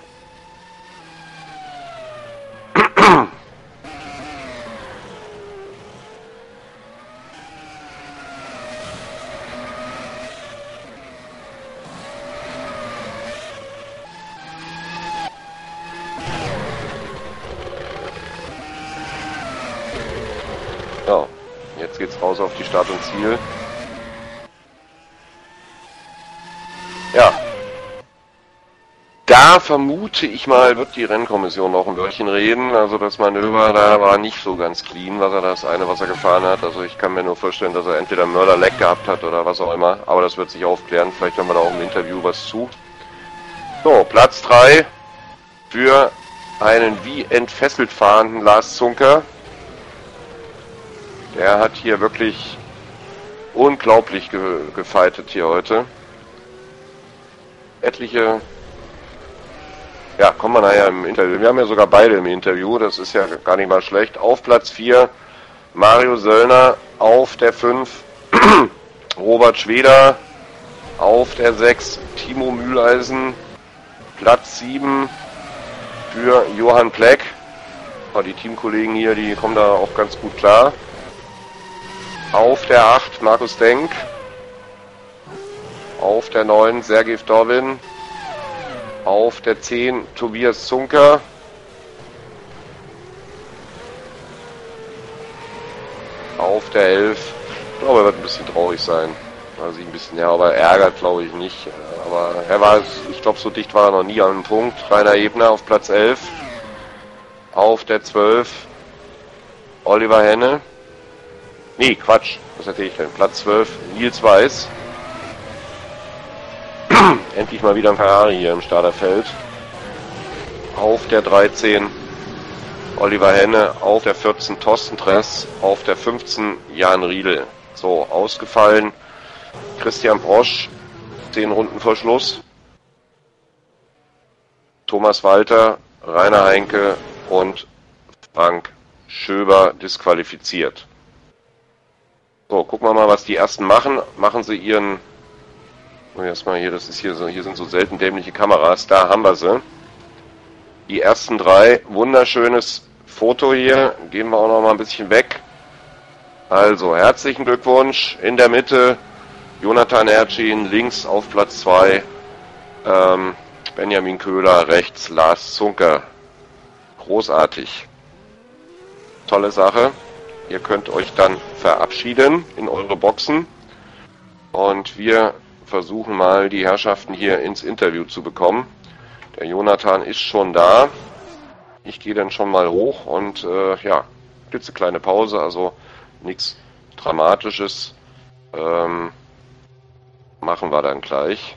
[SPEAKER 1] So, jetzt geht's raus auf die Start und Ziel. Ja. Da vermute ich mal, wird die Rennkommission noch ein Wörtchen reden. Also das Manöver da war nicht so ganz clean, was er gefahren hat. Also ich kann mir nur vorstellen, dass er entweder Mörderleck gehabt hat oder was auch immer. Aber das wird sich aufklären. Vielleicht haben wir da auch im Interview was zu. So, Platz 3 für einen wie entfesselt fahrenden Lars Zunker. Der hat hier wirklich unglaublich gefightet hier heute. Etliche... Ja, kommen wir nachher im Interview. Wir haben ja sogar beide im Interview, das ist ja gar nicht mal schlecht. Auf Platz 4 Mario Söllner, auf der 5 Robert Schweder, auf der 6 Timo Mühleisen, Platz 7 für Johann Pleck. Oh, die Teamkollegen hier, die kommen da auch ganz gut klar. Auf der 8 Markus Denk, auf der 9 Sergej Vdovin, auf der 10 Tobias Zunker. Auf der 11. Ich glaube, er wird ein bisschen traurig sein. Also ein bisschen, ja, aber ärgert glaube ich nicht. Aber er war, ich glaube, so dicht war er noch nie an einem Punkt. Rainer Ebner auf Platz 11. Auf der 12 Oliver Henne. Nee, Quatsch. Was erzähle ich denn? Platz 12 Nils Weiß. Endlich mal wieder ein Ferrari hier im Starterfeld. Auf der 13 Oliver Henne, auf der 14 Thorsten Tress, auf der 15 Jan Riedel. So, ausgefallen Christian Brosch, 10 Runden vor Schluss. Thomas Walter, Rainer Heinke und Frank Schöber disqualifiziert. So, gucken wir mal, was die ersten machen. Machen sie ihren... Erstmal hier, das ist hier so, hier sind so selten dämliche Kameras, da haben wir sie. Die ersten 3, wunderschönes Foto hier, gehen wir auch noch mal ein bisschen weg. Also, herzlichen Glückwunsch, in der Mitte Jonathan Ercin, links auf Platz 2 Benjamin Köhler, rechts Lars Zunker. Großartig. Tolle Sache. Ihr könnt euch dann verabschieden in eure Boxen und wir versuchen mal die Herrschaften hier ins Interview zu bekommen. Der Jonathan ist schon da. Ich gehe dann schon mal hoch und ja, klitzekleine Pause, also nichts Dramatisches. Machen wir dann gleich.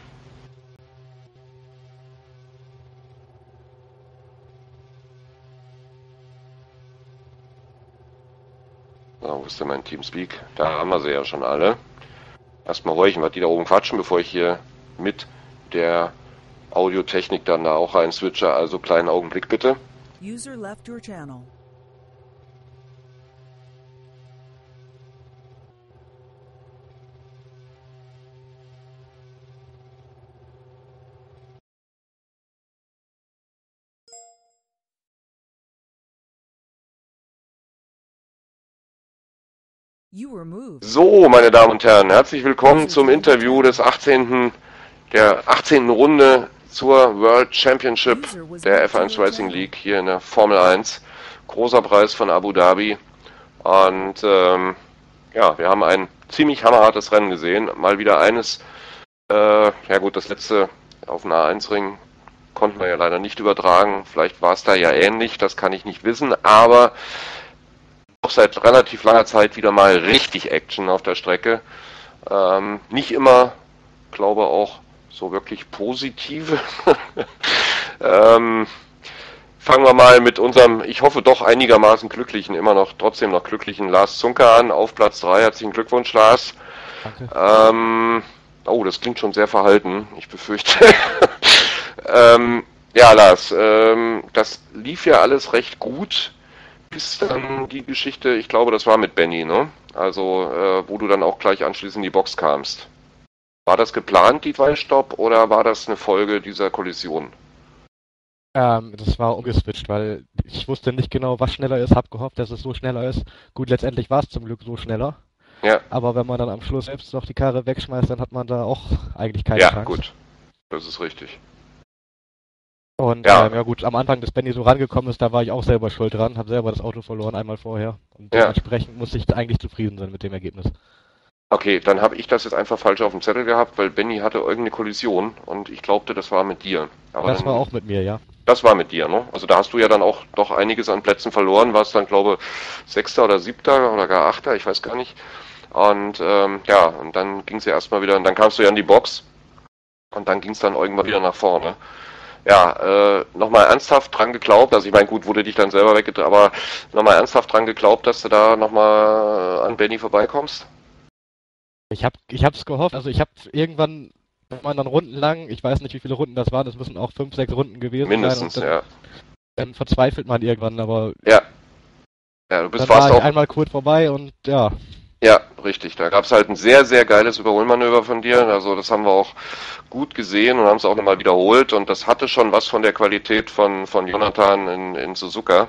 [SPEAKER 1] So, wo ist denn mein Teamspeak? Da haben wir sie ja schon alle. Erstmal horchen, was die da oben quatschen, bevor ich hier mit der Audiotechnik dann da auch rein switche. Also kleinen Augenblick bitte. User left your channel. So, meine Damen und Herren, herzlich willkommen zum Interview des der 18. Runde zur World Championship der F1 Racing League hier in der Formel 1. Großer Preis von Abu Dhabi. Und ja, wir haben ein ziemlich hammerhartes Rennen gesehen. Mal wieder eines, ja gut, das letzte auf dem A1-Ring konnten wir ja leider nicht übertragen. Vielleicht war es da ja ähnlich, das kann ich nicht wissen, aber auch seit relativ langer Zeit wieder mal richtig Action auf der Strecke. Nicht immer, glaube auch so wirklich positive. Fangen wir mal mit unserem, ich hoffe doch einigermaßen glücklichen, trotzdem noch glücklichen Lars Zunker an. Auf Platz 3, herzlichen Glückwunsch, Lars. Danke. Oh, das klingt schon sehr verhalten, ich befürchte. Ja, Lars, das lief ja alles recht gut. Bis dann die Geschichte, ich glaube, das war mit Benny, ne? Also, wo du dann auch gleich anschließend in die Box kamst. War das geplant, die 2-Stopp, oder war das eine Folge dieser Kollision?
[SPEAKER 2] Das war umgeswitcht, weil ich wusste nicht genau, was schneller ist, hab gehofft, dass es so schneller ist. Gut, letztendlich war es zum Glück so schneller.
[SPEAKER 1] Ja,
[SPEAKER 2] Aber wenn man dann am Schluss selbst noch die Karre wegschmeißt, dann hat man da auch eigentlich keine
[SPEAKER 1] ja,
[SPEAKER 2] Chance.
[SPEAKER 1] gut. Das ist richtig.
[SPEAKER 2] Und
[SPEAKER 1] Ja,
[SPEAKER 2] ja gut, am Anfang, dass Benny so rangekommen ist, da war ich auch selber schuld dran, habe selber das Auto verloren einmal vorher. Und
[SPEAKER 1] ja.
[SPEAKER 2] dementsprechend muss ich eigentlich zufrieden sein mit dem Ergebnis.
[SPEAKER 1] Okay, dann habe ich das jetzt einfach falsch auf dem Zettel gehabt, weil Benny hatte irgendeine Kollision und ich glaubte, das war mit dir. Aber
[SPEAKER 2] Das war
[SPEAKER 1] dann,
[SPEAKER 2] auch mit mir, ja.
[SPEAKER 1] das war mit dir, ne? Also da hast du ja dann auch doch einiges an Plätzen verloren, warst dann, glaube Sechster oder Siebter oder gar Achter, ich weiß gar nicht. Und ja, und dann ging es ja erstmal wieder, und dann kamst du ja in die Box und dann ging es dann irgendwann wieder nach vorne. Ja, nochmal ernsthaft dran geglaubt, also ich meine, gut, wurde dich dann selber weggedreht, aber nochmal ernsthaft dran geglaubt, dass du da nochmal an Benny vorbeikommst?
[SPEAKER 2] Ich hab's gehofft, also ich hab irgendwann, wenn man dann rundenlang, ich weiß nicht, wie viele Runden das waren, das müssen auch 5, 6 Runden gewesen sein und
[SPEAKER 1] Mindestens, ja.
[SPEAKER 2] dann verzweifelt man irgendwann, aber
[SPEAKER 1] Ja, ja, du bist
[SPEAKER 2] dann war
[SPEAKER 1] fast
[SPEAKER 2] ich
[SPEAKER 1] auch.
[SPEAKER 2] einmal kurz vorbei und ja,
[SPEAKER 1] Ja, richtig. Da gab es halt ein sehr, sehr geiles Überholmanöver von dir. Also das haben wir auch gut gesehen und haben es auch nochmal wiederholt. Und das hatte schon was von der Qualität von Jonathan in Suzuka.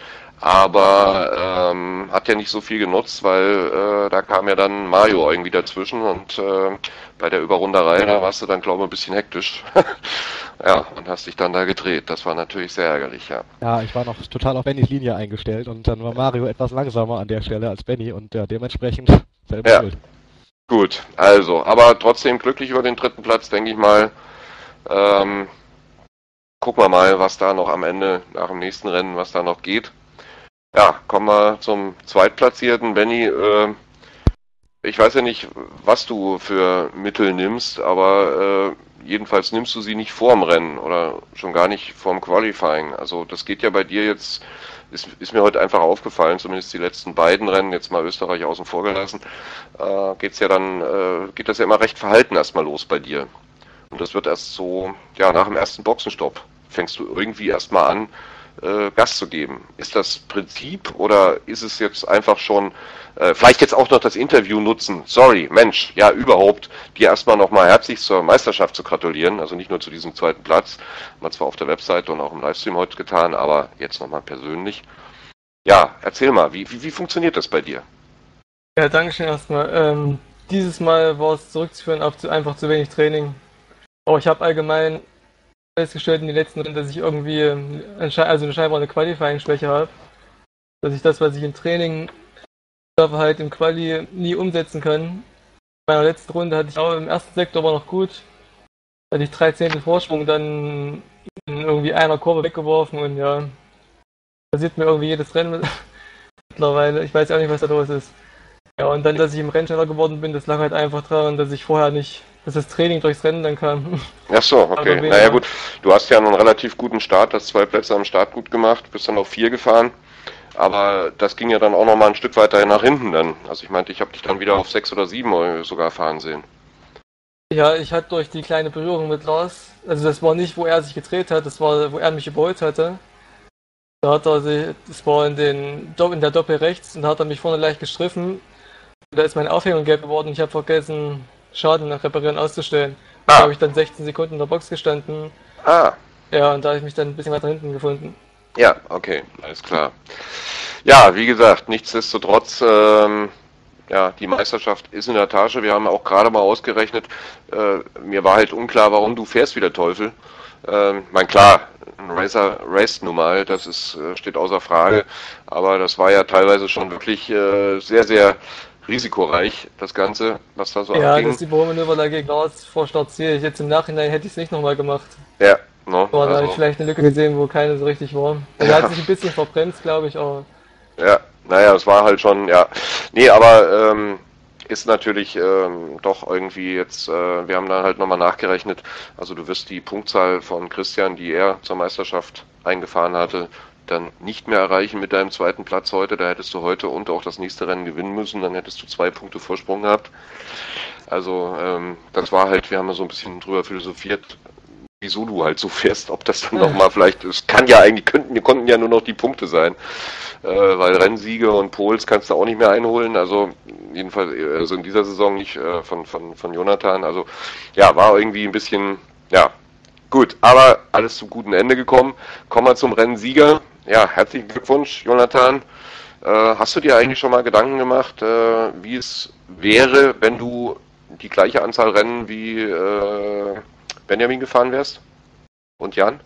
[SPEAKER 1] Aber hat ja nicht so viel genutzt, weil da kam ja dann Mario irgendwie dazwischen und bei der Überrunderei, da warst du dann, glaube ich, ein bisschen hektisch. Ja, und hast dich dann da gedreht. Das war natürlich sehr ärgerlich, ja.
[SPEAKER 2] ja, ich war noch total auf Bennys Linie eingestellt und dann war Mario etwas langsamer an der Stelle als Benny und ja, dementsprechend selber
[SPEAKER 1] Ja,
[SPEAKER 2] schuld.
[SPEAKER 1] gut. Also, aber trotzdem glücklich über den dritten Platz, denke ich mal. Ähm, Gucken wir mal, was da noch am Ende, nach dem nächsten Rennen, was da noch geht. Ja, kommen wir zum Zweitplatzierten. Benny, ich weiß ja nicht, was du für Mittel nimmst, aber jedenfalls nimmst du sie nicht vorm Rennen oder schon gar nicht vorm Qualifying. Also das geht ja bei dir jetzt, ist mir heute einfach aufgefallen, zumindest die letzten beiden Rennen, jetzt mal Österreich außen vor gelassen, geht das ja immer recht verhalten erstmal los bei dir. Und das wird erst so, ja, nach dem ersten Boxenstopp fängst du irgendwie erstmal an, Gas zu geben. Ist das Prinzip oder ist es jetzt einfach schon, vielleicht jetzt auch noch das Interview nutzen? Sorry, Mensch, ja, überhaupt, dir erstmal nochmal herzlich zur Meisterschaft zu gratulieren, also nicht nur zu diesem zweiten Platz, haben wir zwar auf der Webseite und auch im Livestream heute getan, aber jetzt nochmal persönlich. Ja, erzähl mal, wie funktioniert das bei dir?
[SPEAKER 3] Ja, danke schön erstmal. Dieses Mal war es zurückzuführen auf einfach zu wenig Training. Aber ich habe allgemein festgestellt in den letzten Rennen, dass ich irgendwie also scheinbar eine Qualifying-Schwäche habe. Dass ich das, was ich im Training schaffe, halt im Quali nie umsetzen kann. In meiner letzten Runde hatte ich auch im ersten Sektor war noch gut. Hatte ich 3 Zehntel Vorsprung, dann in irgendwie einer Kurve weggeworfen und ja, passiert mir irgendwie jedes Rennen mittlerweile. Ich weiß auch nicht, was da los ist. Ja, und dann, dass ich im Rennen schneller geworden bin, das lag halt einfach daran, dass ich vorher nicht, dass das Training durchs Rennen dann kam.
[SPEAKER 1] Ach so, okay.
[SPEAKER 3] Aber
[SPEAKER 1] Naja
[SPEAKER 3] weniger.
[SPEAKER 1] gut, du hast ja einen relativ guten Start, hast 2 Plätze am Start gut gemacht, bist dann auf 4 gefahren. Aber das ging ja dann auch noch mal ein Stück weiter nach hinten dann. Also ich meinte, ich habe dich dann wieder auf 6 oder 7 sogar fahren sehen.
[SPEAKER 3] Ja, ich hatte durch die kleine Berührung mit Lars, also das war nicht, wo er sich gedreht hat, das war, wo er mich überholt hatte. Da hat er sich, das war in der Doppel rechts und da hat er mich vorne leicht gestriffen. Da ist meine Aufhängung gelb geworden und ich habe vergessen, Schaden nach Reparieren auszustellen. Da
[SPEAKER 1] Ah,
[SPEAKER 3] habe ich dann 16 Sekunden in der Box gestanden.
[SPEAKER 1] ah,
[SPEAKER 3] Ja, und da habe ich mich dann ein bisschen weiter hinten gefunden.
[SPEAKER 1] ja, okay, alles klar. Ja, wie gesagt, nichtsdestotrotz, ja, die Meisterschaft ist in der Tasche. Wir haben auch gerade mal ausgerechnet, mir war halt unklar, warum du fährst wie der Teufel. Mein klar, ein Racer raced nun mal, das ist, steht außer Frage, aber das war ja teilweise schon wirklich sehr, sehr risikoreich, das Ganze, was da so
[SPEAKER 3] Ja,
[SPEAKER 1] abging.
[SPEAKER 3] das Überholmanöver da gegen Lars vor Start Ziel. Jetzt im Nachhinein hätte ich es nicht nochmal gemacht.
[SPEAKER 1] Ja, ne,
[SPEAKER 3] Aber da habe ich
[SPEAKER 1] also,
[SPEAKER 3] vielleicht eine Lücke gesehen, wo keine so richtig war. Also er hat
[SPEAKER 1] ja,
[SPEAKER 3] sich ein bisschen verbremst, glaube ich, aber
[SPEAKER 1] ja, naja, es war halt schon, ja, nee, aber ist natürlich doch irgendwie jetzt, wir haben dann halt nochmal nachgerechnet, also du wirst die Punktzahl von Christian, die er zur Meisterschaft eingefahren hatte, dann nicht mehr erreichen mit deinem zweiten Platz heute. Da hättest du heute und auch das nächste Rennen gewinnen müssen, dann hättest du 2 Punkte Vorsprung gehabt. Also das war halt, wir haben ja so ein bisschen drüber philosophiert, wieso du halt so fährst, ob das dann nochmal vielleicht, es kann ja eigentlich, konnten ja nur noch die Punkte sein, weil Rennsiege und Pols kannst du auch nicht mehr einholen, also jedenfalls also in dieser Saison nicht von Jonathan, also ja, war irgendwie ein bisschen, ja, gut, aber alles zum guten Ende gekommen. Kommen wir zum Rennsieger. Ja, herzlichen Glückwunsch, Jonathan. Hast du dir eigentlich schon mal Gedanken gemacht, wie es wäre, wenn du die gleiche Anzahl Rennen wie Benjamin gefahren wärst? Und Jan?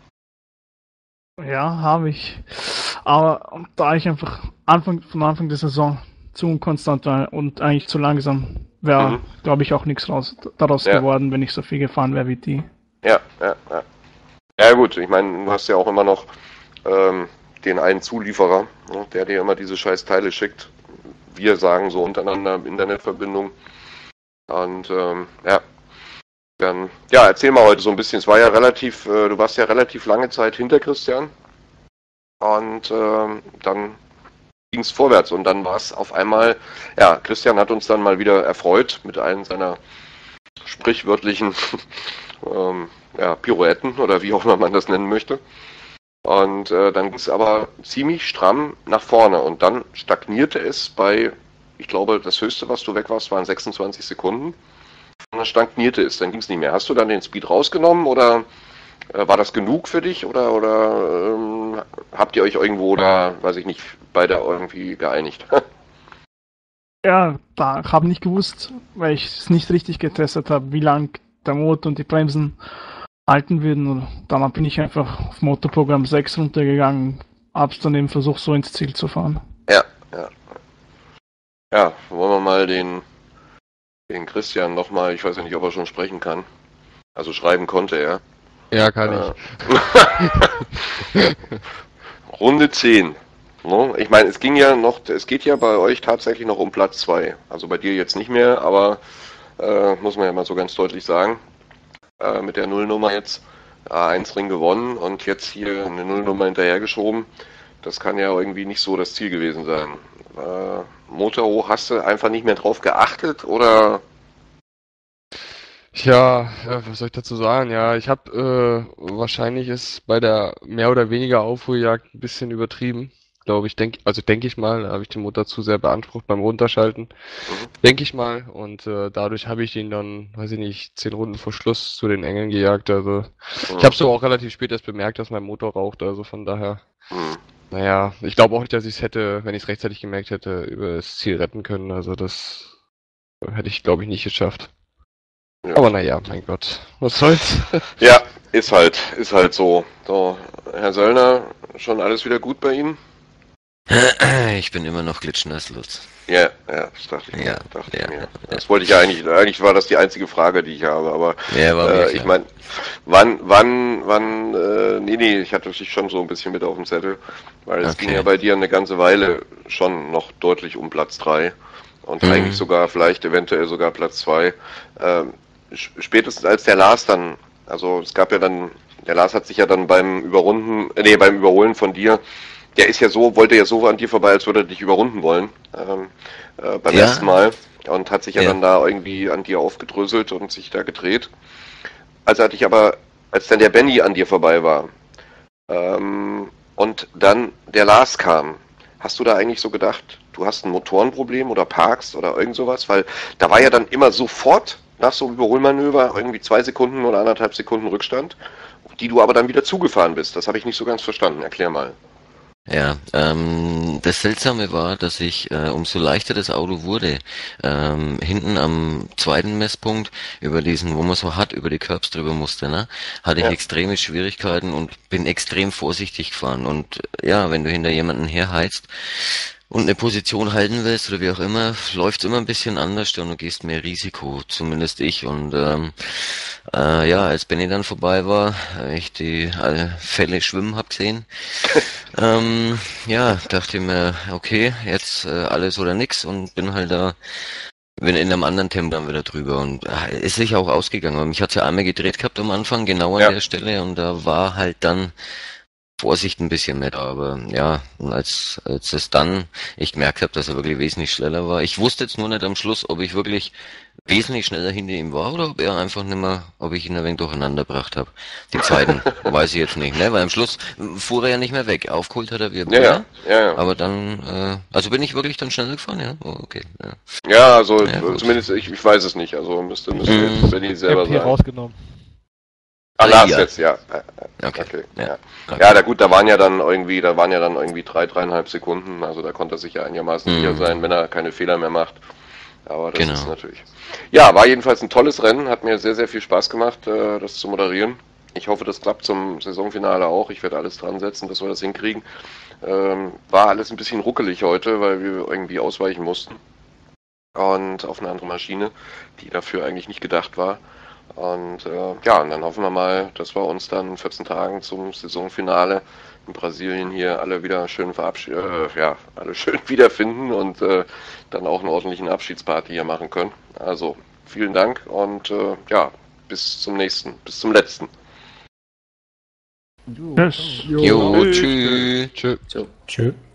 [SPEAKER 4] Ja, habe ich. Aber da ich einfach von Anfang der Saison zu unkonstant war und eigentlich zu langsam, wäre, glaube ich, auch nichts daraus geworden, wenn ich so viel gefahren wäre wie die.
[SPEAKER 1] Ja. Ja gut, ich meine, du hast ja auch immer noch den einen Zulieferer, ne, der dir immer diese scheiß Teile schickt. Wir sagen so untereinander Internetverbindung. Und ja. Dann, ja, erzähl mal heute so ein bisschen. Es war ja relativ, du warst ja relativ lange Zeit hinter Christian. Und dann ging es vorwärts und dann war es auf einmal, ja, Christian hat uns dann mal wieder erfreut mit einem seiner sprichwörtlichen Pirouetten oder wie auch immer man das nennen möchte. Und dann ging es aber ziemlich stramm nach vorne und dann stagnierte es bei, ich glaube, das höchste, was du weg warst, waren 26 Sekunden. Und dann stagnierte es, dann ging es nicht mehr. Hast du dann den Speed rausgenommen oder war das genug für dich oder habt ihr euch irgendwo da, weiß ich nicht, beide irgendwie geeinigt?
[SPEAKER 4] Ja, da habe nicht gewusst, weil ich es nicht richtig getestet habe, wie lang der Motor und die Bremsen halten würden. Und dann bin ich einfach auf Motorprogramm 6 runtergegangen, hab's dann eben versucht, so ins Ziel zu fahren.
[SPEAKER 1] Ja. Ja, wollen wir mal den Christian nochmal, ich weiß ja nicht, ob er schon sprechen kann. Also schreiben konnte er.
[SPEAKER 2] Ja, kann
[SPEAKER 1] ich. Runde 10. No? Ich meine, es geht ja bei euch tatsächlich noch um Platz 2. Also bei dir jetzt nicht mehr, aber muss man ja mal so ganz deutlich sagen. Mit der Nullnummer jetzt A1-Ring gewonnen und jetzt hier eine Nullnummer hinterhergeschoben. Das kann ja irgendwie nicht so das Ziel gewesen sein. Motor hoch, hast du einfach nicht mehr drauf geachtet oder?
[SPEAKER 5] Ja, was soll ich dazu sagen? Ja, ich habe wahrscheinlich ist bei der mehr oder weniger Aufholjagd ein bisschen übertrieben, glaube ich. Denke ich mal, habe ich den Motor zu sehr beansprucht beim Runterschalten, denke ich mal. Und dadurch habe ich ihn dann, weiß ich nicht, 10 Runden vor Schluss zu den Engeln gejagt. Also ich habe so auch relativ spät erst bemerkt, dass mein Motor raucht. Also von daher, naja, ich glaube auch nicht, dass ich es hätte, wenn ich es rechtzeitig gemerkt hätte, über das Ziel retten können. Also das hätte ich, glaube ich, nicht geschafft. Ja. Aber naja, mein Gott, was soll's?
[SPEAKER 1] Ja, ist halt so. So, Herr Söllner, schon alles wieder gut bei Ihnen?
[SPEAKER 6] Ich bin immer noch glitschnass, Lutz.
[SPEAKER 1] Ja, das dachte ich mir.
[SPEAKER 6] Ja.
[SPEAKER 1] Das wollte ich ja eigentlich war das die einzige Frage, die ich habe, aber ich meine, nee, ich hatte dich schon so ein bisschen mit auf dem Zettel, weil es ging ja bei dir eine ganze Weile schon noch deutlich um Platz 3 und eigentlich sogar vielleicht eventuell sogar Platz 2. Spätestens als der Lars dann, also es gab ja dann, der Lars hat sich ja dann beim Überholen von dir, wollte ja so an dir vorbei, als würde er dich überrunden wollen, beim ersten Mal und hat sich ja dann da irgendwie an dir aufgedröselt und sich da gedreht. Als dann der Benny an dir vorbei war, und dann der Lars kam, hast du da eigentlich so gedacht, du hast ein Motorenproblem oder parkst oder irgend sowas? Weil da war ja dann immer sofort nach so einem Überholmanöver irgendwie 2 Sekunden oder 1,5 Sekunden Rückstand, die du aber dann wieder zugefahren bist. Das habe ich nicht so ganz verstanden. Erklär mal.
[SPEAKER 6] Ja, das Seltsame war, dass ich, umso leichter das Auto wurde, hinten am zweiten Messpunkt, über diesen, wo man so hart über die Curbs drüber musste, ne, hatte ich extreme Schwierigkeiten und bin extrem vorsichtig gefahren. Und ja, wenn du hinter jemanden herheizt und eine Position halten willst oder wie auch immer, läuft's immer ein bisschen anders und du gehst mehr Risiko, zumindest ich. Und als Benny dann vorbei war, ich die Fälle schwimmen hab gesehen, dachte ich mir, okay, jetzt alles oder nix und bin halt da, bin in einem anderen Tempo dann wieder drüber und ist sich auch ausgegangen. Aber mich hat's ja einmal gedreht gehabt am Anfang, genau an der Stelle und da war halt dann Vorsicht ein bisschen mit, aber ja, als es dann ich gemerkt habe, dass er wirklich wesentlich schneller war. Ich wusste jetzt nur nicht am Schluss, ob ich wirklich wesentlich schneller hinter ihm war oder ob er einfach nicht mehr, ob ich ihn ein wenig durcheinander gebracht habe. Die Zeiten, weiß ich jetzt nicht, ne? Weil am Schluss fuhr er ja nicht mehr weg. Aufgeholt hat er wieder,
[SPEAKER 1] Ja.
[SPEAKER 6] aber dann, also bin ich wirklich dann schneller gefahren, ja? Oh, okay, ja.
[SPEAKER 1] Ja, also
[SPEAKER 6] Ja, gut.
[SPEAKER 1] zumindest ich weiß es nicht. Also müsste jetzt Benny selber
[SPEAKER 2] MP
[SPEAKER 1] sagen.
[SPEAKER 2] rausgenommen.
[SPEAKER 1] Ah, Lars
[SPEAKER 6] Ja.
[SPEAKER 1] jetzt, ja.
[SPEAKER 6] Okay, ja.
[SPEAKER 1] Ja, gut, da waren ja dann irgendwie 3,5 Sekunden. Also da konnte er sich ja einigermaßen sicher sein, wenn er keine Fehler mehr macht. Aber das
[SPEAKER 6] Genau.
[SPEAKER 1] ist natürlich. Ja, war jedenfalls ein tolles Rennen, hat mir sehr, sehr viel Spaß gemacht, das zu moderieren. Ich hoffe, das klappt zum Saisonfinale auch. Ich werde alles dran setzen, dass wir das hinkriegen. War alles ein bisschen ruckelig heute, weil wir irgendwie ausweichen mussten. Und auf eine andere Maschine, die dafür eigentlich nicht gedacht war. Und ja, und dann hoffen wir mal, dass wir uns dann in 14 Tagen zum Saisonfinale in Brasilien hier alle wieder schön alle schön wiederfinden und dann auch einen ordentlichen Abschiedsparty hier machen können. Also vielen Dank und ja, bis zum letzten.
[SPEAKER 4] Yes.
[SPEAKER 6] Jo, tschüss.
[SPEAKER 5] Tschö.
[SPEAKER 7] Tschö.